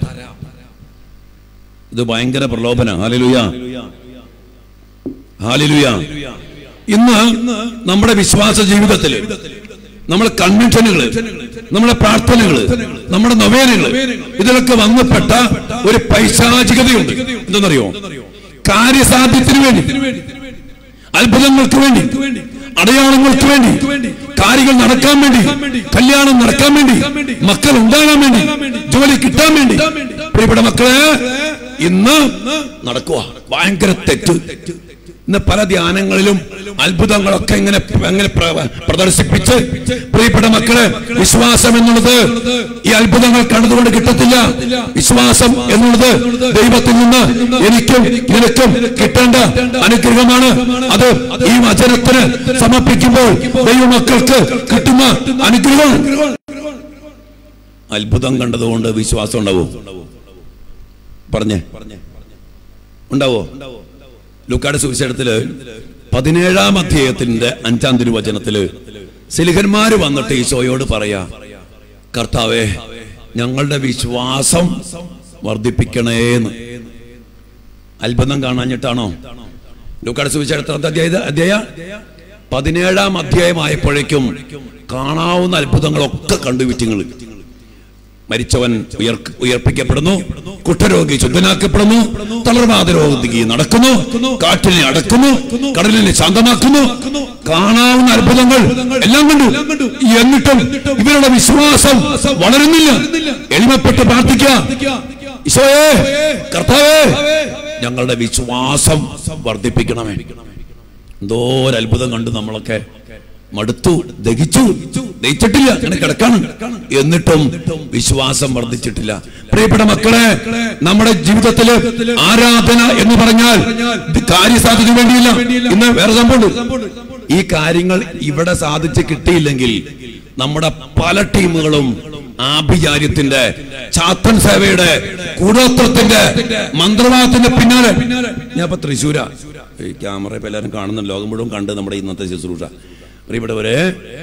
ഇത് ഭയങ്കര പ്രലോഭന. Hallelujah, hallelujah. ഇന്ന് നമ്മുടെ വിശ്വാസ ജീവിതത്തിൽ നമ്മുടെ കൺവെൻഷനുകള്, നമ്മുടെ പ്രാർത്ഥനകള്, നമ്മുടെ നൊവേനകള്, ഇതിലൊക്കെ വന്നപ്പെട്ട ഒരു പൈശാചികതയുണ്ട്. എന്തെന്നറിയോ? കാര്യസാധ്യത്തിന് വേണ്ടി, അത്ഭുതങ്ങൾക്ക് വേണ്ടി, അടയാളങ്ങൾക്ക് വേണ്ടി, കാര്യങ്ങൾ നടക്കാൻ വേണ്ടി, കല്യാണം നടക്കാൻ വേണ്ടി, മക്കൾ ഉണ്ടാകാൻ വേണ്ടി, ജോലി കിട്ടാൻ വേണ്ടി. പ്രിയപ്പെട്ട മക്കളെ, ഇന്ന് നടക്കുക ഭയങ്കര തെറ്റ്. ഇന്ന് പല ധ്യാനങ്ങളിലും അത്ഭുതങ്ങളൊക്കെ ഇങ്ങനെ അങ്ങനെ പ്രദർശിപ്പിച്ച് പ്രിയപ്പെട്ട മക്കളെ, വിശ്വാസം എന്നുള്ളത് ഈ അത്ഭുതങ്ങൾ കണ്ടതുകൊണ്ട് കിട്ടത്തില്ല. വിശ്വാസം എന്നുള്ളത് ദൈവത്തിൽ നിന്ന് എനിക്കും നിനക്കും കിട്ടേണ്ട അനുഗ്രഹമാണ്. അത് ഈ വചനത്തിന് സമർപ്പിക്കുമ്പോൾ ദൈവമക്കൾക്ക് കിട്ടുന്ന അനുഗ്രഹം. അത്ഭുതം കണ്ടതുകൊണ്ട് വിശ്വാസം ഉണ്ടാവോ? പറഞ്ഞേ, ഉണ്ടാവോ? ലൂക്കായുടെ സുവിശേഷത്തില് പതിനേഴാം അധ്യായത്തിന്റെ അഞ്ചാം തിരുവചനത്തില് സിലിഹന്മാര് വന്നിട്ട് ഈശോയോട് പറയാ, കർത്താവേ, ഞങ്ങളുടെ വിശ്വാസം വർദ്ധിപ്പിക്കണേന്ന്. അത്ഭുതം കാണാഞ്ഞിട്ടാണോ? ലൂക്കായുടെ സുവിശേഷത്തിൽ അധ്യായ പതിനേഴാം അധ്യായമായപ്പോഴേക്കും കാണാവുന്ന അത്ഭുതങ്ങളൊക്കെ കണ്ടു വിറ്റിങ്ങൾ. മരിച്ചവൻ ഉയർ ഉയർപ്പിക്കപ്പെടുന്നു, കുഷ്ഠരോഗി ശുദ്ധനാക്കപ്പെടുന്നു, തളർവാദ രോഗി നടക്കുന്നു, കാറ്റിനെ അടക്കുന്നു, കടലിനെ ശാന്തമാക്കുന്നു. കാണാവുന്ന അത്ഭുതങ്ങൾ എല്ലാം കണ്ടു. എന്നിട്ടും ഇവരുടെ വിശ്വാസം വളരുന്നില്ല. എളിമപ്പെട്ട് പ്രാർത്ഥിക്കുക, ഈശോയേ, കർത്താവേ, ഞങ്ങളുടെ വിശ്വാസം വർദ്ധിപ്പിക്കണമേ. എന്തോരത്ഭുതം കണ്ടു നമ്മളൊക്കെ മടുത്തു, ദഹിച്ചു, ദഹിച്ചിട്ടില്ല, അങ്ങനെ കിടക്കാണ്. എന്നിട്ടും വിശ്വാസം വർദ്ധിച്ചിട്ടില്ല. പ്രിയപ്പെട്ട മക്കളെ, നമ്മുടെ ജീവിതത്തില് ആരാധന എന്ന് പറഞ്ഞാൽ കാര്യസാധ്യതയ്ക്ക് വേണ്ടിയില്ല. ഇന്ന് വേറെ സംഭവമുണ്ട്. ഈ കാര്യങ്ങൾ ഇവിടെ സാധിച്ച് കിട്ടിയില്ലെങ്കിൽ നമ്മുടെ പല ടീമുകളും ആഭിചാര്യത്തിന്റെ, ചാത്തൻ സേവയുടെ, കൂടോത്രത്തിന്റെ, മന്ത്രവാദത്തിന്റെ പിന്നാലെ. ഞാൻ ഇപ്പൊ തൃശ്ശൂരാ, ഈ ക്യാമറ ഇപ്പൊ എല്ലാവരും കാണുന്ന, ലോകം മുഴുവൻ കണ്ട് നമ്മുടെ ഇന്നത്തെ ശുശ്രൂഷ. പ്രിയപ്പെട്ടവരെ,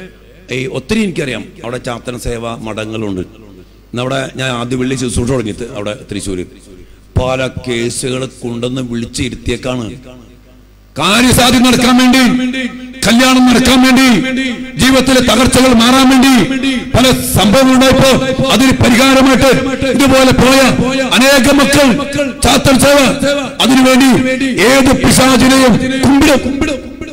ഈ ഒത്തിരി എനിക്കറിയാം അവിടെ ചാത്തൻ സേവ മഠങ്ങളുണ്ട്. ഇന്നവിടെ ഞാൻ ആദ്യ വെള്ളി ശുശ്രൂഷ തുടങ്ങിയിട്ട് അവിടെ തൃശ്ശൂര് പല കേസുകൾ കൊണ്ടുവന്ന് വിളിച്ചിരുത്തിയേക്കാണ്. കാര്യസാധ്യം നടക്കാൻ വേണ്ടി, കല്യാണം നടക്കാൻ വേണ്ടി, ജീവിതത്തിലെ തകർച്ചകൾ മാറാൻ വേണ്ടി പല സംഭവങ്ങളുണ്ടായപ്പോ അതിന് പരിഹാരമായിട്ട് ഇതുപോലെ പോയ അനേക മക്കൾ ചാത്തൻ സേവ, അതിനുവേണ്ടി ഏത് പിശാചിനെയും കുമ്പിടും,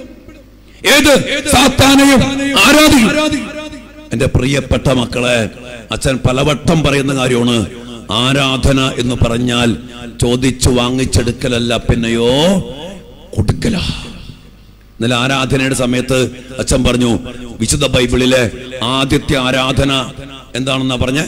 ഏത് സാത്താനെയും ആരാധിക്കും. എന്റെ പ്രിയപ്പെട്ട മക്കളെ, അച്ഛൻ പലവട്ടം പറയുന്ന കാര്യമാണ്, ആരാധന എന്ന് പറഞ്ഞാൽ ചോദിച്ചു വാങ്ങിച്ചെടുക്കലല്ല, പിന്നെയോ കൊടുക്കല. ഇന്നലെ ആരാധനയുടെ സമയത്ത് അച്ഛൻ പറഞ്ഞു, വിശുദ്ധ ബൈബിളിലെ ആദ്യത്തെ ആരാധന എന്താണെന്നാ പറഞ്ഞേ?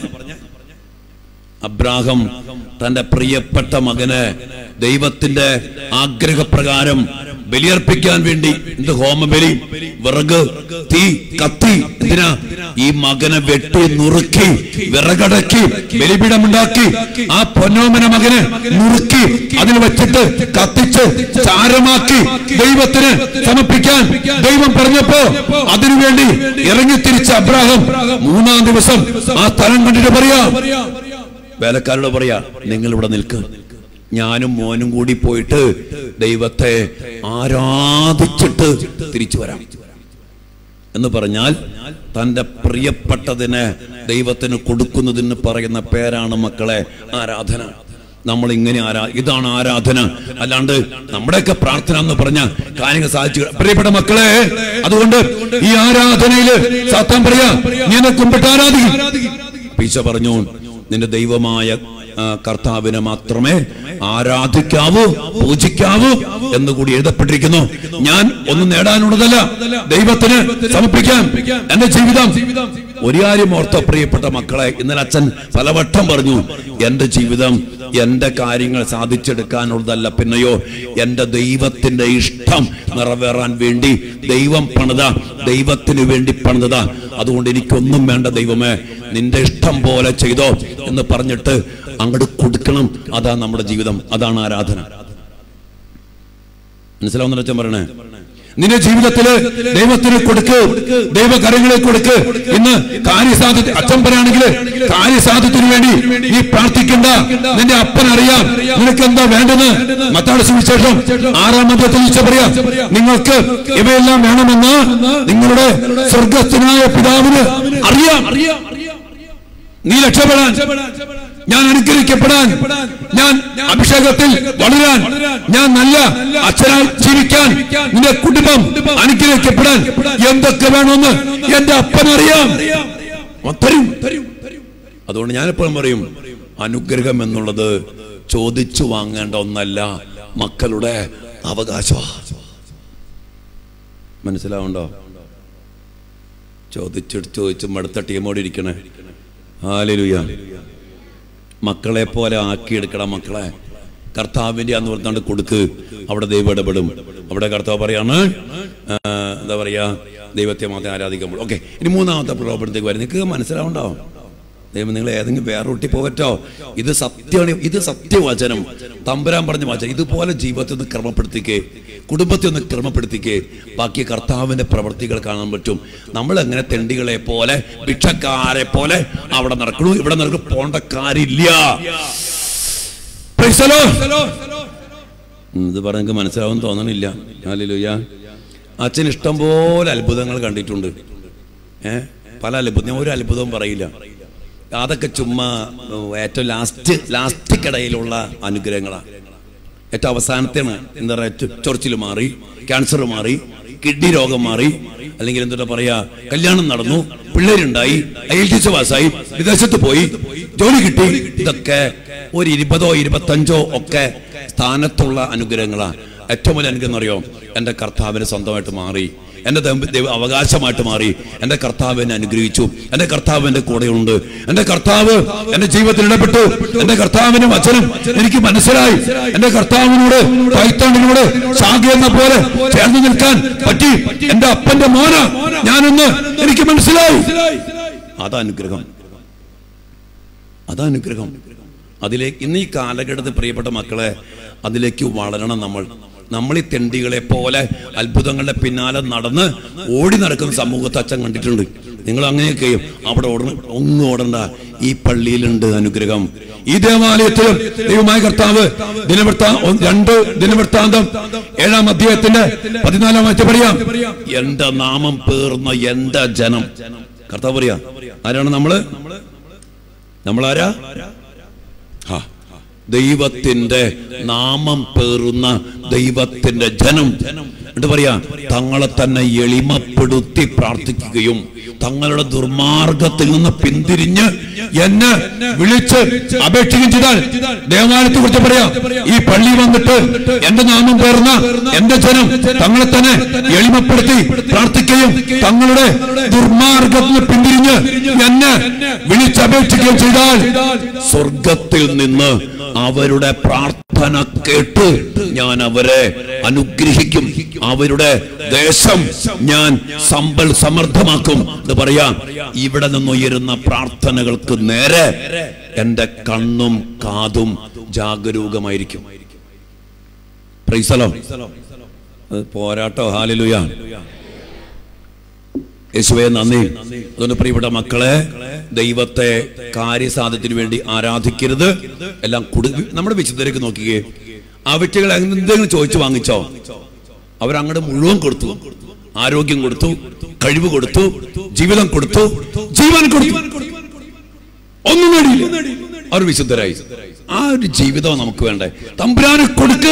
അബ്രാഹം തന്റെ പ്രിയപ്പെട്ട മകന് ദൈവത്തിന്റെ ആഗ്രഹപ്രകാരം ബലിയർപ്പിക്കാൻ വേണ്ടി, എന്ത് ഹോമബലി, വിറക്, തീ, കത്തി, എന്തിനാ? ഈ മകനെ വെട്ടി നുറുക്കി വിറകടക്കി ബലിപീഠമുണ്ടാക്കി ആ പൊന്നോമന മകനെ നുറുക്കി അതിൽ വെച്ചിട്ട് കത്തിച്ച് ചാരമാക്കി ദൈവത്തിന് സമർപ്പിക്കാൻ ദൈവം പറഞ്ഞപ്പോ അതിനുവേണ്ടി ഇറങ്ങി തിരിച്ച അബ്രാഹം മൂന്നാം ദിവസം ആ സ്ഥലം കണ്ടിട്ട് പറയാ, വേലക്കാരോട് പറയാ, നിങ്ങൾ ഇവിടെ നിൽക്ക്, ഞാനും മോനും കൂടി പോയിട്ട് ദൈവത്തെ ആരാധിച്ചിട്ട് തിരിച്ചു വരാം എന്ന് പറഞ്ഞാൽ തന്റെ പ്രിയപ്പെട്ടതിനെ ദൈവത്തിന് കൊടുക്കുന്നതിന് പറയുന്ന പേരാണ് മക്കളെ ആരാധന. നമ്മൾ ഇങ്ങനെ ആരാ ഇതാണ് ആരാധന. അല്ലാണ്ട് നമ്മുടെയൊക്കെ പ്രാർത്ഥന എന്ന് പറഞ്ഞ കാര്യങ്ങൾ സാധിച്ചു. പ്രിയപ്പെട്ട മക്കളെ, അതുകൊണ്ട് ഈ ആരാധനയില് സാത്താൻ പറയാ, നീ എന്നെ കുമ്പിട്ട് ആരാധിക്കും. ഈശോ പറഞ്ഞു, നിന്റെ ദൈവമായ കർത്താവിനെ മാത്രമേ ആരാധിക്കാവൂ, പൂജിക്കാവൂ എന്നുകൂടി എഴുതപ്പെട്ടിരിക്കുന്നു. ഞാൻ ഒന്നും നേടാനുള്ളതല്ല, ദൈവത്തിന് സമർപ്പിക്കാൻ എന്റെ ജീവിതം. ഒരു കാര്യം ഓർത്ത പ്രിയപ്പെട്ട മക്കളെ, ഇന്നലെ അച്ഛൻ പലവട്ടം പറഞ്ഞു, എന്റെ ജീവിതം എന്റെ കാര്യങ്ങൾ സാധിച്ചെടുക്കാനുള്ളതല്ല, പിന്നെയോ എന്റെ ദൈവത്തിന്റെ ഇഷ്ടം നിറവേറാൻ വേണ്ടി ദൈവം പണിത, ദൈവത്തിന് വേണ്ടി പണിതതാ. അതുകൊണ്ട് എനിക്കൊന്നും വേണ്ട ദൈവമേ, നിന്റെ ഇഷ്ടം പോലെ ചെയ്തോ എന്ന് പറഞ്ഞിട്ട് അങ്ങോട്ട് കൊടുക്കണം. അതാ നമ്മുടെ ജീവിതം, അതാണ് ആരാധന. മനസ്സിലാവുന്ന അച്ഛൻ പറയണേ? നിന്റെ ജീവിതത്തില് ദൈവത്തിന് കൊടുക്ക്, ദൈവകരങ്ങളെ കൊടുക്ക്. ഇന്ന് കാര്യസാധ്യത, അച്ഛൻ പറയുകയാണെങ്കിൽ കാര്യസാധ്യത്തിന് വേണ്ടി നീ പ്രാർത്ഥിക്കണ്ട, നിന്റെ അപ്പൻ അറിയാം നിനക്ക് എന്താ വേണ്ടെന്ന്. മത്തായിയുടെ സുവിശേഷം ആറാം അധ്യായത്തിൽ പറയാം, നിങ്ങൾക്ക് ഇവയെല്ലാം വേണമെന്ന് നിങ്ങളുടെ സ്വർഗസ്ഥനായ പിതാവിന് അറിയാം. നീ രക്ഷപ്പെടാൻ, ഞാൻ അനുഗ്രഹിക്കപ്പെടാൻ, ഞാൻ അഭിഷേകത്തിൽ വളരാൻ, ഞാൻ നല്ല അച്ഛനായി ജീവിക്കാൻ, നിന്റെ കുടുംബം അനുഗ്രഹിക്കപ്പെടാൻ എന്തൊക്കെ വേണമെന്ന് എന്റെ അപ്പനറിയാം. അതുകൊണ്ട് ഞാനെപ്പോഴും പറയും, അനുഗ്രഹം എന്നുള്ളത് ചോദിച്ചു വാങ്ങേണ്ട ഒന്നല്ല, മക്കളുടെ അവകാശമാണ്. മനസ്സിലാവുണ്ടോ? ചോദിച്ചിട്ട് ചോദിച്ചും അടുത്ത ടീമോട് ഇരിക്കണേ. ഹല്ലേലൂയ. മക്കളെ പോലെ ആക്കിയെടുക്കണം. മക്കളെ കർത്താവിൻ്റെ അന്ന് പറഞ്ഞാണ്ട് കൊടുക്ക്. അവിടെ ദൈവം ഇടപെടും. അവിടെ കർത്താവ് പറയാണ് എന്താ പറയാ, ദൈവത്തെ മാത്രം ആരാധിക്കുമ്പോൾ. ഓക്കെ, ഇനി മൂന്നാമത്തെ പ്രലോഭനത്തേക്ക് വരും. നിങ്ങൾക്ക് മനസ്സിലാവുണ്ടോ? ദൈവം നിങ്ങൾ ഏതെങ്കിലും വേറെ ഒട്ടി പോവറ്റോ? ഇത് സത്യമാണ്. ഇത് സത്യവചനം, തമ്പുരാൻ പറഞ്ഞ വചനം. ഇതുപോലെ ജീവിതത്തിൽ ഒന്ന് ക്രമപ്പെടുത്തിക്കേ, കുടുംബത്തെ ഒന്ന് ക്രമപ്പെടുത്തിക്കേ. ബാക്കി കർത്താവിന്റെ പ്രവൃത്തികൾ കാണാൻ പറ്റും. നമ്മൾ എങ്ങനെ തെണ്ടികളെ പോലെ ഭിക്ഷക്കാരെ പോലെ അവിടെ നടക്കണു, ഇവിടെ നടക്കും, പോണ്ട കാര്യമില്ല. ഇത് പറഞ്ഞ നിങ്ങൾക്ക് മനസ്സിലാവും തോന്നണില്ല. ഹല്ലേലൂയ. അച്ഛൻ ഇഷ്ടം പോലെ അത്ഭുതങ്ങൾ കണ്ടിട്ടുണ്ട്. ഏഹ് പല അത്ഭുതം. ഞാൻ ഒരു അത്ഭുതവും പറയില്ല. അതൊക്കെ ചുമ്മാ ഏറ്റവും ലാസ്റ്റ് ലാസ്റ്റിക്കിടയിലുള്ള അനുഗ്രഹങ്ങളാണ്. ഏറ്റവും അവസാനത്തെയാണ്. എന്താ പറയുക, ചൊറിച്ചിൽ മാറി, ക്യാൻസർ മാറി, കിഡ്നി രോഗം മാറി, അല്ലെങ്കിൽ എന്താ പറയാ, കല്യാണം നടന്നു, പിള്ളേരുണ്ടായി, ഐ എൽ ടി എസ് പാസ്സായി, വിദേശത്ത് പോയി, ജോലി കിട്ടി. ഇതൊക്കെ ഒരു ഇരുപതോ ഇരുപത്തഞ്ചോ ഒക്കെ സ്ഥാനത്തുള്ള അനുഗ്രഹങ്ങളാണ്. ഏറ്റവും വലിയ അനുഗ്രഹം അറിയോ? എൻ്റെ കർത്താവിന് സ്വന്തമായിട്ട് മാറി, എൻ്റെ ദൈവ അവകാശമായിട്ട് മാറി. എൻ്റെ കർത്താവ് എന്നെ അനുഗ്രഹിച്ചു. എൻ്റെ കർത്താവ് എൻ്റെ കൂടെയുണ്ട്. എൻ്റെ കർത്താവ് എൻ്റെ ജീവിതത്തിൽ ഇടപെട്ടു. എൻ്റെ കർത്താവിന്റെ വചനം എനിക്ക് മനസ്സിലായി. എൻ്റെ കർത്താവിനോട് പൈത്താണ്ടിനോട് ശാഖ എന്ന പോലെ ചേർന്ന് നിൽക്കാൻ പറ്റി. എൻ്റെ അപ്പന്റെ മോന ഞാനൊന്ന് എനിക്ക് മനസ്സിലായി. അതാനുഗ്രഹം, അതാനുഗ്രഹം. അതിലേക്ക് ഇന്ന് ഈ കാലഘട്ടത്തിൽ പ്രിയപ്പെട്ട മക്കളെ, അതിലേക്ക് വളരണം നമ്മൾ. നമ്മൾ ഈ തെണ്ടികളെ പോലെ അത്ഭുതങ്ങളുടെ പിന്നാലെ നടന്ന് ഓടി നടക്കുന്ന സമൂഹത്തെ അച്ഛൻ കണ്ടിട്ടുണ്ട്. നിങ്ങൾ അങ്ങനെയൊക്കെ അവിടെ ഓടണം. ഒന്നും ഓടണ്ട. ഈ പള്ളിയിലുണ്ട് അനുഗ്രഹം. ഈ ദേവാലയത്തിലും ദൈവമായ കർത്താവ് ദിനവൃത്താ രണ്ട് ദിനവൃത്താന്തം ഏഴാം അധ്യായത്തിന്റെ പതിനാലാം വാക്യം പറയാം, എന്റെ നാമം പേർന്ന എന്റെ ജനം. കർത്താവ് പറയാ, ആരാണ് നമ്മള്? നമ്മളാരാ? ഹാ, ദൈവത്തിന്റെ നാമം പേറുന്ന ദൈവത്തിന്റെ ജനം. എന്നിട്ട് പറയാ, തങ്ങളെ തന്നെ എളിമപ്പെടുത്തി പ്രാർത്ഥിക്കുകയും തങ്ങളുടെ ദുർമാർഗത്തിൽ നിന്ന് പിന്തിരിഞ്ഞ് എന്നെ വിളിച്ച് അപേക്ഷിക്കുകയും ചെയ്താൽ, ദേവാലയത്തെ കുറിച്ച് പറയാം, ഈ പള്ളി വന്നിട്ട് എന്റെ നാമം പേർന്ന എന്റെ ജനം തങ്ങളെ തന്നെ എളിമപ്പെടുത്തി പ്രാർത്ഥിക്കുകയും തങ്ങളുടെ ദുർമാർഗത്തിൽ നിന്ന് പിന്തിരിഞ്ഞ് എന്നെ വിളിച്ചപേക്ഷിക്കുകയും ചെയ്താൽ സ്വർഗത്തിൽ നിന്ന് അവരുടെ പ്രാർത്ഥന കേട്ട് ഞാൻ അവരെ അനുഗ്രഹിക്കും. അവരുടെ ദേശം ഞാൻ സമ്പൽ സമൃദ്ധമാക്കും എന്ന് പറയാം. ഇവിടെ നിന്നുയരുന്ന പ്രാർത്ഥനകൾക്ക് നേരെ എന്റെ കണ്ണും കാതും ജാഗരൂകമായിരിക്കും. Price the Lord. അത് പോരാട്ടോ. ഹല്ലേലൂയ. യേശുവേ നന്ദി. അതുകൊണ്ട് പ്രിയപ്പെട്ട മക്കളെ, ദൈവത്തെ കാര്യസാധ്യത്തിന് വേണ്ടി ആരാധിക്കരുത്. എല്ലാം കൊടു നമ്മുടെ വിശുദ്ധരേക്ക് നോക്കിയേ. ആ വ്യക്തികൾ എന്തെങ്കിലും ചോദിച്ചു വാങ്ങിച്ചോ? അവരങ്ങോട്ട് മുഴുവൻ കൊടുത്തു. ആരോഗ്യം കൊടുത്തു, കഴിവ് കൊടുത്തു, ജീവിതം കൊടുത്തു, ജീവൻ കൊടുത്തു, ഒന്നും നേടിയില്ല. അവർ വിശുദ്ധരായി. ആ ഒരു ജീവിതം നമുക്ക് വേണ്ടേ? തമ്പുരാന് കൊടുക്ക്.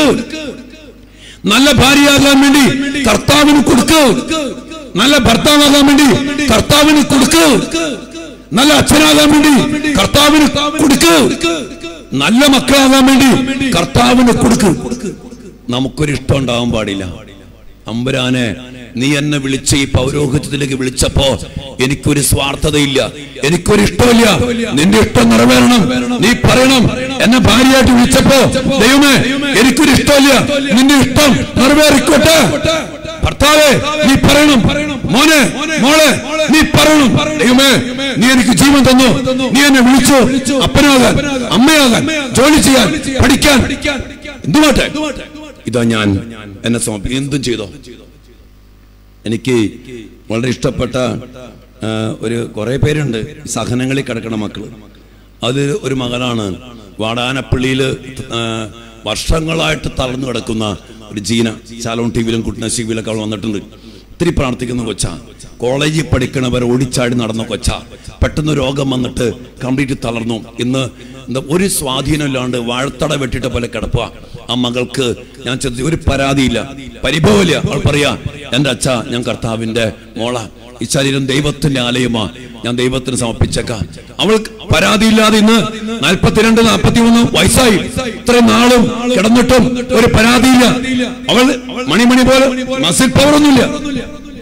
നല്ല ഭാര്യയാകാൻ വേണ്ടി കർത്താവിന് കൊടുക്ക്. നല്ല ഭർത്താവാകാൻ വേണ്ടി കർത്താവിന് കൊടുക്ക്. നല്ല അച്ഛനാകാൻ വേണ്ടി കർത്താവിന് കൊടുക്ക്. നല്ല മക്കളാകാൻ വേണ്ടി കർത്താവിന് കൊടുക്ക്. നമുക്കൊരു ഇഷ്ടം ഉണ്ടാവാൻ പാടില്ല. തമ്പുരാനെ, നീ എന്നെ വിളിച്ച് ഈ പൗരോഹിത്യത്തിലേക്ക് വിളിച്ചപ്പോ എനിക്കൊരു സ്വാർത്ഥതയില്ല, എനിക്കൊരു ഇഷ്ടമില്ല. നിന്റെ ഇഷ്ടം നിറവേറണം. നീ പറയണം, എന്നെ ഭാര്യയായിട്ട് വിളിച്ചപ്പോ ദൈവമേ എനിക്കൊരു ഇഷ്ടമില്ല, നിന്റെ ഇഷ്ടം നിറവേറിക്കോട്ടെ. ഭർത്താവേ നീ പറയണം, മോനെ മോളെ നീ പറയണം, ദൈവമേ നീ എനിക്ക് ജീവൻ തന്നു, നീ എന്നെ വിളിച്ചു അപ്പനാകാൻ, അമ്മയാകാൻ, ജോലി ചെയ്യാൻ, പഠിക്കാൻ, എന്തുമാട്ടെ ഇതാ ഞാൻ എന്നെ സമർപ്പിക്കും. എന്തും ചെയ്തോ. എനിക്ക് വളരെ ഇഷ്ടപ്പെട്ട ഒരു കുറെ പേരുണ്ട് സഹനങ്ങളിൽ കിടക്കണ മക്കള്. അത് ഒരു മകനാണ് വാടാനപ്പള്ളിയില് വർഷങ്ങളായിട്ട് തളർന്നു കിടക്കുന്ന ഒരു ജീന. ശാലോൺ ടി വിയിലും കുട്ടനസ് ടി വിയിലൊക്കെ അവൾ വന്നിട്ടുണ്ട്. ഒത്തിരി പ്രാർത്ഥിക്കുന്ന കൊച്ച, കോളേജിൽ പഠിക്കണവർ ഓടിച്ചാടി നടന്ന കൊച്ച. പെട്ടെന്ന് രോഗം വന്നിട്ട് കംപ്ലീറ്റ് തളർന്നു. ഇന്ന് എന്താ ഒരു സ്വാധീനമില്ലാണ്ട് വാഴത്തട വെട്ടിട്ട പോലെ കിടക്കുക. ആ മകൾക്ക് ഞാൻ ചോദിച്ചു, ഒരു പരാതിയില്ല, പരിഭവമില്ല. അവൾ പറയാ, എൻ്റെ അച്ഛ ഞാൻ കർത്താവിന്റെ മോള, ഈ ശരീരം ദൈവത്തിന്റെ ആലയമാ, ഞാൻ ദൈവത്തിന് സമർപ്പിച്ചേക്കാം. അവൾ പരാതിയില്ലാതെ ഇന്ന് നാൽപ്പത്തിരണ്ട് നാൽപ്പത്തി മൂന്ന് വയസ്സായി. ഇത്രയും നാളും കിടന്നിട്ടും ഒരു പരാതിയില്ല. അവൾ മണിമണി പോലെ മസിൽ പവറൊന്നുമില്ല.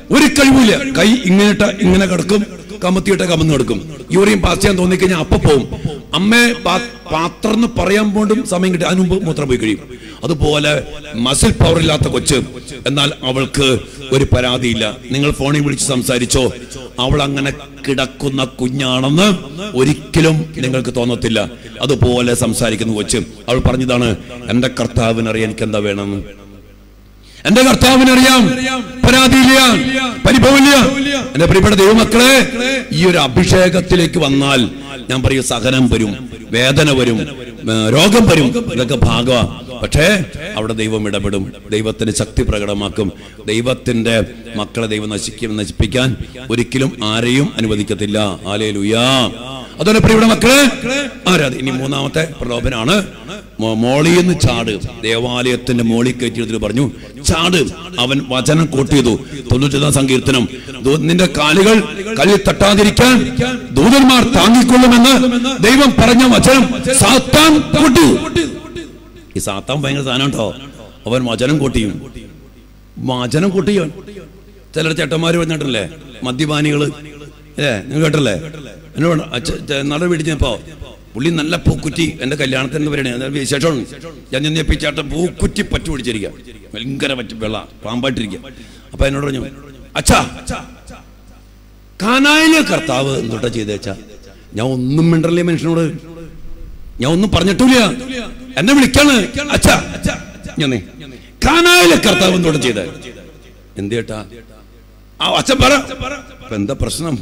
ഒരു കഴിവില്ല. കൈ ഇങ്ങനെ ഇങ്ങനെ കിടക്കും, കമത്തിയിട്ട് കമന്ന് കിടക്കും. യൂറിയും പാസ് ചെയ്യാൻ തോന്നിക്കഴിഞ്ഞാൽ അപ്പൊ പോവും. അമ്മയെ പാത്രം എന്ന് പറയാൻ പോണ്ടും സമയം കിട്ടി, അതിന് മുമ്പ് മൂത്രം പോയി കഴിയും. അതുപോലെ മസിൽ പവർ ഇല്ലാത്ത കൊച്ച്, എന്നാൽ അവൾക്ക് ഒരു പരാതിയില്ല. നിങ്ങൾ ഫോണിൽ വിളിച്ച് സംസാരിച്ചോ, അവൾ അങ്ങനെ കിടക്കുന്ന കുഞ്ഞാണെന്ന് ഒരിക്കലും നിങ്ങൾക്ക് തോന്നത്തില്ല. അതുപോലെ സംസാരിക്കുന്ന കൊച്ച്. അവൾ പറഞ്ഞതാണ്, എന്റെ കർത്താവിനറിയാൻ എനിക്ക് എന്താ വേണം, എന്റെ കർത്താവിനറിയാം, പരാതിയില്ല, പരിഭവമില്ല. എന്റെ പ്രിയപ്പെട്ട ദൈവമക്കളെ, ഈ ഒരു അഭിഷേകത്തിലേക്ക് വന്നാൽ ഞാൻ പറയും, സഹനം വരും, വേദന വരും, രോഗം വരും, ഇതൊക്കെ ഭാഗമാണ്. പക്ഷേ അവിടെ ദൈവം ഇടപെടും, ദൈവത്തിന്റെ ശക്തി പ്രകടമാക്കും. ദൈവത്തിന്റെ മക്കളെ ദൈവം നശിക്കും നശിപ്പിക്കാൻ ഒരിക്കലും ആരെയും അനുവദിക്കത്തില്ല. ഹല്ലേലൂയാ. അതുപോലെ പ്രിയപ്പെട്ട മക്കളെ, ആരാധന. ഇനി മൂന്നാമത്തെ പ്രലോഭനാണ്, മോളിന്ന് ചാട്. ദേവാലയത്തിന്റെ മോളി കയറ്റിയെടുത്തിട്ട് പറഞ്ഞു, ചാട്. അവൻ വചനം കോട്ട് ചെയ്തു. തൊണ്ണൂറ്റൊന്നാം സങ്കീർത്തനം, നിന്റെ കാലുകൾ കല്ലിൽ തട്ടാതിരിക്കാൻ ദൂതന്മാർ താങ്ങിക്കൊള്ളുമെന്ന് ദൈവം പറഞ്ഞ വചനം സാത്താൻ കോട്ടി. ഈ സാത്താൻ ഭയങ്കര സാധനം കേട്ടോ. അവൻ വചനം കോട്ടിയും വചനം കൂട്ടിയോ. ചിലർ ചേട്ടന്മാര് പറഞ്ഞിട്ടല്ലേ, മദ്യപാനികള്, ഏ നിങ്ങൾ കേട്ടല്ലേ? എന്നോട് നാളെ വീട്ടിച്ചപ്പോ പുള്ളി നല്ല പൂക്കുറ്റി, എന്റെ കല്യാണത്തിന് പറയണേ വിശേഷമാണ്. ഞാൻ നിന്നപ്പോ ചേട്ടൻ പൂക്കുറ്റി പറ്റു പിടിച്ചിരിക്കുക, ഭയങ്കര പറ്റി വെള്ള പാമ്പായിട്ടിരിക്കുക. അപ്പൊ എന്നോട് പറഞ്ഞു, അച്ഛാ കാനായിലെ കർത്താവ് എന്തൊട്ടാ ചെയ്തേച്ചാ? ഞാൻ ഒന്നും മിണ്ടല്ലേ മനുഷ്യനോട്, ഞാൻ ഒന്നും പറഞ്ഞിട്ടില്ല. എന്നെ വിളിക്കാണ്, അച്ഛാ ഞാൻ കാനായിലെ കർത്താവ് എന്തോട്ട് ചെയ്ത എന്ത് ചേട്ടാ? ആ അച്ഛൻ പറ, എന്താ പ്രശ്നം?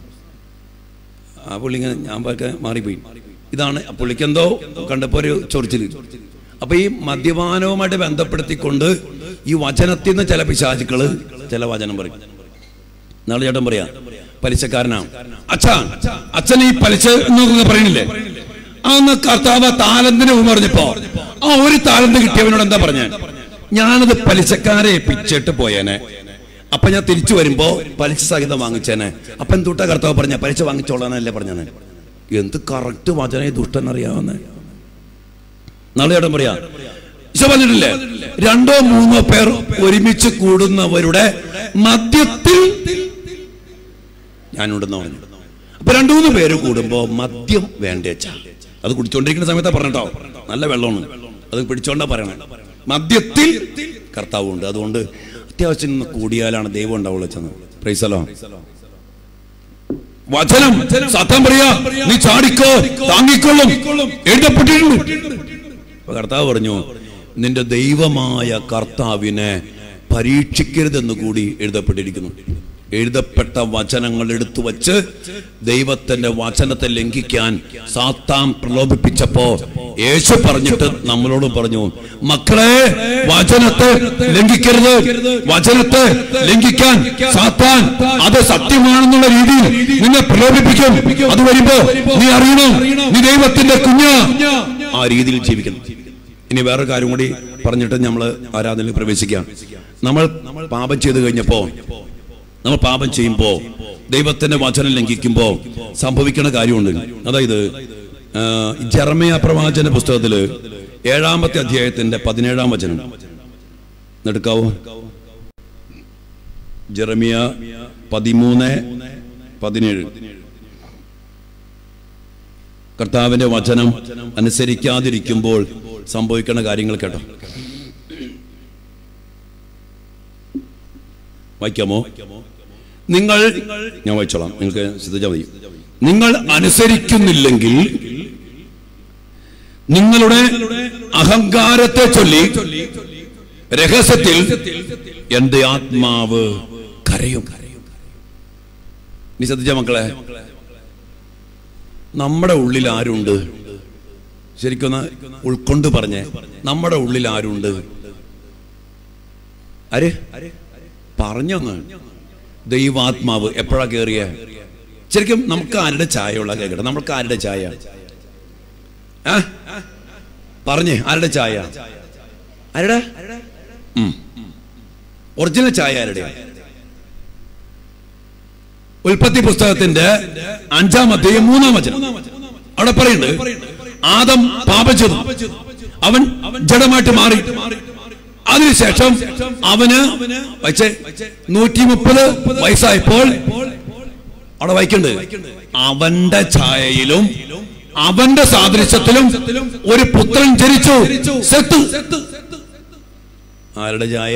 ആ പുള്ളി ഇങ്ങനെ ഞാൻ പറക്കെ മാറിപ്പോയി. ഇതാണ് പുള്ളിക്ക് എന്തോ കണ്ടപ്പോ ഒരു ചൊറിച്ചില്. അപ്പൊ ഈ മദ്യപാനവുമായിട്ട് ബന്ധപ്പെടുത്തിക്കൊണ്ട് ഈ വചനത്തിൽ നിന്ന് ചില പിശാചുക്കള് ചില വചനം പറയും. നാളെ ചേട്ടൻ പറയാ പലിശക്കാരനാണ്. അച്ഛാ അച്ഛൻ ഈ പലിശ എന്നൊക്കെ പറയണില്ലേ? അന്ന് കർത്താവ് താലന്തിന് പറഞ്ഞപ്പോ ആ ഒരു താലന്ത് കിട്ടിയവനോട് എന്താ പറഞ്ഞ? ഞാനത് പലിശക്കാരെ ഏൽപ്പിച്ചിട്ട് പോയേനെ, അപ്പൊ ഞാൻ തിരിച്ചു വരുമ്പോ പലിശ സഹിതം വാങ്ങിച്ചേനെ. അപ്പൊ എന്തുട്ടാ കർത്താവ് പറഞ്ഞ? പലിശ വാങ്ങിച്ചോളാനല്ലേ പറഞ്ഞത്. എന്ത് കറക്റ്റ് വചന ദുഷ്ടൻ അറിയാവുന്ന. നാളെ ചേട്ടൻ പറയാ ഈശോ പറഞ്ഞിട്ടില്ലേ, രണ്ടോ മൂന്നോ പേർ ഒരുമിച്ച് കൂടുന്നവരുടെ മദ്യത്തിൽ ഞാനുണ്ടെന്ന് പറഞ്ഞു. അപ്പൊ രണ്ടു മൂന്ന് പേര് കൂടുമ്പോ മദ്യം വേണ്ടേച്ചാ, അത് കുടിച്ചോണ്ടിരിക്കുന്ന സമയത്താ പറഞ്ഞോ, നല്ല വെള്ളമാണ്, അത് പിടിച്ചോണ്ടാ പറയണേ. മദ്യത്തിൽ കർത്താവ് ഉണ്ട്. അതുകൊണ്ട് അത്യാവശ്യം നിന്ന് കൂടിയാലാണ് ദൈവം ഉണ്ടാവുള്ളൂ ചെന്ന്. Praise the Lord. വചനം സത്യം പറയാ, നീ ചാടിക്കോ, താങ്ങിക്കൊള്ളും, എഴുതപ്പെട്ടിട്ടുണ്ട്. കർത്താവ് പറഞ്ഞു, നിന്റെ ദൈവമായ കർത്താവിനെ പരീക്ഷിക്കരുതെന്ന് കൂടി എഴുതപ്പെട്ടിരിക്കുന്നു. എഴുതപ്പെട്ട വചനങ്ങൾ എടുത്തു വച്ച് ദൈവത്തിന്റെ വചനത്തെ ലംഘിക്കാൻ സാത്താൻ പ്രലോഭിപ്പിച്ചപ്പോ യേശു പറഞ്ഞിട്ട് നമ്മളോട് പറഞ്ഞു, മക്കളെ വചനത്തെ ലംഘിക്കരുത്. വചനത്തെ ലംഘിക്കാൻ സാത്താൻ അത് സത്യമാണെന്നുള്ള രീതിയിൽ നിന്നെ പ്രലോഭിപ്പിക്കും. അത് വരുമ്പോ നീ അറിയണം, നീ ദൈവത്തിന്റെ കുഞ്ഞ്, ആ രീതിയിൽ ജീവിക്കണം. ഇനി വേറൊരു കാര്യം കൂടി പറഞ്ഞിട്ട് നമ്മൾ ആരാധനയിൽ പ്രവേശിക്കാം. നമ്മൾ പാപം ചെയ്തു കഴിഞ്ഞപ്പോ, നമ്മൾ പാപം ചെയ്യുമ്പോ ദൈവത്തിന്റെ വചനം ലംഘിക്കുമ്പോ സംഭവിക്കുന്ന കാര്യമുണ്ട്. അതായത് ജെറമ്യാ പ്രവാചന പുസ്തകത്തില് ഏഴാമത്തെ അധ്യായത്തിന്റെ പതിനേഴാം വചനം എടുക്കാവോ? ജെറമ്യാ പതിമൂന്ന് പതിനേഴ്. കർത്താവിന്റെ വചനം അനുസരിക്കാതിരിക്കുമ്പോൾ സംഭവിക്കുന്ന കാര്യങ്ങൾ കേട്ടോ. വായിക്കാമോ? നിങ്ങൾ, ഞാൻ വായിച്ചോളാം, നിങ്ങൾക്ക് ശ്രദ്ധിച്ചാൽ മതി. നിങ്ങൾ അനുസരിക്കുന്നില്ലെങ്കിൽ നിങ്ങളുടെ അഹങ്കാരത്തെ ചൊല്ലി രഹസ്യത്തിൽ എന്റെ ആത്മാവ് കരയും. നീ ശ്രദ്ധിച്ച മക്കളെ, നമ്മുടെ ഉള്ളിൽ ആരുണ്ട്? ശരിക്കൊന്ന് ഉൾക്കൊണ്ട് പറഞ്ഞേ, നമ്മുടെ ഉള്ളിൽ ആരുണ്ട്? ആര് പറഞ്ഞൊന്ന്? ദൈവാത്മാവ്. എപ്പോഴാ കേറിയ? ശരിക്കും നമുക്ക് ആരുടെ ചായ ഉള്ള കേൾക്കട്ടെ? നമ്മൾക്ക് ആരുടെ ചായ? ആ പറഞ്ഞേ, ആരുടെ ചായ? ആരുടെ ഒറിജിനൽ ചായ ആരുടെ? ഉൽപ്പത്തി പുസ്തകത്തിന്റെ അഞ്ചാം അധ്യായം മൂന്നാം വചനം അവിടെ പറയുന്നുണ്ട്, ആദം പാപം ചെയ്തു, അവൻ ജഡമായിട്ട് മാറി. അതിനുശേഷം അവന് വയസ്സ് നൂറ്റി മുപ്പത് വയസ്സായപ്പോൾ അവിടെ വായിക്കണ്ട്, അവന്റെ ഛായയിലും അവന്റെ സാദൃശ്യത്തിലും ഒരു പുത്രൻ ജനിച്ചു. സെത്ത്. ആരുടെ ഛായ?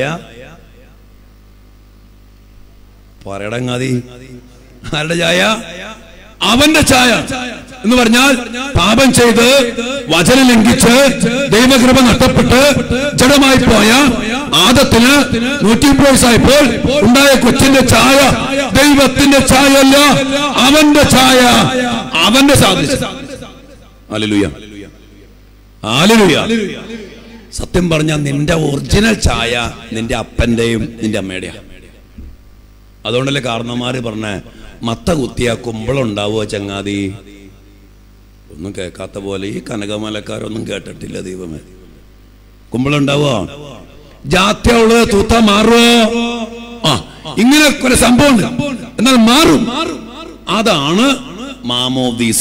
പറയടങ്ങാതി. ആരുടെ ഛായ? അവന്റെ ഛായ എന്ന് പറഞ്ഞാൽ പാപം ചെയ്ത് വചനം ലംഘിച്ച് ദൈവകൃപ നഷ്ടപ്പെട്ട് ജഡമായി പോയ ആദത്തിന് നൂറ്റി മുപ്പത് വയസ്സായപ്പോൾ ഉണ്ടായ കൊച്ചിന്റെ ഛായ ദൈവത്തിന്റെ ഛായ അല്ല, അവന്റെ ഛായ, അവന്റെ സാദൃശ്യം. Hallelujah, hallelujah. സത്യം പറഞ്ഞാൽ നിന്റെ ഒറിജിനൽ ഛായ നിന്റെ അപ്പന്റെയും നിന്റെ അമ്മയുടെയും. അതുകൊണ്ടല്ലേ കാരണന്മാര് പറഞ്ഞ മത്ത കുത്തിയ കുമ്പളുണ്ടാവോ ചങ്ങാതി? ഒന്നും കേൾക്കാത്ത പോലെ ഈ കനകമലക്കാരൊന്നും കേട്ടിട്ടില്ല. ദൈവമേ, കുമ്പളുണ്ടാവോ? ജാത്യവള് തൂത്ത മാറുവോ? ആ, ഇങ്ങനെ ഒരു സംഭവം എന്നാൽ മാറും. അതാണ് മാമോദീസ.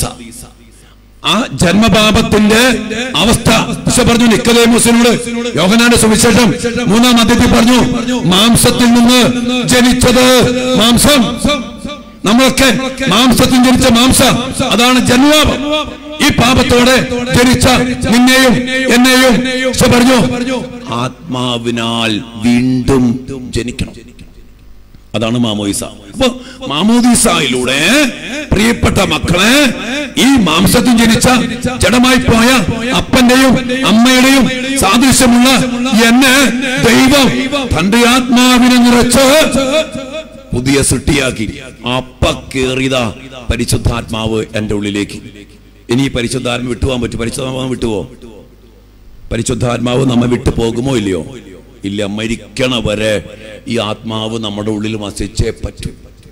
ആ ജന്മപാപത്തിന്റെ അവസ്ഥ പറഞ്ഞു നിക്കോദേമോസിനോട്. യോഹന്നാന്റെ സുവിശേഷം മൂന്നാം അധ്യായത്തിൽ പറഞ്ഞു, മാംസത്തിൽ നിന്ന് ജനിച്ചത് മാംസം. നമ്മളൊക്കെ മാംസത്തിൽ ജനിച്ച മാംസം, അതാണ് ജന്മപാപം. ഈ പാപത്തോടെ ജനിച്ച നിന്നെയും എന്നെയും പറഞ്ഞു ആത്മാവിനാൽ വീണ്ടും ജനിക്കണം. അതാണ് മാമോദീസ. അപ്പൊ മാമോദീസയിലൂടെ പ്രിയപ്പെട്ട മക്കളെ, ഈ മാംസത്തിൽ ജനിച്ച ജഡമായി പോയ അപ്പന്റെയും അമ്മയുടെയും സാദൃശ്യമുള്ള എന്നെ ദൈവം തന്റെ ആത്മാവിനെ നിറച്ച് പുതിയ സൃഷ്ടിയാക്കി. അപ്പ കേറിയതാ പരിശുദ്ധാത്മാവ് എന്റെ ഉള്ളിലേക്ക്. ഇനി പരിശുദ്ധാത്മാവ് വിട്ടുപോകാൻ പറ്റും? പരിശുദ്ധാത്മാവ് വിട്ടുപോ? പരിശുദ്ധാത്മാവ് നമ്മെ വിട്ടു പോകുമോ ഇല്ലയോ? ഇല്ല. മരിക്കണ വരെ ഈ ആത്മാവ് നമ്മുടെ ഉള്ളിൽ വസിച്ചേ പറ്റൂ.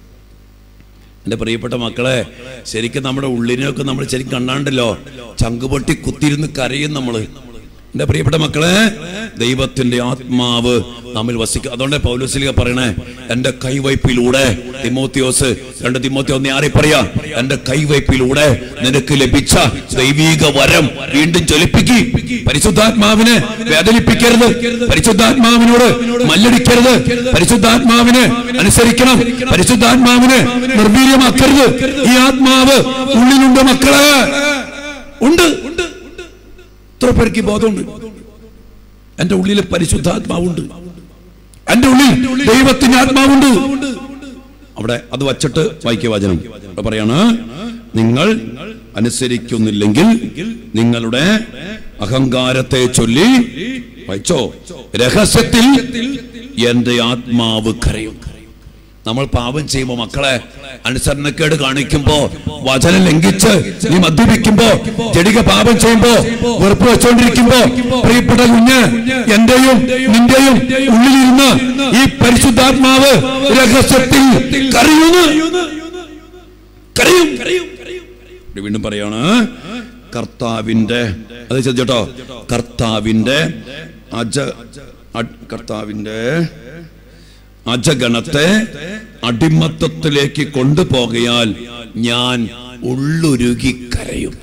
എന്റെ പ്രിയപ്പെട്ട മക്കളെ, ശരിക്കും നമ്മുടെ ഉള്ളിനൊക്കെ നമ്മൾ ശരിക്കും കണ്ടാണ്ടല്ലോ, ചങ്കുപൊട്ടി കുത്തിയിരുന്ന് കരയും നമ്മള്. എന്റെ പ്രിയപ്പെട്ട മക്കളെ, ദൈവത്തിന്റെ ആത്മാവ് നമ്മിൽ വസിക്കും. അതുകൊണ്ട് പൗലോസ്ലീഹ പറയണേ, എന്റെ കൈവയ്പിലൂടെ, തിമോത്തിയോസ് രണ്ട് തിമോത്തിയോസ് ഒന്ന് ആറി പറയാ, എന്റെ കൈവയ്പിലൂടെ നിനക്ക് ലഭിച്ച ദൈവീക വരം വീണ്ടും ജ്വലിപ്പിക്കും. പരിശുദ്ധാത്മാവിനെ വേദനിപ്പിക്കരുത്, പരിശുദ്ധാത്മാവിനോട് മല്ലടിക്കരുത്, പരിശുദ്ധാത്മാവിനെ അനുസരിക്കണം, പരിശുദ്ധാത്മാവിനെ നിർവീര്യമാക്കരുത്. ഈ ആത്മാവ് ഉള്ളിലുണ്ട് മക്കളെ, ഉണ്ട്. എത്ര പേർക്ക് ബോധമുണ്ട്? എന്റെ ഉള്ളിൽ പരിശുദ്ധാത്മാവുണ്ട്, എന്റെ ഉള്ളിൽ ദൈവത്തിന്റെ ആത്മാവുണ്ട്. അവിടെ അത് വച്ചിട്ട് വായിക്കുക വചനം. പറയാണ്, നിങ്ങൾ അനുസരിക്കുന്നില്ലെങ്കിൽ നിങ്ങളുടെ അഹങ്കാരത്തെ ചൊല്ലി വായിച്ചോ, രഹസ്യത്തിൽ എന്റെ ആത്മാവ് കരയും. നമ്മൾ പാപം ചെയ്യുമ്പോ മക്കളെ, അനുസരണക്കേട് കാണിക്കുമ്പോ, വചനം ലംഘിച്ച് നീ മദ്യപിക്കുമ്പോ, ജഡിക പാപം ചെയ്യുമ്പോ, വെറുപ്പ് വെച്ചോണ്ടിരിക്കുമ്പോ, പ്രിയപ്പെട്ട കുഞ്ഞ്, എന്റെയും നിന്റെയും ഉള്ളിലിരുന്ന് ഈ പരിശുദ്ധാത്മാവ് രഹസ്യത്തിൽ കരയുന്നു, കരയും. വീണ്ടും പറയാണ്, കർത്താവിന്റെ, അത് ചോദിച്ചോ, കർത്താവിന്റെ അജ കർത്താവിന്റെ അജഗണത്തെ അടിമത്തത്തിലേക്ക് കൊണ്ടുപോകയാൽ ഞാൻ ഉള്ളുരുകി കരയും.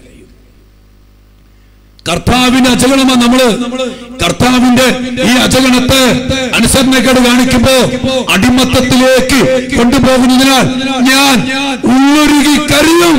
കർത്താവിന്റെ അജഗണമാ നമ്മള്. കർത്താവിന്റെ ഈ അജഗണത്തെ അനുസരണക്കേട് കാണിക്കുമ്പോ അടിമത്തത്തിലേക്ക് കൊണ്ടുപോകുന്നതിനാൽ ഞാൻ ഉള്ളുരുകി കരയും.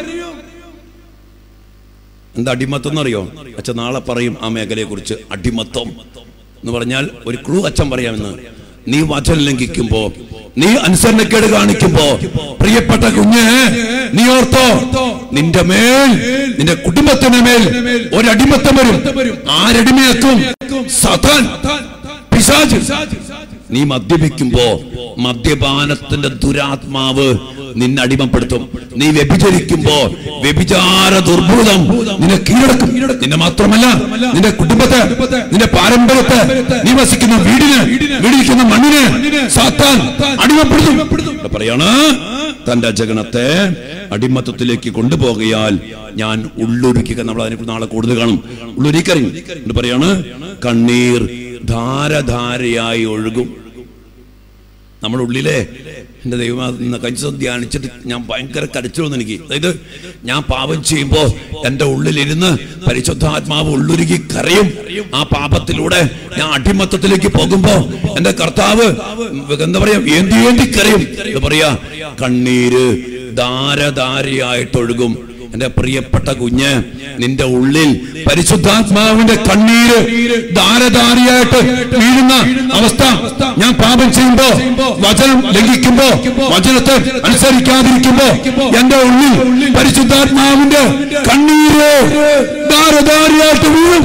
എന്താ അടിമത്തം എന്നറിയോ? അച്ഛൻ നാളെ പറയും ആ മേഖലയെ കുറിച്ച്. അടിമത്തം എന്ന് പറഞ്ഞാൽ ഒരു ക്ലൂ അച്ഛൻ പറയാമെന്ന്. നീ വചനം ലംഘിക്കുമ്പോ, നീ അനുസരണക്കേട് കാണിക്കുമ്പോ, പ്രിയപ്പെട്ട കുഞ്ഞ്, നീ ഓർത്തോ, നിന്റെ മേൽ, നിന്റെ കുടുംബത്തിന്റെ മേൽ ഒരടിമത്തം വരും. ആരടിമയാക്കും? സാത്താൻ, പിശാച്. നീ മദ്യപിക്കുമ്പോ മദ്യപാനത്തിന്റെ ദുരാത്മാവ് നിന്നെ അടിമപ്പെടുത്തും. നീ വ്യഭിചരിക്കുമ്പോ വ്യഭിചാര ദുർഭൂതം നിന്നെ കീഴടക്കും. നിന്നെ മാത്രമല്ല, നിന്റെ കുടുംബത്തെ, നിന്റെ പാരമ്പര്യത്തെ, നീ വസിക്കുന്ന വീടിന്, വീടിരിക്കുന്ന മണ്ണിന് സാത്താൻ അടിമപ്പെടുത്തും. പറയാണ്, തന്റെ അജഗണത്തെ അടിമത്തത്തിലേക്ക് കൊണ്ടുപോകയാൽ ഞാൻ ഉള്ളുരുക്കുക. നമ്മൾ അതിനെക്കുറിച്ച് നാളെ കൂടുതൽ കാണും. ഉള്ളുരുക്കറിയും എന്ന് പറയാണ്, കണ്ണീർ ധാരധാരയായി ഒഴുകും. നമ്മുടെ ഉള്ളിലെ എൻ്റെ ദൈവം കഴിഞ്ഞ ധ്യാനിച്ചിട്ട് ഞാൻ ഭയങ്കര കരച്ചിലൊന്നും എനിക്ക്. അതായത് ഞാൻ പാപം ചെയ്യുമ്പോൾ എൻ്റെ ഉള്ളിലിരുന്ന് പരിശുദ്ധാത്മാവ് ഉള്ളുരുകി കരയും. ആ പാപത്തിലൂടെ ഞാൻ അടിമത്തത്തിലേക്ക് പോകുമ്പോ എൻ്റെ കർത്താവ് എന്താ പറയാ ഏന്തി ഏന്തി കരയും. എന്താ പറയാ, കണ്ണീര് ധാരധാരയായിട്ടൊഴുകും. എന്റെ പ്രിയപ്പെട്ട കുഞ്ഞ്, നിന്റെ ഉള്ളിൽ പരിശുദ്ധാത്മാവിന്റെ കണ്ണീര് ധാരധാരിയായിട്ട് വീഴുന്ന അവസ്ഥ. ഞാൻ പാപം ചെയ്യുമ്പോ, വചനം ലംഘിക്കുമ്പോ, വചനത്തെ അനുസരിക്കാതിരിക്കുമ്പോ എന്റെ ഉള്ളിൽ പരിശുദ്ധാത്മാവിന്റെ കണ്ണീര് ധാരധാരിയായിട്ട് വീഴും.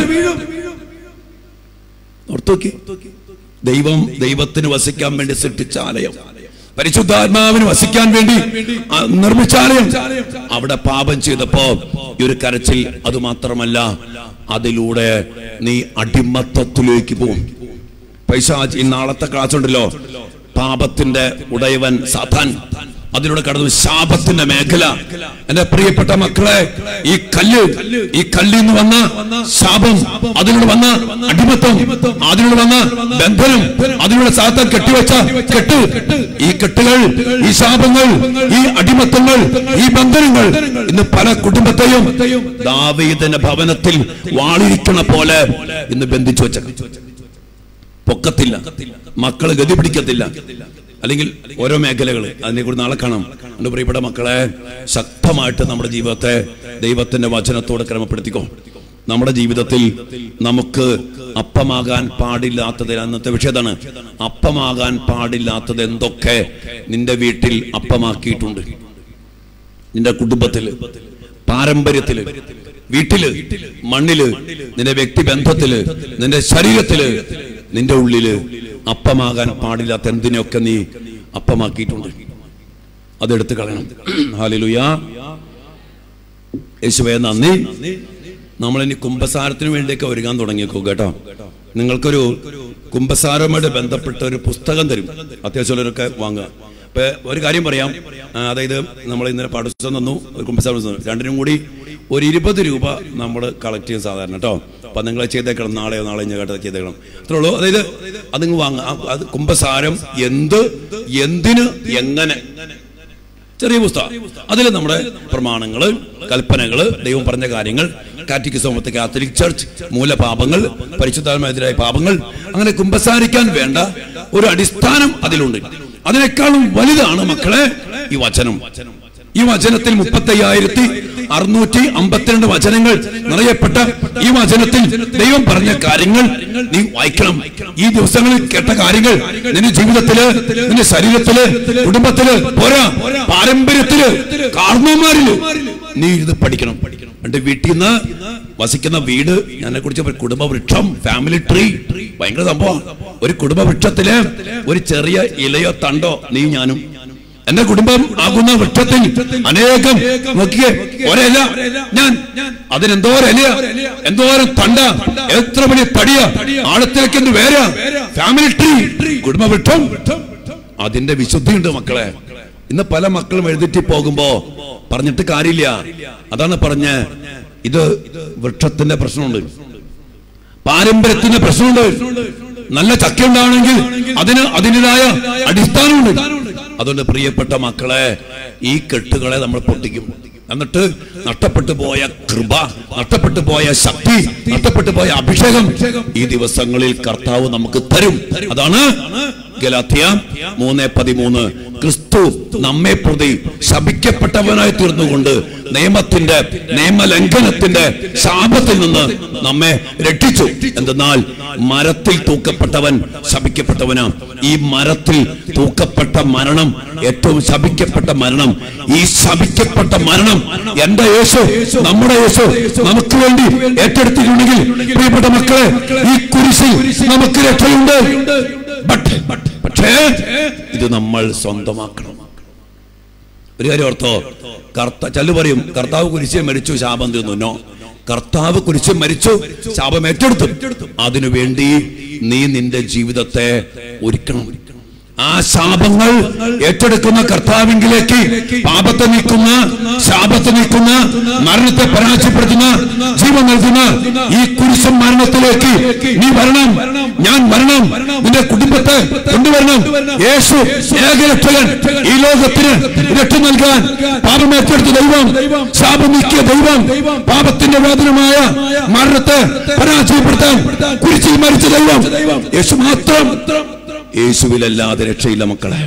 ഓർത്തോക്കി, ദൈവം ദൈവത്തിന് വസിക്കാൻ വേണ്ടി സൃഷ്ടിച്ച ആലയം, പരിശുദ്ധാത്മാവിന് വസിക്കാൻ വേണ്ടി നിർമ്മിച്ചാലയം, അവിടെ പാപം ചെയ്തപ്പോ ഈ ഒരു കരച്ചിൽ. അത് മാത്രമല്ല, അതിലൂടെ നീ അടിമത്തത്തിലേക്ക് പോകും. പൈശാച്, ഈ നാളത്തെ ക്ലാസ് ഉണ്ടല്ലോ, പാപത്തിന്റെ ഉടയവൻ സാത്താൻ, അതിലൂടെ കടന്നു ശാപത്തിന്റെ മേഖല. എന്റെ പ്രിയപ്പെട്ട മക്കളെ, ഈ കല്ല്, ഈ കല്ലിൽ നിന്ന് വന്ന ശാപം, അതിലൂടെ വന്ന അടിമത്തം, അതിലൂടെ വന്ന ബന്ധനം, അതിലൂടെ സാത്താൻ കെട്ടിവെച്ച കെട്ട്, ഈ കെട്ടുകൾ, ഈ ശാപങ്ങൾ, ഈ അടിമത്തങ്ങൾ, ഈ ബന്ധനങ്ങൾ ഇന്ന് പല കുടുംബത്തെയും ദാവീദിന്റെ ഭവനത്തിൽ വാളിരിക്കണ പോലെ ഇന്ന് ബന്ധിച്ചു വെച്ച. പൊക്കത്തില്ല, മക്കള് ഗതി പിടിക്കത്തില്ല. അല്ലെങ്കിൽ ഓരോ മേഖലകൾ, അതിനെ കുറിച്ച് നാളെ കാണാം. എൻ്റെ പ്രിയപ്പെട്ട മക്കളെ, ശക്തമായിട്ട് നമ്മുടെ ജീവിതത്തെ ദൈവത്തിന്റെ വചനത്തോട് ക്രമപ്പെടുത്തിക്കോ. നമ്മുടെ ജീവിതത്തിൽ നമുക്ക് അപ്പമാകാൻ പാടില്ലാത്തത്, അന്നത്തെ വിഷയതാണ്, അപ്പമാകാൻ പാടില്ലാത്തത് എന്തൊക്കെ നിന്റെ വീട്ടിൽ അപ്പമാക്കിയിട്ടുണ്ട്. നിന്റെ കുടുംബത്തില്, പാരമ്പര്യത്തില്, വീട്ടില്, മണ്ണില്, നിന്റെ വ്യക്തിബന്ധത്തില്, നിന്റെ ശരീരത്തില്, നിന്റെ ഉള്ളില് അപ്പമാകാൻ പാടില്ലാത്ത എന്തിനൊക്കെ നീ അപ്പമാക്കിയിട്ടുണ്ട്. അതെടുത്ത് കളയണം. ഹല്ലേലൂയ, യേശുവേ നന്ദി. നമ്മളിനി കുംഭസാരത്തിന് വേണ്ടിയൊക്കെ ഒരുങ്ങാൻ തുടങ്ങിയേക്കോ കേട്ടോ. നിങ്ങൾക്കൊരു കുംഭസാരവുമായിട്ട് ബന്ധപ്പെട്ട ഒരു പുസ്തകം തരും, അത്യാവശ്യമുള്ളവരൊക്കെ വാങ്ങുക. അപ്പൊ ഒരു കാര്യം പറയാം, അതായത് നമ്മൾ ഇന്നലെ പാഠപുസ്തകം തന്നു, ഒരു കുംഭസാരം തന്നു, രണ്ടിനും കൂടി ഒരു ഇരുപത് രൂപ നമ്മൾ കളക്ട് ചെയ്യും സാധാരണ കേട്ടോ. അപ്പൊ നിങ്ങൾ ചെയ്തേക്കണം, നാളെയോ നാളെ കേട്ടോ ചെയ്തേക്കണം, അത്രേ ഉള്ളൂ. അതായത് അതിങ്ങ് വാങ്ങ. അത് കുംഭസാരം എന്ത്, എന്തിന്, എങ്ങനെ, ചെറിയ പുസ്തകം. അതിൽ നമ്മുടെ പ്രമാണങ്ങള്, കൽപ്പനകള്, ദൈവം പറഞ്ഞ കാര്യങ്ങൾ, catechism of the Catholic church, മൂലപാപങ്ങൾ, പരിശുദ്ധാത്മാവിനെതിരായ പാപങ്ങൾ, അങ്ങനെ കുംഭസാരിക്കാൻ വേണ്ട ഒരു അടിസ്ഥാനം അതിലുണ്ട്. അതിനേക്കാളും വലുതാണ് മക്കളെ ഈ വചനം. ഈ വചനത്തിൽ മുപ്പത്തി അയ്യായിരത്തി അറുന്നൂറ്റി അമ്പത്തിരണ്ട് വചനങ്ങൾ നിറയപ്പെട്ട ഈ വചനത്തിൽ ദൈവം പറഞ്ഞ കാര്യങ്ങൾ നീ വായിക്കണം. ഈ ദിവസങ്ങളിൽ കേട്ട കാര്യങ്ങൾ നിന്റെ ജീവിതത്തില്, നിന്റെ ശരീരത്തില്, കുടുംബത്തില്, പോരാ പാരമ്പര്യത്തില്, കാരണവന്മാരില് നീ ഇത് പഠിക്കണം. എന്റെ വീട്ടിൽ നിന്ന് വസിക്കുന്ന വീട്, ഞാനെ കുറിച്ച് കുടുംബ വൃക്ഷം, ഫാമിലി ട്രീ, ഭയങ്കര സംഭവം. ഒരു കുടുംബ വൃക്ഷത്തില് ഒരു ചെറിയ ഇലയോ തണ്ടോ നീ ഞാനും. എന്റെ കുടുംബം ആകുന്ന വൃക്ഷത്തിൽ അനേകം, നോക്കിയേ, ഒരല, ഞാൻ, അതിനെന്തോരല, എന്തോരം തണ്ട, എത്ര വലിയ തടിയ, ആഴത്തിലേക്ക് എന്ത് വേര, ഫാമിലി ട്രീ, കുടുംബ വൃക്ഷം. അതിന്റെ വിശുദ്ധിയുണ്ട് മക്കളെ. ഇന്ന് പല മക്കളും എഴുതിട്ട് പോകുമ്പോ പറഞ്ഞിട്ട് കാര്യമില്ല. അതാണ് പറഞ്ഞ, ഇത് വൃക്ഷത്തിന്റെ പ്രശ്നമുണ്ട്, പാരമ്പര്യത്തിന്റെ പ്രശ്നമുണ്ട്. നല്ല ചക്ക ഉണ്ടാവണമെങ്കിൽ അതിന് അതിൻ്റെതായ അടിസ്ഥാനമുണ്ട്. അതുകൊണ്ട് പ്രിയപ്പെട്ട മക്കളെ, ഈ കെട്ടുകളെ നമ്മൾ പൊട്ടിക്കും. എന്നിട്ട് നഷ്ടപ്പെട്ടു പോയ കൃപ, നഷ്ടപ്പെട്ടു പോയ ശക്തി, നഷ്ടപ്പെട്ടു പോയ അഭിഷേകം ഈ ദിവസങ്ങളിൽ കർത്താവ് നമുക്ക് തരും. അതാണ് ഗലാത്യ മൂന്ന് പതിമൂന്ന്. ക്രിസ്തു നമ്മെ പ്രതി ശപിക്കപ്പെട്ടവനായി തീർന്നുകൊണ്ട് നിയമത്തിന്റെ, നിയമലംഘനത്തിന്റെ ശാപത്തിൽ നിന്ന് നമ്മെ രക്ഷിച്ചു. എന്തെന്നാൽ മരത്തിൽ തൂക്കപ്പെട്ടവൻ ശപിക്കപ്പെട്ടവനാ. ഈ മരത്തിൽ തൂക്കപ്പെട്ട മരണം ഏറ്റവും ശപിക്കപ്പെട്ട മരണം. ഈ ശപിക്കപ്പെട്ട മരണം എന്റെ യേശു, നമ്മുടെ യേശു നമുക്ക് വേണ്ടി ഏറ്റെടുത്തിട്ടുണ്ടെങ്കിൽ പ്രിയപ്പെട്ട മക്കളെ, ഈ കുരിശിൽ നമുക്ക് രക്ഷയുണ്ട്. പക്ഷേ ഇത് നമ്മൾ സ്വന്തമാക്കണം. ഒരു കാര്യം ഓർത്തോ, കർത്താവ് ചല്ലു പറയും, കർത്താവ് കുരിശിൽ മരിച്ചു, ശാപം തീർന്നു. കർത്താവ് കുരിശിൽ മരിച്ചു, ശാപം ഏറ്റെടുത്തു. അതിനുവേണ്ടി നീ നിന്റെ ജീവിതത്തെ ഒരുക്കണം. ആ ശാപങ്ങൾ ഏറ്റെടുക്കുന്ന കർത്താവിലേക്ക്, പാപത്തെ നീക്കുന്ന, ശാപത്തെ നീക്കുന്ന, മരണത്തെ പരാജയപ്പെടുത്തുന്ന, ജീവൻ നൽകുന്ന ഈ കുരിശൻ മരണത്തിലേക്ക് നീ വരണം. ഞാൻ വരണം, നിന്റെ കുടുംബത്തെ കൊണ്ടുവരണം. യേശു ഏകരക്ഷകൻ, ഈ ലോകത്തിന് രക്ഷ നൽകാൻ പാപമേറ്റെടുത്ത ദൈവം, ശാപം നീക്കിയ ദൈവം, പാപത്തിന്റെ വേദനമായ മരണത്തെ പരാജയപ്പെടുത്താൻ കുരിശിൽ മരിച്ച ദൈവം യേശു മാത്രം. യേശുവിലല്ലാതെ രക്ഷയില്ല മക്കളെ.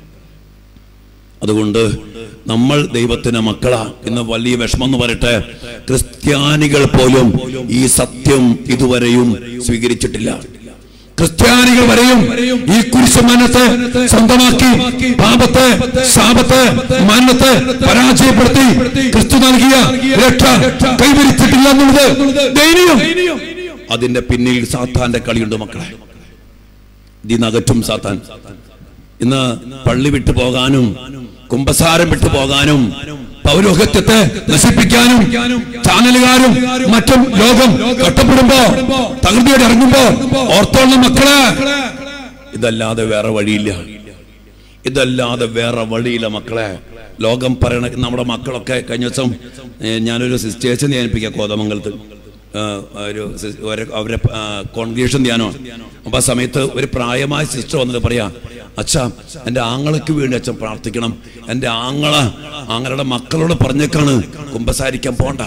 അതുകൊണ്ട് നമ്മൾ ദൈവത്തിന്റെ മക്കളാ. ഇന്ന് വലിയ വിഷമം എന്ന് പറയട്ടെ, ക്രിസ്ത്യാനികൾ പോലും ഈ സത്യം ഇതുവരെയും സ്വീകരിച്ചിട്ടില്ല. ക്രിസ്ത്യാനികൾ വരെയും ഈ കുരിശുമരണത്തെ സ്വന്തമാക്കി പാപത്തെ, ശാപത്തെ, മരണത്തെ പരാജയപ്പെടുത്തി ക്രിസ്തു നൽകിയ രക്ഷ കൈവരിച്ചിട്ടില്ല എന്നുള്ളത് ദൈന്യം. അതിന്റെ പിന്നിൽ സാത്താന്റെ കളിയുണ്ട് മക്കളെ. ഇതിനകറ്റും സാത്താൻ. ഇന്ന് പള്ളി വിട്ടു പോകാനും കുമ്പസാരം വിട്ടു പോകാനും പൗരോഹിത്യത്തെ നശിപ്പിക്കാനും ചാനലുകാരും മറ്റും ലോകം കഷ്ടപ്പെടുമ്പോ തകൃതിയോടെ ഇറങ്ങുമ്പോ ഓർത്തോളം മക്കളെ, ഇതല്ലാതെ വേറെ വഴിയില്ല. ഇതല്ലാതെ വേറെ വഴിയില്ല മക്കളെ. ലോകം പറയണ നമ്മുടെ മക്കളൊക്കെ കഴിഞ്ഞ ദിവസം ഞാനൊരു സിസ്റ്റേഴ്സ് ധ്യാനിപ്പിക്കാം കോതമംഗലത്ത്. ഒരു അവരെ കോൺഗ്രിഗേഷൻ ധ്യാനോ. അപ്പൊ ആ സമയത്ത് ഒരു പ്രായമായ സിസ്റ്റർ വന്നിട്ട് പറയാ, അച്ഛാ എൻ്റെ ആങ്ങളയ്ക്ക് വേണ്ടി അച്ഛൻ പ്രാർത്ഥിക്കണം. എൻ്റെ ആങ്ങള ആങ്ങളുടെ മക്കളോട് പറഞ്ഞേക്കാണ് കുമ്പസാരിക്കാൻ പോണ്ട.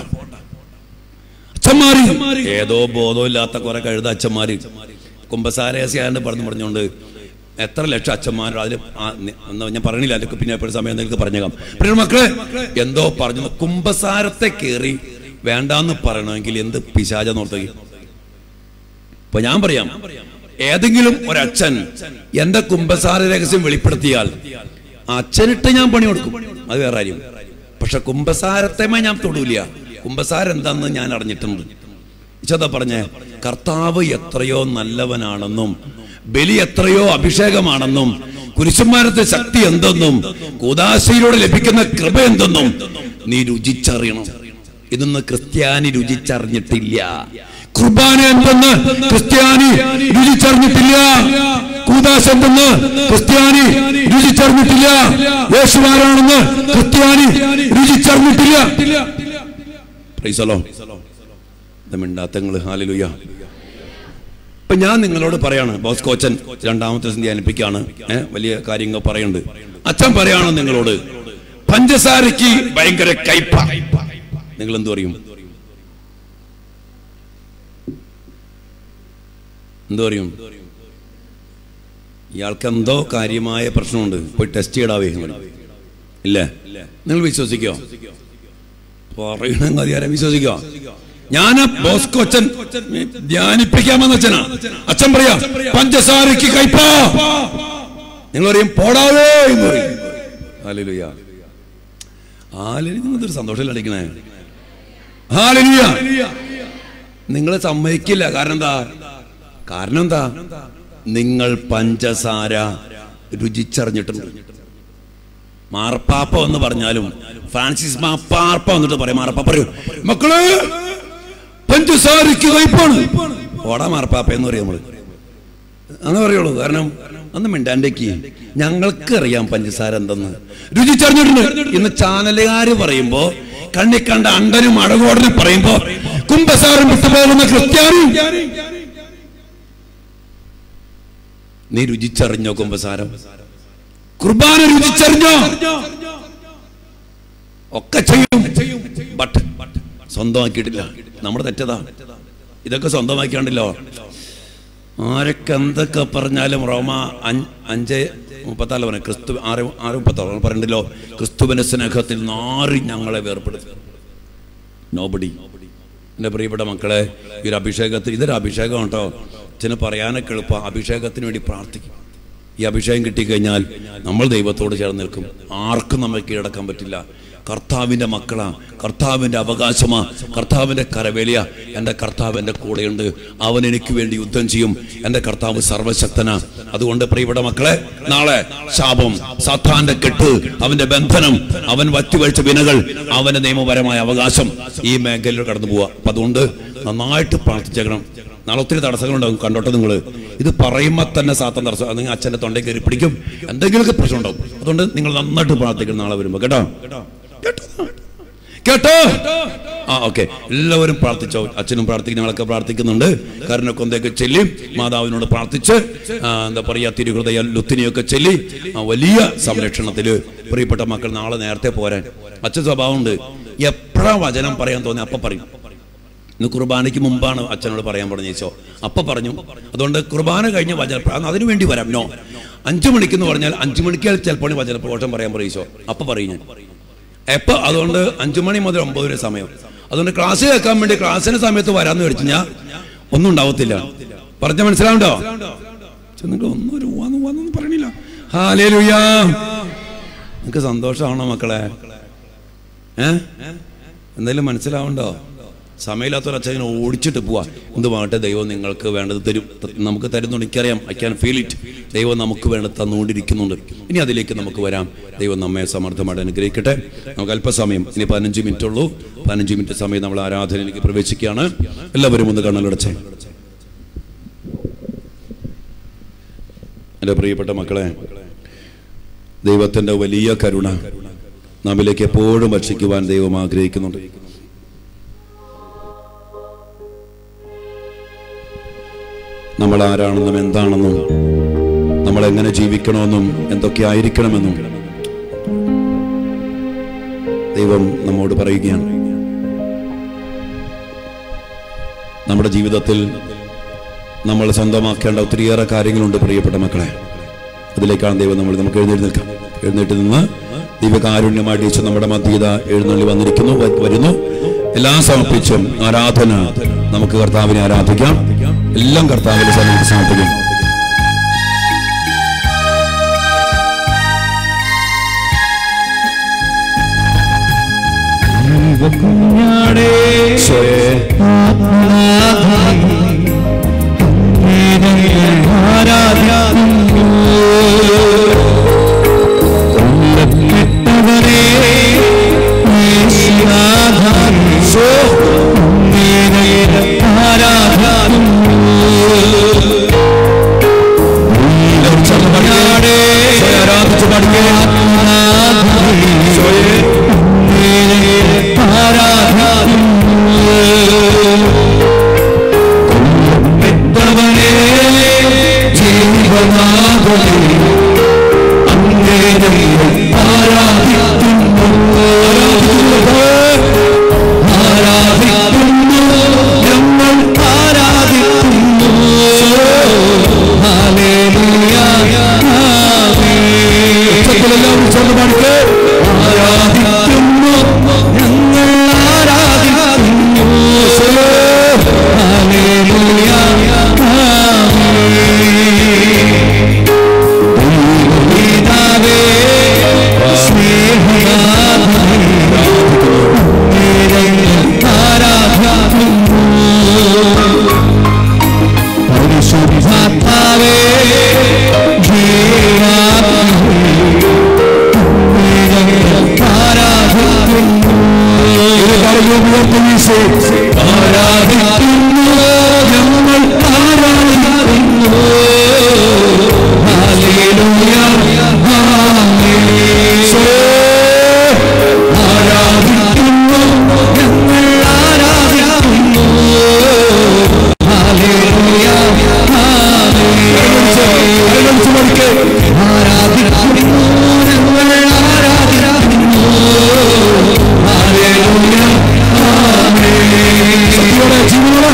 അച്ഛന്മാര് ഏതോ ബോധമില്ലാത്ത കുറെ കഴുത അച്ഛന്മാര് കുമ്പസാരയാണ്ട് പറഞ്ഞു പറഞ്ഞുകൊണ്ട് എത്ര ലക്ഷം അച്ഛന്മാർ അതിൽ ഞാൻ പറയണില്ല. അതിൽ പിന്നെ എപ്പോഴും സമയം നിങ്ങൾക്ക് പറഞ്ഞേക്കാം. പിന്നെ മക്കളെ എന്തോ പറഞ്ഞു, കുമ്പസാരത്തെ കയറി വേണ്ടാന്ന് പറയണമെങ്കിൽ എന്ത് പിശാചെന്നോർത്തേക്ക്. ഇപ്പൊ ഞാൻ പറയാം, ഏതെങ്കിലും ഒരച്ഛൻ എന്റെ കുമ്പസാര രഹസ്യം വെളിപ്പെടുത്തിയാൽ അച്ഛനിട്ട് ഞാൻ പണി കൊടുക്കും, അത് വേറെ കാര്യം. പക്ഷെ കുമ്പസാരത്തെമേ ഞാൻ തൊടൂല. കുമ്പസാരം എന്താന്ന് ഞാൻ അറിഞ്ഞിട്ടുണ്ട്. ഇച്ചതാ പറഞ്ഞേ, കർത്താവ് എത്രയോ നല്ലവനാണെന്നും ബലി എത്രയോ അഭിഷേകമാണെന്നും കുരിശുമരണത്തെ ശക്തി എന്തെന്നും കൂദാശയിലൂടെ ലഭിക്കുന്ന കൃപ എന്തെന്നും നീ രുചിച്ചറിയണം. ഇതൊന്നും ക്രിസ്ത്യാനി രുചിച്ചറിഞ്ഞിട്ടില്ല. കുർബാന എന്തെന്ന് ക്രിസ്ത്യാനി രുചിച്ചറിഞ്ഞിട്ടില്ല. കൂദാശ എന്തെന്ന് ക്രിസ്ത്യാനി രുചിച്ചറിഞ്ഞിട്ടില്ല. യേശുവാരാണെന്ന് ക്രിസ്ത്യാനി രുചിച്ചറിഞ്ഞിട്ടില്ല. Praise the Lord. മിണ്ടാത്തങ്ങള് ഹല്ലേലൂയ. ഇപ്പൊ ഞാൻ നിങ്ങളോട് പറയാണ്, ബോസ് കോച്ചൻ രണ്ടാമത്തെ ദിവസം ധ്യാനിപ്പിക്കാണ്, ഏഹ് വലിയ കാര്യങ്ങൾ പറയുന്നുണ്ട്. അച്ഛൻ പറയാണ് നിങ്ങളോട്, പഞ്ചസാരക്ക് ഭയങ്കര കയ്പ. നിങ്ങൾ എന്തു പറയും? എന്തു പറയും? ഇയാൾക്ക് എന്തോ കാര്യമായ പ്രശ്നമുണ്ട്, പോയി ടെസ്റ്റ് ചെയ്യടാവേ. ഇല്ലേ? നിങ്ങൾ വിശ്വസിക്കോ? പറയണ അധികാരം വിശ്വസിക്കോ? ഞാൻ ബോസ്കോ അച്ഛൻ ധ്യാനിപ്പിക്കാമെന്ന് അച്ഛനാ. അച്ഛൻ പറയാ പഞ്ചസാരക്ക് കയ്പാ. നിങ്ങൾ പറയും പോടാവേ എന്ന് പറയും. ഹല്ലേലൂയ. നിങ്ങൾക്കൊരു സന്തോഷമല്ല അടിക്കണേ. ഹല്ലേലൂയ. നിങ്ങളെ സമ്മതിക്കില്ല. കാരണം എന്താ? കാരണം എന്താ? നിങ്ങൾ പഞ്ചസാര രുചിച്ചറിഞ്ഞിട്ടുണ്ട്. മാർപ്പാപ്പ എന്ന് പറഞ്ഞാലും ഫ്രാൻസിസ് മാർപ്പാപ്പ വന്നിട്ട് പറയും, മാർപ്പാപ്പ പറയൂ, മക്കള് പഞ്ചസാരക്ക് കയ്പാണ്. ഓടാ മാർപ്പാപ്പ എന്ന് പറയും നമ്മള്. അങ്ങനെ പറയുള്ളൂ. കാരണം അന്ന് മിണ്ടാണ്ടേക്ക് ഞങ്ങൾക്ക് അറിയാം പഞ്ചസാര എന്തെന്ന്, രുചിച്ചറിഞ്ഞിട്ടുണ്ട്. ഇന്ന് ചാനലുകാര് പറയുമ്പോ കണ്ണി കണ്ട അണ്ടനും അടകോടനും പറയുമ്പോ കുമ്പസാരം വിട്ടുപോകുന്ന ക്രിസ്ത്യാനി, നീ രുചിച്ചറിഞ്ഞോ കുമ്പസാരം? കുർബാന രുചിച്ചറിഞ്ഞോ? ഒക്കെ ചെയ്യും, ബട്ട് സ്വന്തമാക്കിയിട്ടില്ല. നമ്മുടെ തെറ്റതാ. ഇതൊക്കെ സ്വന്തമാക്കിയാണ്ടല്ലോ. ആരൊക്കെ എന്തൊക്കെ പറഞ്ഞാലും റോമ അഞ്ച് മുപ്പത്താല് പറഞ്ഞു, ക്രിസ്തു ആറ് ആറ് മുപ്പത്താറ് പറയണ്ടല്ലോ, ക്രിസ്തുവിന്റെ സ്നേഹത്തിൽ നാറി ഞങ്ങളെ വേർപ്പെടുത്തി. നോബഡി. എൻ്റെ പ്രിയപ്പെട്ട മക്കളെ, ഈ ഒരു അഭിഷേകത്തിൽ, ഇതൊരു അഭിഷേകം കേട്ടോ. അച്ഛന് പറയാനൊക്കെ എളുപ്പം. അഭിഷേകത്തിന് വേണ്ടി പ്രാർത്ഥിക്കും. ഈ അഭിഷേകം കിട്ടിക്കഴിഞ്ഞാൽ നമ്മൾ ദൈവത്തോട് ചേർന്ന് നിൽക്കും. ആർക്കും നമ്മൾ കീഴടക്കാൻ പറ്റില്ല. കർത്താവിൻ്റെ മക്കളാ, കർത്താവിൻ്റെ അവകാശമാ, കർത്താവിൻ്റെ കരവേലിയ. എൻ്റെ കർത്താവ് എൻ്റെ കൂടെയുണ്ട്, അവൻ എനിക്ക് വേണ്ടി യുദ്ധം ചെയ്യും. എൻ്റെ കർത്താവ് സർവശക്തനാ. അതുകൊണ്ട് പ്രിയപ്പെട്ട മക്കളെ, നാളെ ശാപം, സാത്താന്റെ കെട്ട്, അവന്റെ ബന്ധനം, അവൻ വറ്റിവഴിച്ച വിനകൾ, അവന്റെ നിയമപരമായ അവകാശം ഈ മേഖലയിൽ കടന്നു പോവാ. അപ്പൊ അതുകൊണ്ട് നന്നായിട്ട് പ്രാർത്ഥിച്ചേക്കണം. നാളെ ഒത്തിരി തടസ്സങ്ങളുണ്ടാകും. കണ്ടോട്ടെ നിങ്ങൾ. ഇത് പറയുമ്പോൾ തന്നെ സാത്താൻ തടസ്സം, നിങ്ങൾ അച്ഛൻ്റെ തൊണ്ടയിൽ കയറി പിടിക്കും, എന്തെങ്കിലുമൊക്കെ പ്രശ്നം ഉണ്ടാവും. അതുകൊണ്ട് നിങ്ങൾ നന്നായിട്ട് പ്രാർത്ഥിക്കണം നാളെ വരുമ്പോൾ. കേട്ടോ കേട്ടോ കേട്ടോ. ആ ഓക്കെ, എല്ലാവരും പ്രാർത്ഥിച്ചോ. അച്ഛനും പ്രാർത്ഥിക്കും, ഞങ്ങളൊക്കെ പ്രാർത്ഥിക്കുന്നുണ്ട്. കരുണക്കൊന്തയൊക്കെ ചൊല്ലി മാതാവിനോട് പ്രാർത്ഥിച്ച് എന്താ പറയുക, തിരുഹൃദയ ലുത്തിനിയൊക്കെ ചൊല്ലി വലിയ സംരക്ഷണത്തില് പ്രിയപ്പെട്ട മക്കൾ നാളെ നേരത്തെ പോരാൻ. അച്ഛൻ സ്വഭാവമുണ്ട്, എപ്പോഴാ വചനം പറയാൻ തോന്നി അപ്പം പറയും. ഇന്ന് കുർബാനയ്ക്ക് മുമ്പാണ് അച്ഛനോട് പറയാൻ പറഞ്ഞു ചോദിച്ചോ, അപ്പം പറഞ്ഞു. അതുകൊണ്ട് കുർബാന കഴിഞ്ഞ വചന അതിനു വേണ്ടി വരാം. നോ, അഞ്ചു മണിക്കെന്ന് പറഞ്ഞാൽ അഞ്ചു മണിക്ക് ചിലപ്പോൾ വചനപ്രഘോഷം പറയാൻ പറയിച്ചോ, അപ്പം പറയും ഞാൻ എപ്പോൾ. അതുകൊണ്ട് അഞ്ചു മണി മുതൽ ഒമ്പത് വരെ സമയം. അതുകൊണ്ട് ക്ലാസ് കേൾക്കാൻ വേണ്ടി ക്ലാസ്സിന് സമയത്ത് വരാമെന്ന് വിളിച്ചു ഞാൻ ഒന്നും ഉണ്ടാവത്തില്ല. പറഞ്ഞ മനസ്സിലാവുണ്ടോ? ചെന്നിട്ട് ഒന്നും ഒരു ഒന്നും പറയണില്ല. ഹല്ലേലൂയ. നിങ്ങൾക്ക് സന്തോഷമാണോ മക്കളെ? ഏ എന്തായാലും മനസ്സിലാവുണ്ടോ? സമയമില്ലാത്തൊരച്ഛനെ ഓടിച്ചിട്ട് പോവാ. എന്തുമാകട്ടെ, ദൈവം നിങ്ങൾക്ക് വേണ്ടത് തരും, നമുക്ക് തരുന്നുണ്ട്. എനിക്കറിയാം, ഐ ക്യാൻ ഫീൽ ഇറ്റ്. ദൈവം നമുക്ക് വേണ്ടത് തന്നുകൊണ്ടിരിക്കുന്നുണ്ട്. ഇനി അതിലേക്ക് നമുക്ക് വരാം. ദൈവം നമ്മെ സമർത്ഥമായിട്ട് അനുഗ്രഹിക്കട്ടെ. നമുക്ക് അല്പസമയം, ഇനി പതിനഞ്ച് മിനിറ്റ് ഉള്ളൂ. പതിനഞ്ച് മിനിറ്റ് സമയം നമ്മൾ ആരാധനയിലേക്ക് പ്രവേശിക്കുകയാണ്. എല്ലാവരും ഒന്ന് കണ്ണടച്ചേ. എൻ്റെ പ്രിയപ്പെട്ട മക്കളെ, ദൈവത്തിൻ്റെ വലിയ കരുണ നമ്മിലേക്ക് എപ്പോഴും ഭക്ഷിക്കുവാൻ ദൈവം ആഗ്രഹിക്കുന്നുണ്ട്. നമ്മൾ ആരാണെന്നും എന്താണെന്നും നമ്മൾ എങ്ങനെ ജീവിക്കണമെന്നും എന്തൊക്കെ ആയിരിക്കണമെന്നും ദൈവം നമ്മോട് പറയുകയാണ്. നമ്മുടെ ജീവിതത്തിൽ നമ്മൾ സ്വന്തമാക്കേണ്ട ഒത്തിരിയേറെ കാര്യങ്ങളുണ്ട് പ്രിയപ്പെട്ട മക്കളെ. അതിലേക്കാണ് ദൈവം നമ്മൾ നമുക്ക് എഴുന്നേറ്റ് നിൽക്കാം. എഴുന്നേറ്റ് നിന്ന് ദൈവകാരുണ്യമായിട്ട് ഈശോ നമ്മുടെ മധ്യത എഴുന്നള്ളി വന്നിരിക്കുന്നു വരുന്നു. എല്ലാം സമർപ്പിച്ചും ആരാധന നമുക്ക് കർത്താവിനെ ആരാധിക്കാം. എല്ലാം കർത്താവിന്റെ സന്നിധിയിൽ സമർപ്പിക്കും. Hallelujah.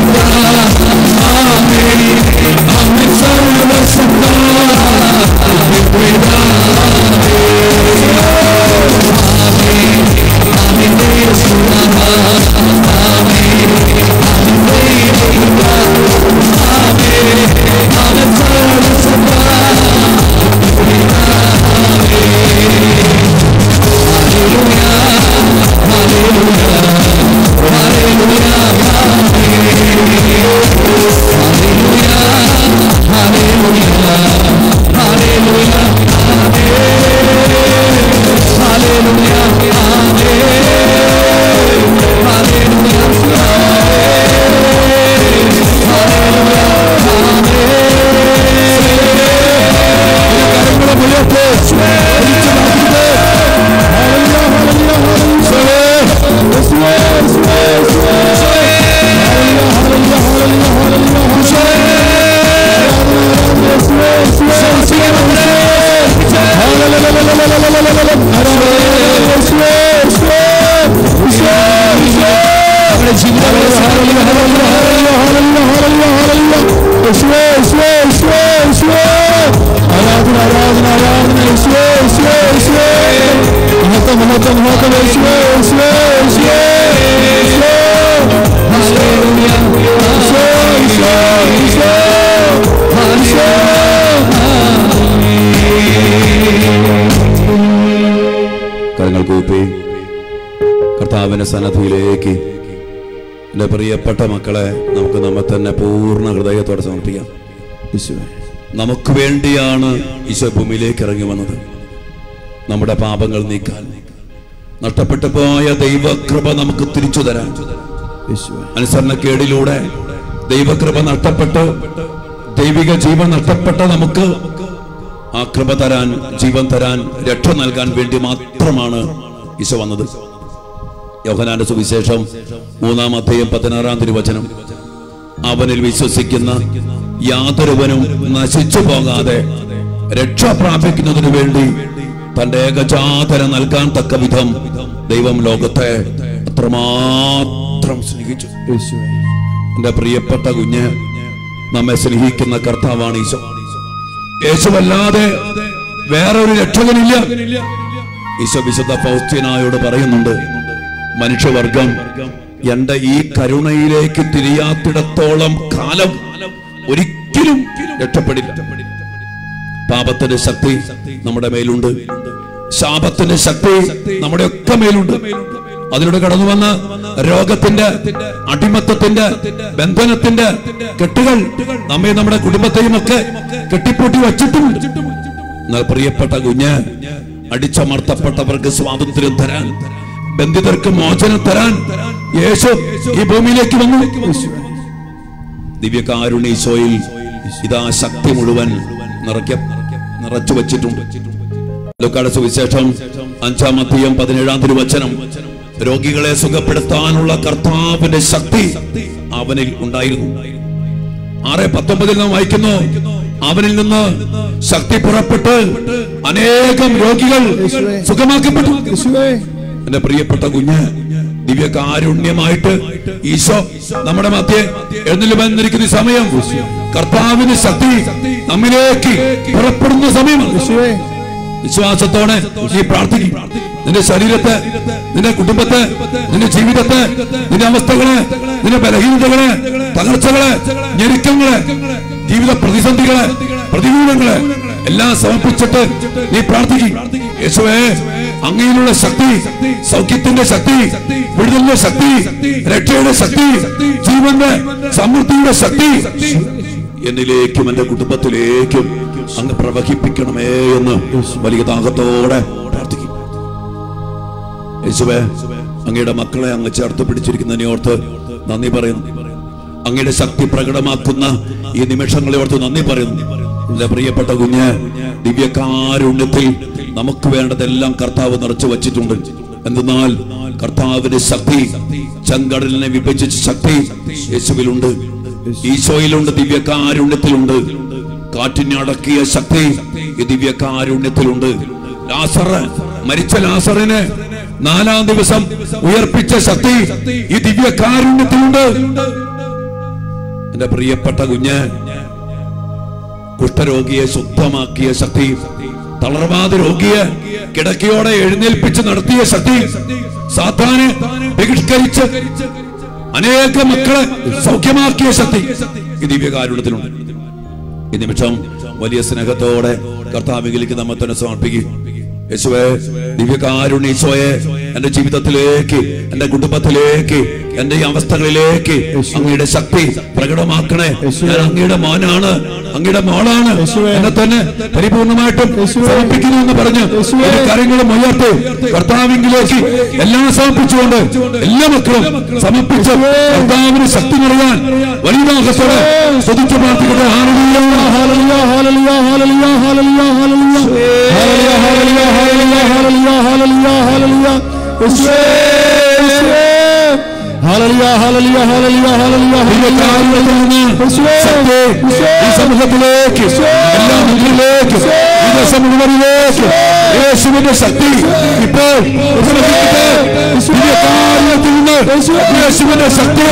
കർത്താവിന്റെ സന്നിധിയിലേക്ക് എൻ്റെ പ്രിയപ്പെട്ട മക്കളെ നമുക്ക് നമ്മെ തന്നെ പൂർണ്ണ ഹൃദയത്തോടെ സമർപ്പിക്കാം. നമുക്ക് വേണ്ടിയാണ് ഈശോ ഭൂമിയിലേക്ക് ഇറങ്ങി വന്നത്. നമ്മുടെ പാപങ്ങൾ നീക്കാൻ, നഷ്ടപ്പെട്ടു പോയ ദൈവകൃപ നമുക്ക് തിരിച്ചു തരാൻ, അനുസരണക്കേടിലൂടെ ദൈവകൃപ നഷ്ടപ്പെട്ട് ദൈവിക ജീവൻ നഷ്ടപ്പെട്ട നമുക്ക് ആ കൃപ തരാൻ, ജീവൻ തരാൻ, രക്ഷ നൽകാൻ വേണ്ടി മാത്രമാണ് ഈശോ വന്നത്. യോഹന്നാന്റെ സുവിശേഷം മൂന്നാം അധ്യായം പതിനാറാം തിരുവചനം, അവനിൽ വിശ്വസിക്കുന്ന യാതൊരുവനും നശിച്ചു പോകാതെ രക്ഷ പ്രാപിക്കുന്നതിനു വേണ്ടി തന്റെ ഏകജാതനെ നൽകാൻ തക്ക വിധം ദൈവം ലോകത്തെ അത്രമാത്രം സ്നേഹിച്ചു. എന്റെ പ്രിയപ്പെട്ട കുഞ്ഞ്, നമ്മെ സ്നേഹിക്കുന്ന കർത്താവാണ് ഈശോ. യേശുവല്ലാതെ വേറൊരു രക്ഷകനില്ല. ഈശോ വിശുദ്ധ ഫൗസ്തീനായോട് പറയുന്നുണ്ട്, മനുഷ്യവർഗം എന്റെ ഈ കരുണയിലേക്ക് തിരിയാത്തിടത്തോളം കാലം ഒരിക്കലും രക്ഷപ്പെടില്ല. പാപത്തിന്റെ ശക്തി നമ്മുടെ മേലുണ്ട്, ശാപത്തിന്റെ ശക്തി നമ്മുടെ ഒക്കെ മേലുണ്ട്. അതിലൂടെ കടന്നു വന്ന രോഗത്തിന്റെ, അടിമത്തത്തിന്റെ, ബന്ധനത്തിന്റെ കെട്ടുകൾ നമ്മെ, നമ്മുടെ കുടുംബത്തെയും ഒക്കെ കെട്ടിപ്പൂട്ടി വച്ചിട്ടുമുണ്ട്. എന്നാൽ പ്രിയപ്പെട്ട കുഞ്ഞ്, അടിച്ചമർത്തപ്പെട്ടവർക്ക് സ്വാതന്ത്ര്യം തരാൻ, ബന്ധിതർക്ക് മോചനം തരാൻ യേശു ഈ ഭൂമിയിലേക്ക് വന്നു. ദിവ്യകാരുണ്യ ഈശോയിൽ ഇതാ ശക്തി മുഴുവൻ നിറയ്ക്ക നിറച്ചു വച്ചിട്ടുണ്ട്. ലൂക്കായുടെ സുവിശേഷം അഞ്ചാം അധ്യായം പതിനേഴാം തിരുവചനം, രോഗികളെ സുഖപ്പെടുത്താനുള്ള കർത്താവിന്റെ ശക്തി അവനിൽ ഉണ്ടായിരുന്നു. ആറ് പത്തൊമ്പതിൽ നാം വായിക്കുന്നു, അവനിൽ നിന്ന് ശക്തി പുറപ്പെട്ട് അനേകം രോഗികൾ സുഖമാക്കപ്പെട്ടു. എന്റെ പ്രിയപ്പെട്ട കുഞ്ഞ്, ദിവ്യകാരുണ്യമായിട്ട് ഈശോ നമ്മുടെ മധ്യേ എഴുന്നള്ളി വന്നിരിക്കുന്ന സമയം കർത്താവിന്റെ ശക്തി നമ്മിലേക്ക് പുറപ്പെടുന്ന സമയമാണ്. വിശ്വാസത്തോടെ നീ പ്രാർത്ഥിക്കും. നിന്റെ ശരീരത്തെ, നിന്റെ കുടുംബത്തെ, നിന്റെ ജീവിതത്തെ, നിന്റെ അവസ്ഥകളെ, നിന്റെ ബലഹീനതകളെ, തകർച്ചകളെ, ഞെരുക്കങ്ങളെ, ജീവിത പ്രതിസന്ധികളെ, പ്രതികൂലങ്ങളെ എല്ലാം സമർപ്പിച്ചിട്ട് നീ പ്രാർത്ഥിക്കും. യേശുവേ, അങ്ങയിലുള്ള ശക്തി, സൗഖ്യത്തിന്റെ ശക്തി, വിടുതലിന്റെ ശക്തി, രക്ഷയുടെ ശക്തി, ജീവന്റെ സമൃദ്ധിയുടെ ശക്തി എന്നിലേക്കും എന്റെ കുടുംബത്തിലേക്കും അങ്ങ് പ്രവഹിപ്പിക്കണമേ എന്ന് വലിയ ദാഹത്തോടെ പ്രാർത്ഥിക്കും. യേശുവേ, അങ്ങയുടെ മക്കളെ അങ്ങ് ചേർത്ത് പിടിച്ചിരിക്കുന്നതിനെ ഓർത്ത് നന്ദി പറയുന്നു. അങ്ങയുടെ ശക്തി പ്രകടമാക്കുന്ന ഈ നിമിഷങ്ങളെ ഓർത്ത് നന്ദി പറയുന്നു. എന്റെ പ്രിയപ്പെട്ട കുഞ്ഞ്, ദിവ്യകാരുണ്യത്തിൽ നമുക്ക് വേണ്ടതെല്ലാം കർത്താവ് നിറച്ചു വച്ചിട്ടുണ്ട്. എന്തെന്നാൽ കർത്താവിന്റെ ശക്തി, ചെങ്കടലിനെ വിഭജിച്ച ശക്തി യേശുവിലുണ്ട്, ഈശോയിലുണ്ട്, ദിവ്യകാരുണ്യത്തിലുണ്ട്. കാറ്റിനെ അടക്കിയ ശക്തി ഈ ദിവ്യകാരുണ്യത്തിലുണ്ട്. ലാസറ്, മരിച്ച ലാസറിനെ നാലാം ദിവസം ഉയർപ്പിച്ച ശക്തി ഈ ദിവ്യകാരുണ്യത്തിലുണ്ട്. എന്റെ പ്രിയപ്പെട്ട കുഞ്ഞ്, കുഷ്ഠരോഗിയെ ശുദ്ധമാക്കിയ ശക്തി, തളർവാദ രോഗിയെ കിടക്കയോടെ എഴുന്നേൽപ്പിച്ച് നടത്തിയ ശക്തി, സാത്താനെ ബഹിഷ്കരിച്ച് അനേക മക്കളെ സൗഖ്യമാക്കിയ ശക്തി ഈ ദിവ്യകാരുണ്യത്തിലുണ്ട്. ഈ നിമിഷം വലിയ സ്നേഹത്തോടെ കർത്താവിലേക്ക് നമ്മെ തന്നെ സമർപ്പിക്കും. യേശുവേ, ദിവ്യകാരുണ്യ ഈശോയെ, എന്റെ ജീവിതത്തിലേക്ക്, എന്റെ കുടുംബത്തിലേക്ക്, എന്റെ ഈ അവസ്ഥകളിലേക്ക് അങ്ങയുടെ ശക്തി പ്രകടമാക്കണേ. ഞാൻ അങ്ങയുടെ മോനാണ്, അങ്ങയുടെ മോളാണ്, എന്നെ തന്നെ പരിപൂർണമായിട്ടും സമർപ്പിക്കുന്നു എന്ന് പറഞ്ഞ് കാര്യങ്ങളും ഉയർത്തി കർത്താവിലേക്ക് എല്ലാം സമർപ്പിച്ചുകൊണ്ട് എല്ലാ മക്കളും സമർപ്പിച്ച് കർത്താവിന് ശക്തി നൽകാൻ വലിയ ദാഹത്തോടെ സ്തുതിച്ച് പ്രാർത്ഥിക്കട്ടെ. Hallelujah, hallelujah, hallelujah, hallelujah, hallelujah, hallelujah, hallelujah, hallelujah, hallelujah, hallelujah, യേശുവേ, യേശുവേ, ഹല്ലേലൂയ, ഹല്ലേലൂയ, ഹല്ലേലൂയ, ഹല്ലേലൂയ, യേശുവേ, ഈ സമൂഹത്തിലേക്ക്, എല്ലാ മുന്നിലേക്ക്, ഈ സമൂഹത്തിലേക്ക് യേശുവിന്റെ ശക്തി ഇപ്പോൾ ദിവ്യകാരുണ്യത്തിൽ നിന്ന് യേശുവിന്റെ ശക്തി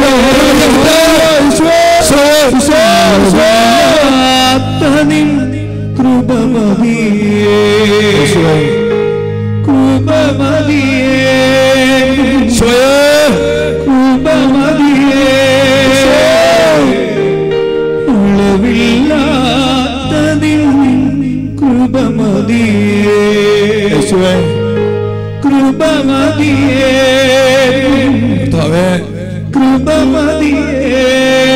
കൃപമതിയേ, കൃപമതിയേ, കൃപമതിയേ, ഉളവില്ലാത്തതിൻ കൃപമതിയേ, കൃപമതിയേ, കൃപമതിയേ,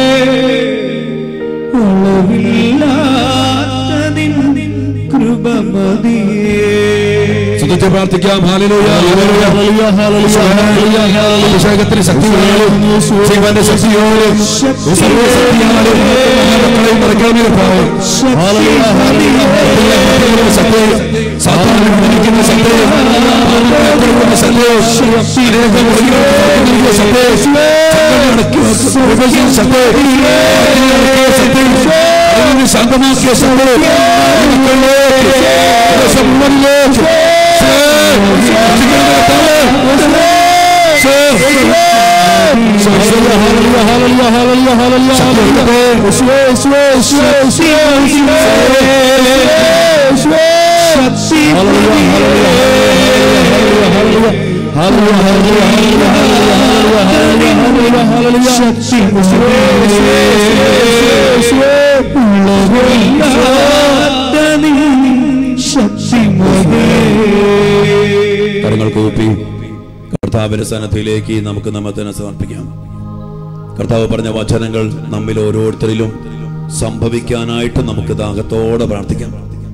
ഉളവില്ലാത്തതിൻ കൃപമതിയേ. സ്തുതിച്ച് പ്രാർത്ഥിക്കാം. Hallelujah, hallelujah, hallelujah, hallelujah, hallelujah. അഭിഷേകത്തിന് ശക്തിയോടെ, ജീവന്റെ ശക്തിയോടെ, സർവ്വശക്തിയോടെ മക്കളെ നിറയ്ക്കണമേ കർത്താവേ. Hallelujah, hallelujah, hallelujah. ശക്തി, സാത്താനെ പിടിക്കുന്ന ശക്തി, ആത്മാക്കളുടെ ശക്തി, ശരീരത്തിന്റെ ശക്തി, ശക്തി, ശാന്തമാക്കിയ ശക്തി കരങ്ങൾ കൂപ്പി കർത്താവിന്റെ സന്നിധിയിലേക്ക് നമുക്ക് നമ്മെ തന്നെ സമർപ്പിക്കാം. കർത്താവ് പറഞ്ഞ വചനങ്ങൾ നമ്മിൽ ഓരോരുത്തരിലും സംഭവിക്കാനായിട്ട് നമുക്ക് ദാഹത്തോടെ പ്രാർത്ഥിക്കാം.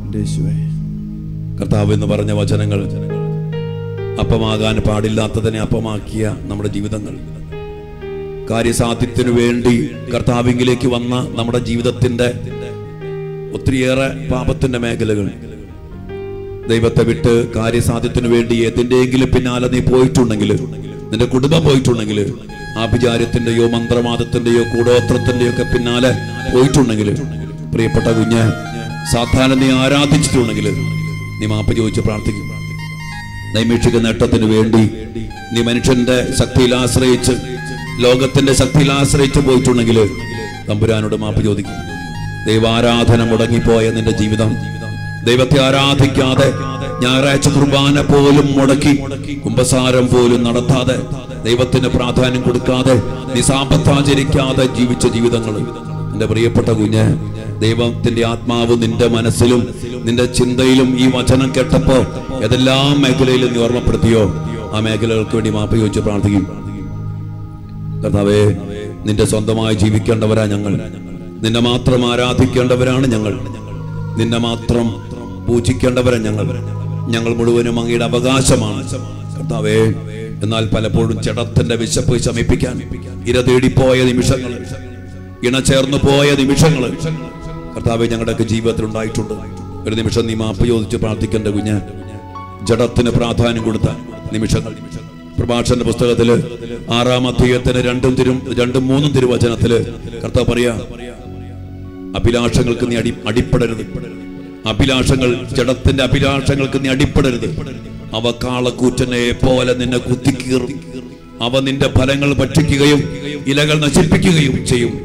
കർത്താവ് എന്ന് പറഞ്ഞ വചനങ്ങൾ അപ്പമാകാൻ പാടില്ലാത്തതിനെ അപ്പമാക്കിയ നമ്മുടെ ജീവിതങ്ങൾ, കാര്യസാധ്യത്തിനു വേണ്ടി കർത്താവിലേക്ക് വന്ന നമ്മുടെ ജീവിതത്തിന്റെ ഒത്തിരിയേറെ പാപത്തിന്റെ മേഖലകൾ, ദൈവത്തെ വിട്ട് കാര്യസാധ്യത്തിനു വേണ്ടി ഏതിന്റെയെങ്കിലും പിന്നാലെ നീ പോയിട്ടുണ്ടെങ്കിൽ, നിന്റെ കുടുംബം പോയിട്ടുണ്ടെങ്കിൽ, ആഭിചാര്യത്തിന്റെയോ മന്ത്രവാദത്തിന്റെയോ കൂടോത്രത്തിന്റെയോ ഒക്കെ പിന്നാലെ പോയിട്ടുണ്ടെങ്കിൽ, പ്രിയപ്പെട്ട കുഞ്ഞ്, സാധാരണ നീ ആരാധിച്ചിട്ടുണ്ടെങ്കിൽ നീ മാപ്പ് ചോദിച്ച് പ്രാർത്ഥിക്കും. നൈമിഷിക നേട്ടത്തിന് വേണ്ടി നീ മനുഷ്യന്റെ ശക്തിയിൽ ആശ്രയിച്ച്, ലോകത്തിന്റെ ശക്തിയിൽ ആശ്രയിച്ച് പോയിട്ടുണ്ടെങ്കിൽ തമ്പുരാനോട് മാപ്പ് ചോദിക്കും. ദൈവാരാധന മുടങ്ങിപ്പോയ നിന്റെ ജീവിതം, ദൈവത്തെ ആരാധിക്കാതെ ഞായറാഴ്ച കുർബാന പോലും മുടക്കി, കുമ്പസാരം പോലും നടത്താതെ, ദൈവത്തിന് പ്രാധാന്യം കൊടുക്കാതെ, നീ സാമ്പത്താചരിക്കാതെ ജീവിച്ച ജീവിതങ്ങൾ, എന്റെ പ്രിയപ്പെട്ട കുഞ്ഞ്, ദൈവത്തിന്റെ ആത്മാവ് നിന്റെ മനസ്സിലും നിന്റെ ചിന്തയിലും ഈ വചനം കേട്ടപ്പോ ഏതെല്ലാം മേഖലയിലും നീ ഓർമ്മപ്പെടുത്തിയോ ആ മേഖലകൾക്ക് വേണ്ടി മാപ്പ് ചോദിച്ച് പ്രാർത്ഥിക്കും. കർത്താവേ, നിന്റെ സ്വന്തമായി ജീവിക്കേണ്ടവരാ ഞങ്ങൾ, നിന്നെ മാത്രം ആരാധിക്കേണ്ടവരാണ് ഞങ്ങൾ, നിന്നെ മാത്രം പൂജിക്കേണ്ടവരാ ഞങ്ങൾ, ഞങ്ങൾ മുഴുവനും അങ്ങയുടെ അവകാശമാണ് കർത്താവേ. എന്നാൽ പലപ്പോഴും ജഡത്തിന്റെ വിശപ്പ് ശമിപ്പിക്കാൻ ഇര തേടിപ്പോയ നിമിഷങ്ങൾ, ഇണ ചേർന്നു പോയ നിമിഷങ്ങൾ കർത്താവേ ഞങ്ങളുടെയൊക്കെ ജീവിതത്തിൽ ഉണ്ടായിട്ടുണ്ട്. ഒരു നിമിഷം നീ മാപ്പ് ചോദിച്ച് പ്രാർത്ഥിക്കേണ്ട കുഞ്ഞ്, ജഡത്തിന് പ്രാധാന്യം കൊടുത്ത നിമിഷങ്ങൾ. പ്രഭാഷണന്റെ പുസ്തകത്തില് ആറാം അധ്യായത്തിന് രണ്ടും തിരും രണ്ടും മൂന്നും തിരുവചനത്തില് കർത്താവ് പറയാ, അഭിലാഷങ്ങൾക്ക് നീ അടി അടിപ്പെടരുത്. അഭിലാഷങ്ങൾ, ജഡത്തിന്റെ അഭിലാഷങ്ങൾക്ക് നീ അടിപ്പെടരുത്. അവ കാളക്കൂറ്റനെ പോലെ നിന്നെ കുത്തിക്കീറും. അവ നിന്റെ ഫലങ്ങൾ ഭക്ഷിക്കുകയും ഇലകൾ നശിപ്പിക്കുകയും ചെയ്യും.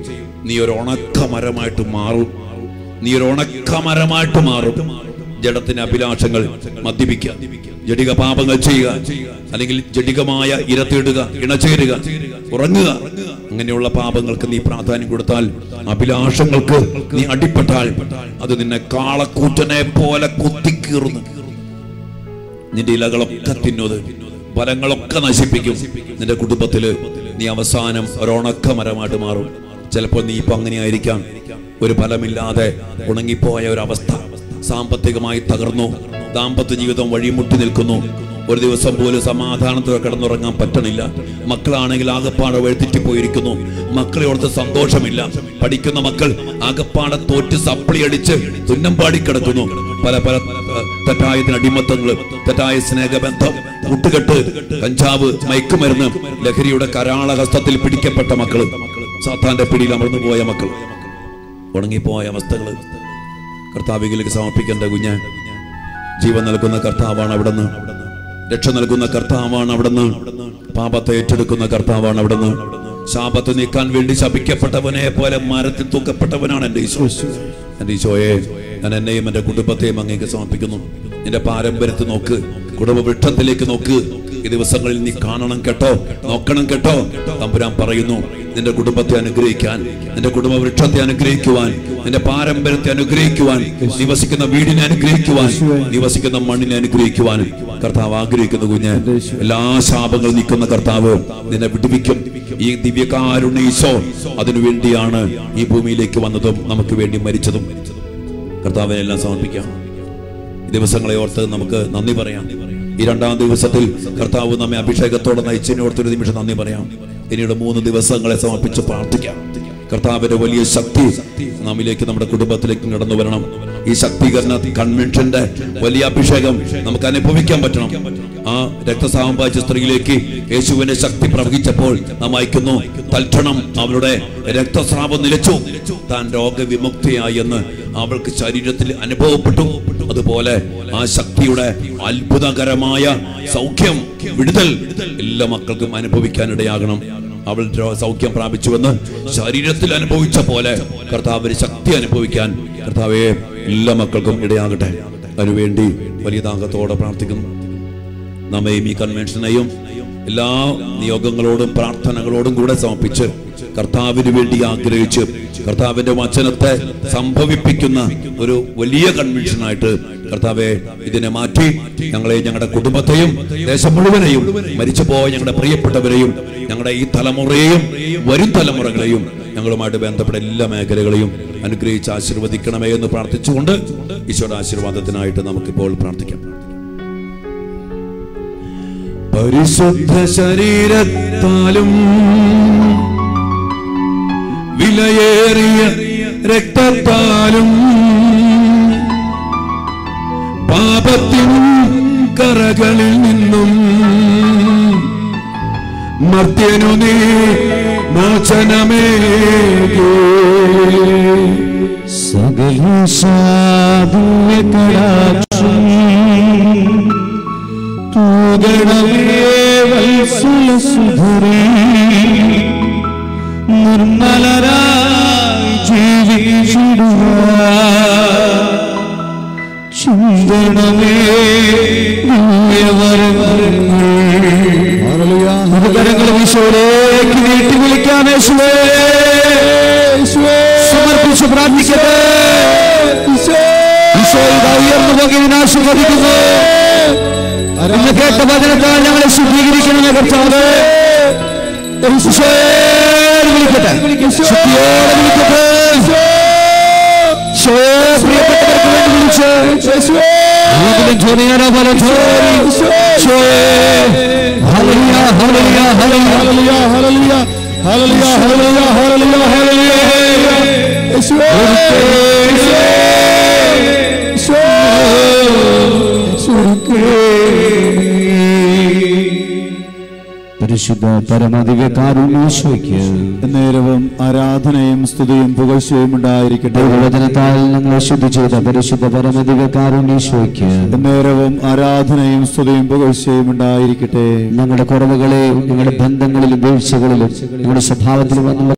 നീ ഒരു ഉണക്കമരമായിട്ട് മാറും. നീ ഒരു ഉണക്കമരമായിട്ട് മാറും. ജഡത്തിന്റെ അഭിലാഷങ്ങൾ, മദ്യപിക്കുക, ജഡിക പാപങ്ങൾ ചെയ്യുക, അല്ലെങ്കിൽ ജഡികമായ ഇരത്തിടുക, ഇണചേരുക, ഉറങ്ങുക, അങ്ങനെയുള്ള പാപങ്ങൾക്ക് നീ പ്രാധാന്യം കൊടുത്താൽ, അഭിലാഷങ്ങൾക്ക് നീ അടിപ്പെട്ടാൽ, അത് നിന്നെ കാളക്കൂറ്റനെ പോലെ കുത്തിക്കീറുന്നു. നിന്റെ ഇലകളൊക്കെ തിന്നത്, ഫലങ്ങളൊക്കെ നശിപ്പിക്കും. നിന്റെ കുടുംബത്തില് നീ അവസാനം ഒരണക്കമരമായിട്ട് മാറും. ചിലപ്പോൾ നീ ഇപ്പൊ അങ്ങനെയായിരിക്കാം, ഒരു ഫലമില്ലാതെ ഉണങ്ങിപ്പോയ ഒരവസ്ഥ, സാമ്പത്തികമായി തകർന്നു, ദാമ്പത്യ ജീവിതം വഴിമുട്ടി നിൽക്കുന്നു, ഒരു ദിവസം പോലും സമാധാനത്തോടെ കിടന്നുറങ്ങാൻ പറ്റണില്ല. മക്കളാണെങ്കിൽ ആകപ്പാടെ വഴിതെറ്റിപ്പോയിരിക്കുന്നു, മക്കളെ ഓർത്ത് സന്തോഷമില്ല. പഠിക്കുന്ന മക്കൾ ആകപ്പാടെ തോറ്റ് സപ്ലി അടിച്ച് തുന്നമ്പാടി കിടക്കുന്നു. പല പല തെറ്റായതിന് അടിമത്തങ്ങൾ, തെറ്റായ സ്നേഹബന്ധം, കൂട്ടുകെട്ട്, കഞ്ചാവ്, മയക്കുമരുന്ന്, ലഹരിയുടെ കരാളഹസ്തത്തിൽ പിടിക്കപ്പെട്ട മക്കള്, സാത്താന്റെ പിടിയിൽ അമർന്നു പോയ മക്കൾ, ഉണങ്ങിപ്പോയ അവസ്ഥകള് കർത്താവിലേക്ക് സമർപ്പിക്കേണ്ട കുഞ്ഞ്. ജീവൻ നൽകുന്ന കർത്താവാണ് അവിടുന്ന്, രക്ഷ നൽകുന്ന കർത്താവാണ് അവിടുന്ന്, പാപത്തെ ഏറ്റെടുക്കുന്ന കർത്താവാണ് അവിടുന്ന്. ശാപത്ത് നീക്കാൻ വേണ്ടി ശപിക്കപ്പെട്ടവനെ പോലെ മരത്തിൽ തൂക്കപ്പെട്ടവനാണ് എന്റെ ഈശോ. എന്റെ ഈശോയെ, ഞാൻ എന്നെയും എന്റെ കുടുംബത്തെയും അങ്ങേക്ക് സമർപ്പിക്കുന്നു. നിന്റെ പാരമ്പര്യത്തിൽ നോക്ക്, കുടുംബ വൃക്ഷത്തിലേക്ക് നോക്ക്. ഈ ദിവസങ്ങളിൽ നീ കാണണം കേട്ടോ, നോക്കണം കേട്ടോ. തമ്പുരാൻ പറയുന്നു, നിന്റെ കുടുംബത്തെ അനുഗ്രഹിക്കാൻ, നിന്റെ കുടുംബ വൃക്ഷത്തെ അനുഗ്രഹിക്കുവാൻ, നിന്റെ പാരമ്പര്യത്തെ അനുഗ്രഹിക്കുവാൻ, നിവസിക്കുന്ന വീടിനെ അനുഗ്രഹിക്കുവാൻ, നിവസിക്കുന്ന മണ്ണിനെ അനുഗ്രഹിക്കുവാൻ കർത്താവ് ആഗ്രഹിക്കുന്ന കുഞ്ഞ്. എല്ലാ ശാപങ്ങളും നീക്കുന്ന കർത്താവ് നിന്നെ വിടുവിക്കും. ഈ ദിവ്യകാരുണ്യ ഈശോ അതിനു വേണ്ടിയാണ് ഈ ഭൂമിയിലേക്ക് വന്നതും നമുക്ക് വേണ്ടി മരിച്ചതും. കർത്താവിനെ എല്ലാം സമർപ്പിക്കാം. ദിവസങ്ങളെ ഓർത്ത് നമുക്ക് നന്ദി പറയാം. ഈ രണ്ടാം ദിവസത്തിൽ കർത്താവ് നമ്മെ അഭിഷേകത്തോടെ നയിച്ചതിനെ ഓർത്തൊരു നിമിഷം നന്ദി പറയാം. ഇനിയുടെ മൂന്ന് ദിവസങ്ങളെ സമർപ്പിച്ച് പ്രാർത്ഥിക്കാം. കർത്താവിന്റെ വലിയ ശക്തി നമ്മിലേക്ക്, നമ്മുടെ കുടുംബത്തിലേക്ക് കടന്നു വരണം. ഈ ശക്തീകരണ കൺവെൻഷന്റെ വലിയ അഭിഷേകം നമുക്ക് അനുഭവിക്കാൻ പറ്റണം. ആ രക്തസ്രാവം ബാധിച്ച സ്ത്രീയിലേക്ക് യേശുവിന്റെ ശക്തി പ്രവഹിച്ചപ്പോൾ നാം അയക്കുന്നു, തൽക്ഷണം അവളുടെ രക്തസ്രാവം നിലച്ചു, താൻ രോഗവിമുക്തിയായി എന്ന് അവൾക്ക് ശരീരത്തിൽ അനുഭവപ്പെട്ടു. അതുപോലെ ആ ശക്തിയുടെ അത്ഭുതകരമായ സൗഖ്യം, വിടുതൽ എല്ലാ മക്കൾക്കും അനുഭവിക്കാനിടയാകണം. അവൾ സൗഖ്യം പ്രാപിച്ചുവെന്ന് ശരീരത്തിൽ അനുഭവിച്ച പോലെ കർത്താവിന്റെ ശക്തി അനുഭവിക്കാൻ കർത്താവെ എല്ലാ മക്കൾക്കും ഇടയാകട്ടെ. അതിനുവേണ്ടി വലിയ താങ്കത്തോടെ പ്രാർത്ഥിക്കുന്നു. നമ്മയും ഈ കൺവെൻഷനെയും എല്ലാ നിയോഗങ്ങളോടും പ്രാർത്ഥനകളോടും കൂടെ സമർപ്പിച്ച് കർത്താവിന് വേണ്ടി ആഗ്രഹിച്ച് കർത്താവിന്റെ വചനത്തെ സംഭവിപ്പിക്കുന്ന ഒരു വലിയ കൺവെൻഷനായിട്ട് കർത്താവെ ഇതിനെ മാറ്റി ഞങ്ങളെ, ഞങ്ങളുടെ കുടുംബത്തെയും ദേശം മുഴുവനെയും, മരിച്ചുപോയ ഞങ്ങളുടെ പ്രിയപ്പെട്ടവരെയും, ഞങ്ങളുടെ ഈ തലമുറയെയും വരും തലമുറകളെയും, ഞങ്ങളുമായിട്ട് ബന്ധപ്പെട്ട എല്ലാ മേഖലകളെയും അനുഗ്രഹിച്ച് ആശീർവദിക്കണമേ എന്ന് പ്രാർത്ഥിച്ചുകൊണ്ട് ഈശോയുടെ ആശീർവാദത്തിനായിട്ട് നമുക്കിപ്പോൾ പ്രാർത്ഥിക്കാം. പരിശുദ്ധ ശരീരത്താലും വിലയേറിയ രക്തത്താലും പാപത്തിൻ കറകളിൽ നിന്നും മർത്യനു നീ മോചനമേകി സകല സാധുവ്യകടാക്ഷം തൂഗണമേ വത്സലസുധരേ നിർമ്മലരായി ജീവിച്ചിടുക ചിന്തണമേ കരങ്ങൾ ഈശോയിലേക്ക് നീട്ടി വിളിക്കാം. യേശുവേ, സമർപ്പിച്ച് പ്രാർത്ഥിക്കട്ടെ. ഈശോയുടെ ഉയർന്നു പോകുന്നതിനെ ആശീർവദിക്കുന്നു. ഇന്ന് കേട്ട വചനത്താൽ ഞങ്ങളെ ശുദ്ധീകരിക്കണമെന്ന് കർത്താവേ വിളിക്കട്ടെ, ശക്തിയോടെ വിളിക്കട്ടെ. പ്രിയപ്പെട്ടവർക്ക് വേണ്ടി വിളിച്ച് പരിശുദ്ധ പരമദിവ്യകാരുണ്യേശ്വയ്ക്ക് നേരവും ആരാധനയും സ്തുതിയും പുകഴ്ചയും ഉണ്ടായിരിക്കട്ടെ. വചനത്താൽ ഞങ്ങളെ ശുദ്ധി ചെയ്ത പരിശുദ്ധ പരമദിവ്യകാരുണ്യേശ്വയ്ക്ക് നേരവും ആരാധനയും സ്തുതിയും പുകഴ്ചയും ഉണ്ടായിരിക്കട്ടെ. ഞങ്ങളുടെ കുറവുകളെ, ഞങ്ങളുടെ ബന്ധങ്ങളിലും വീഴ്ചകളിലും, ഞങ്ങളുടെ സ്വഭാവത്തിലും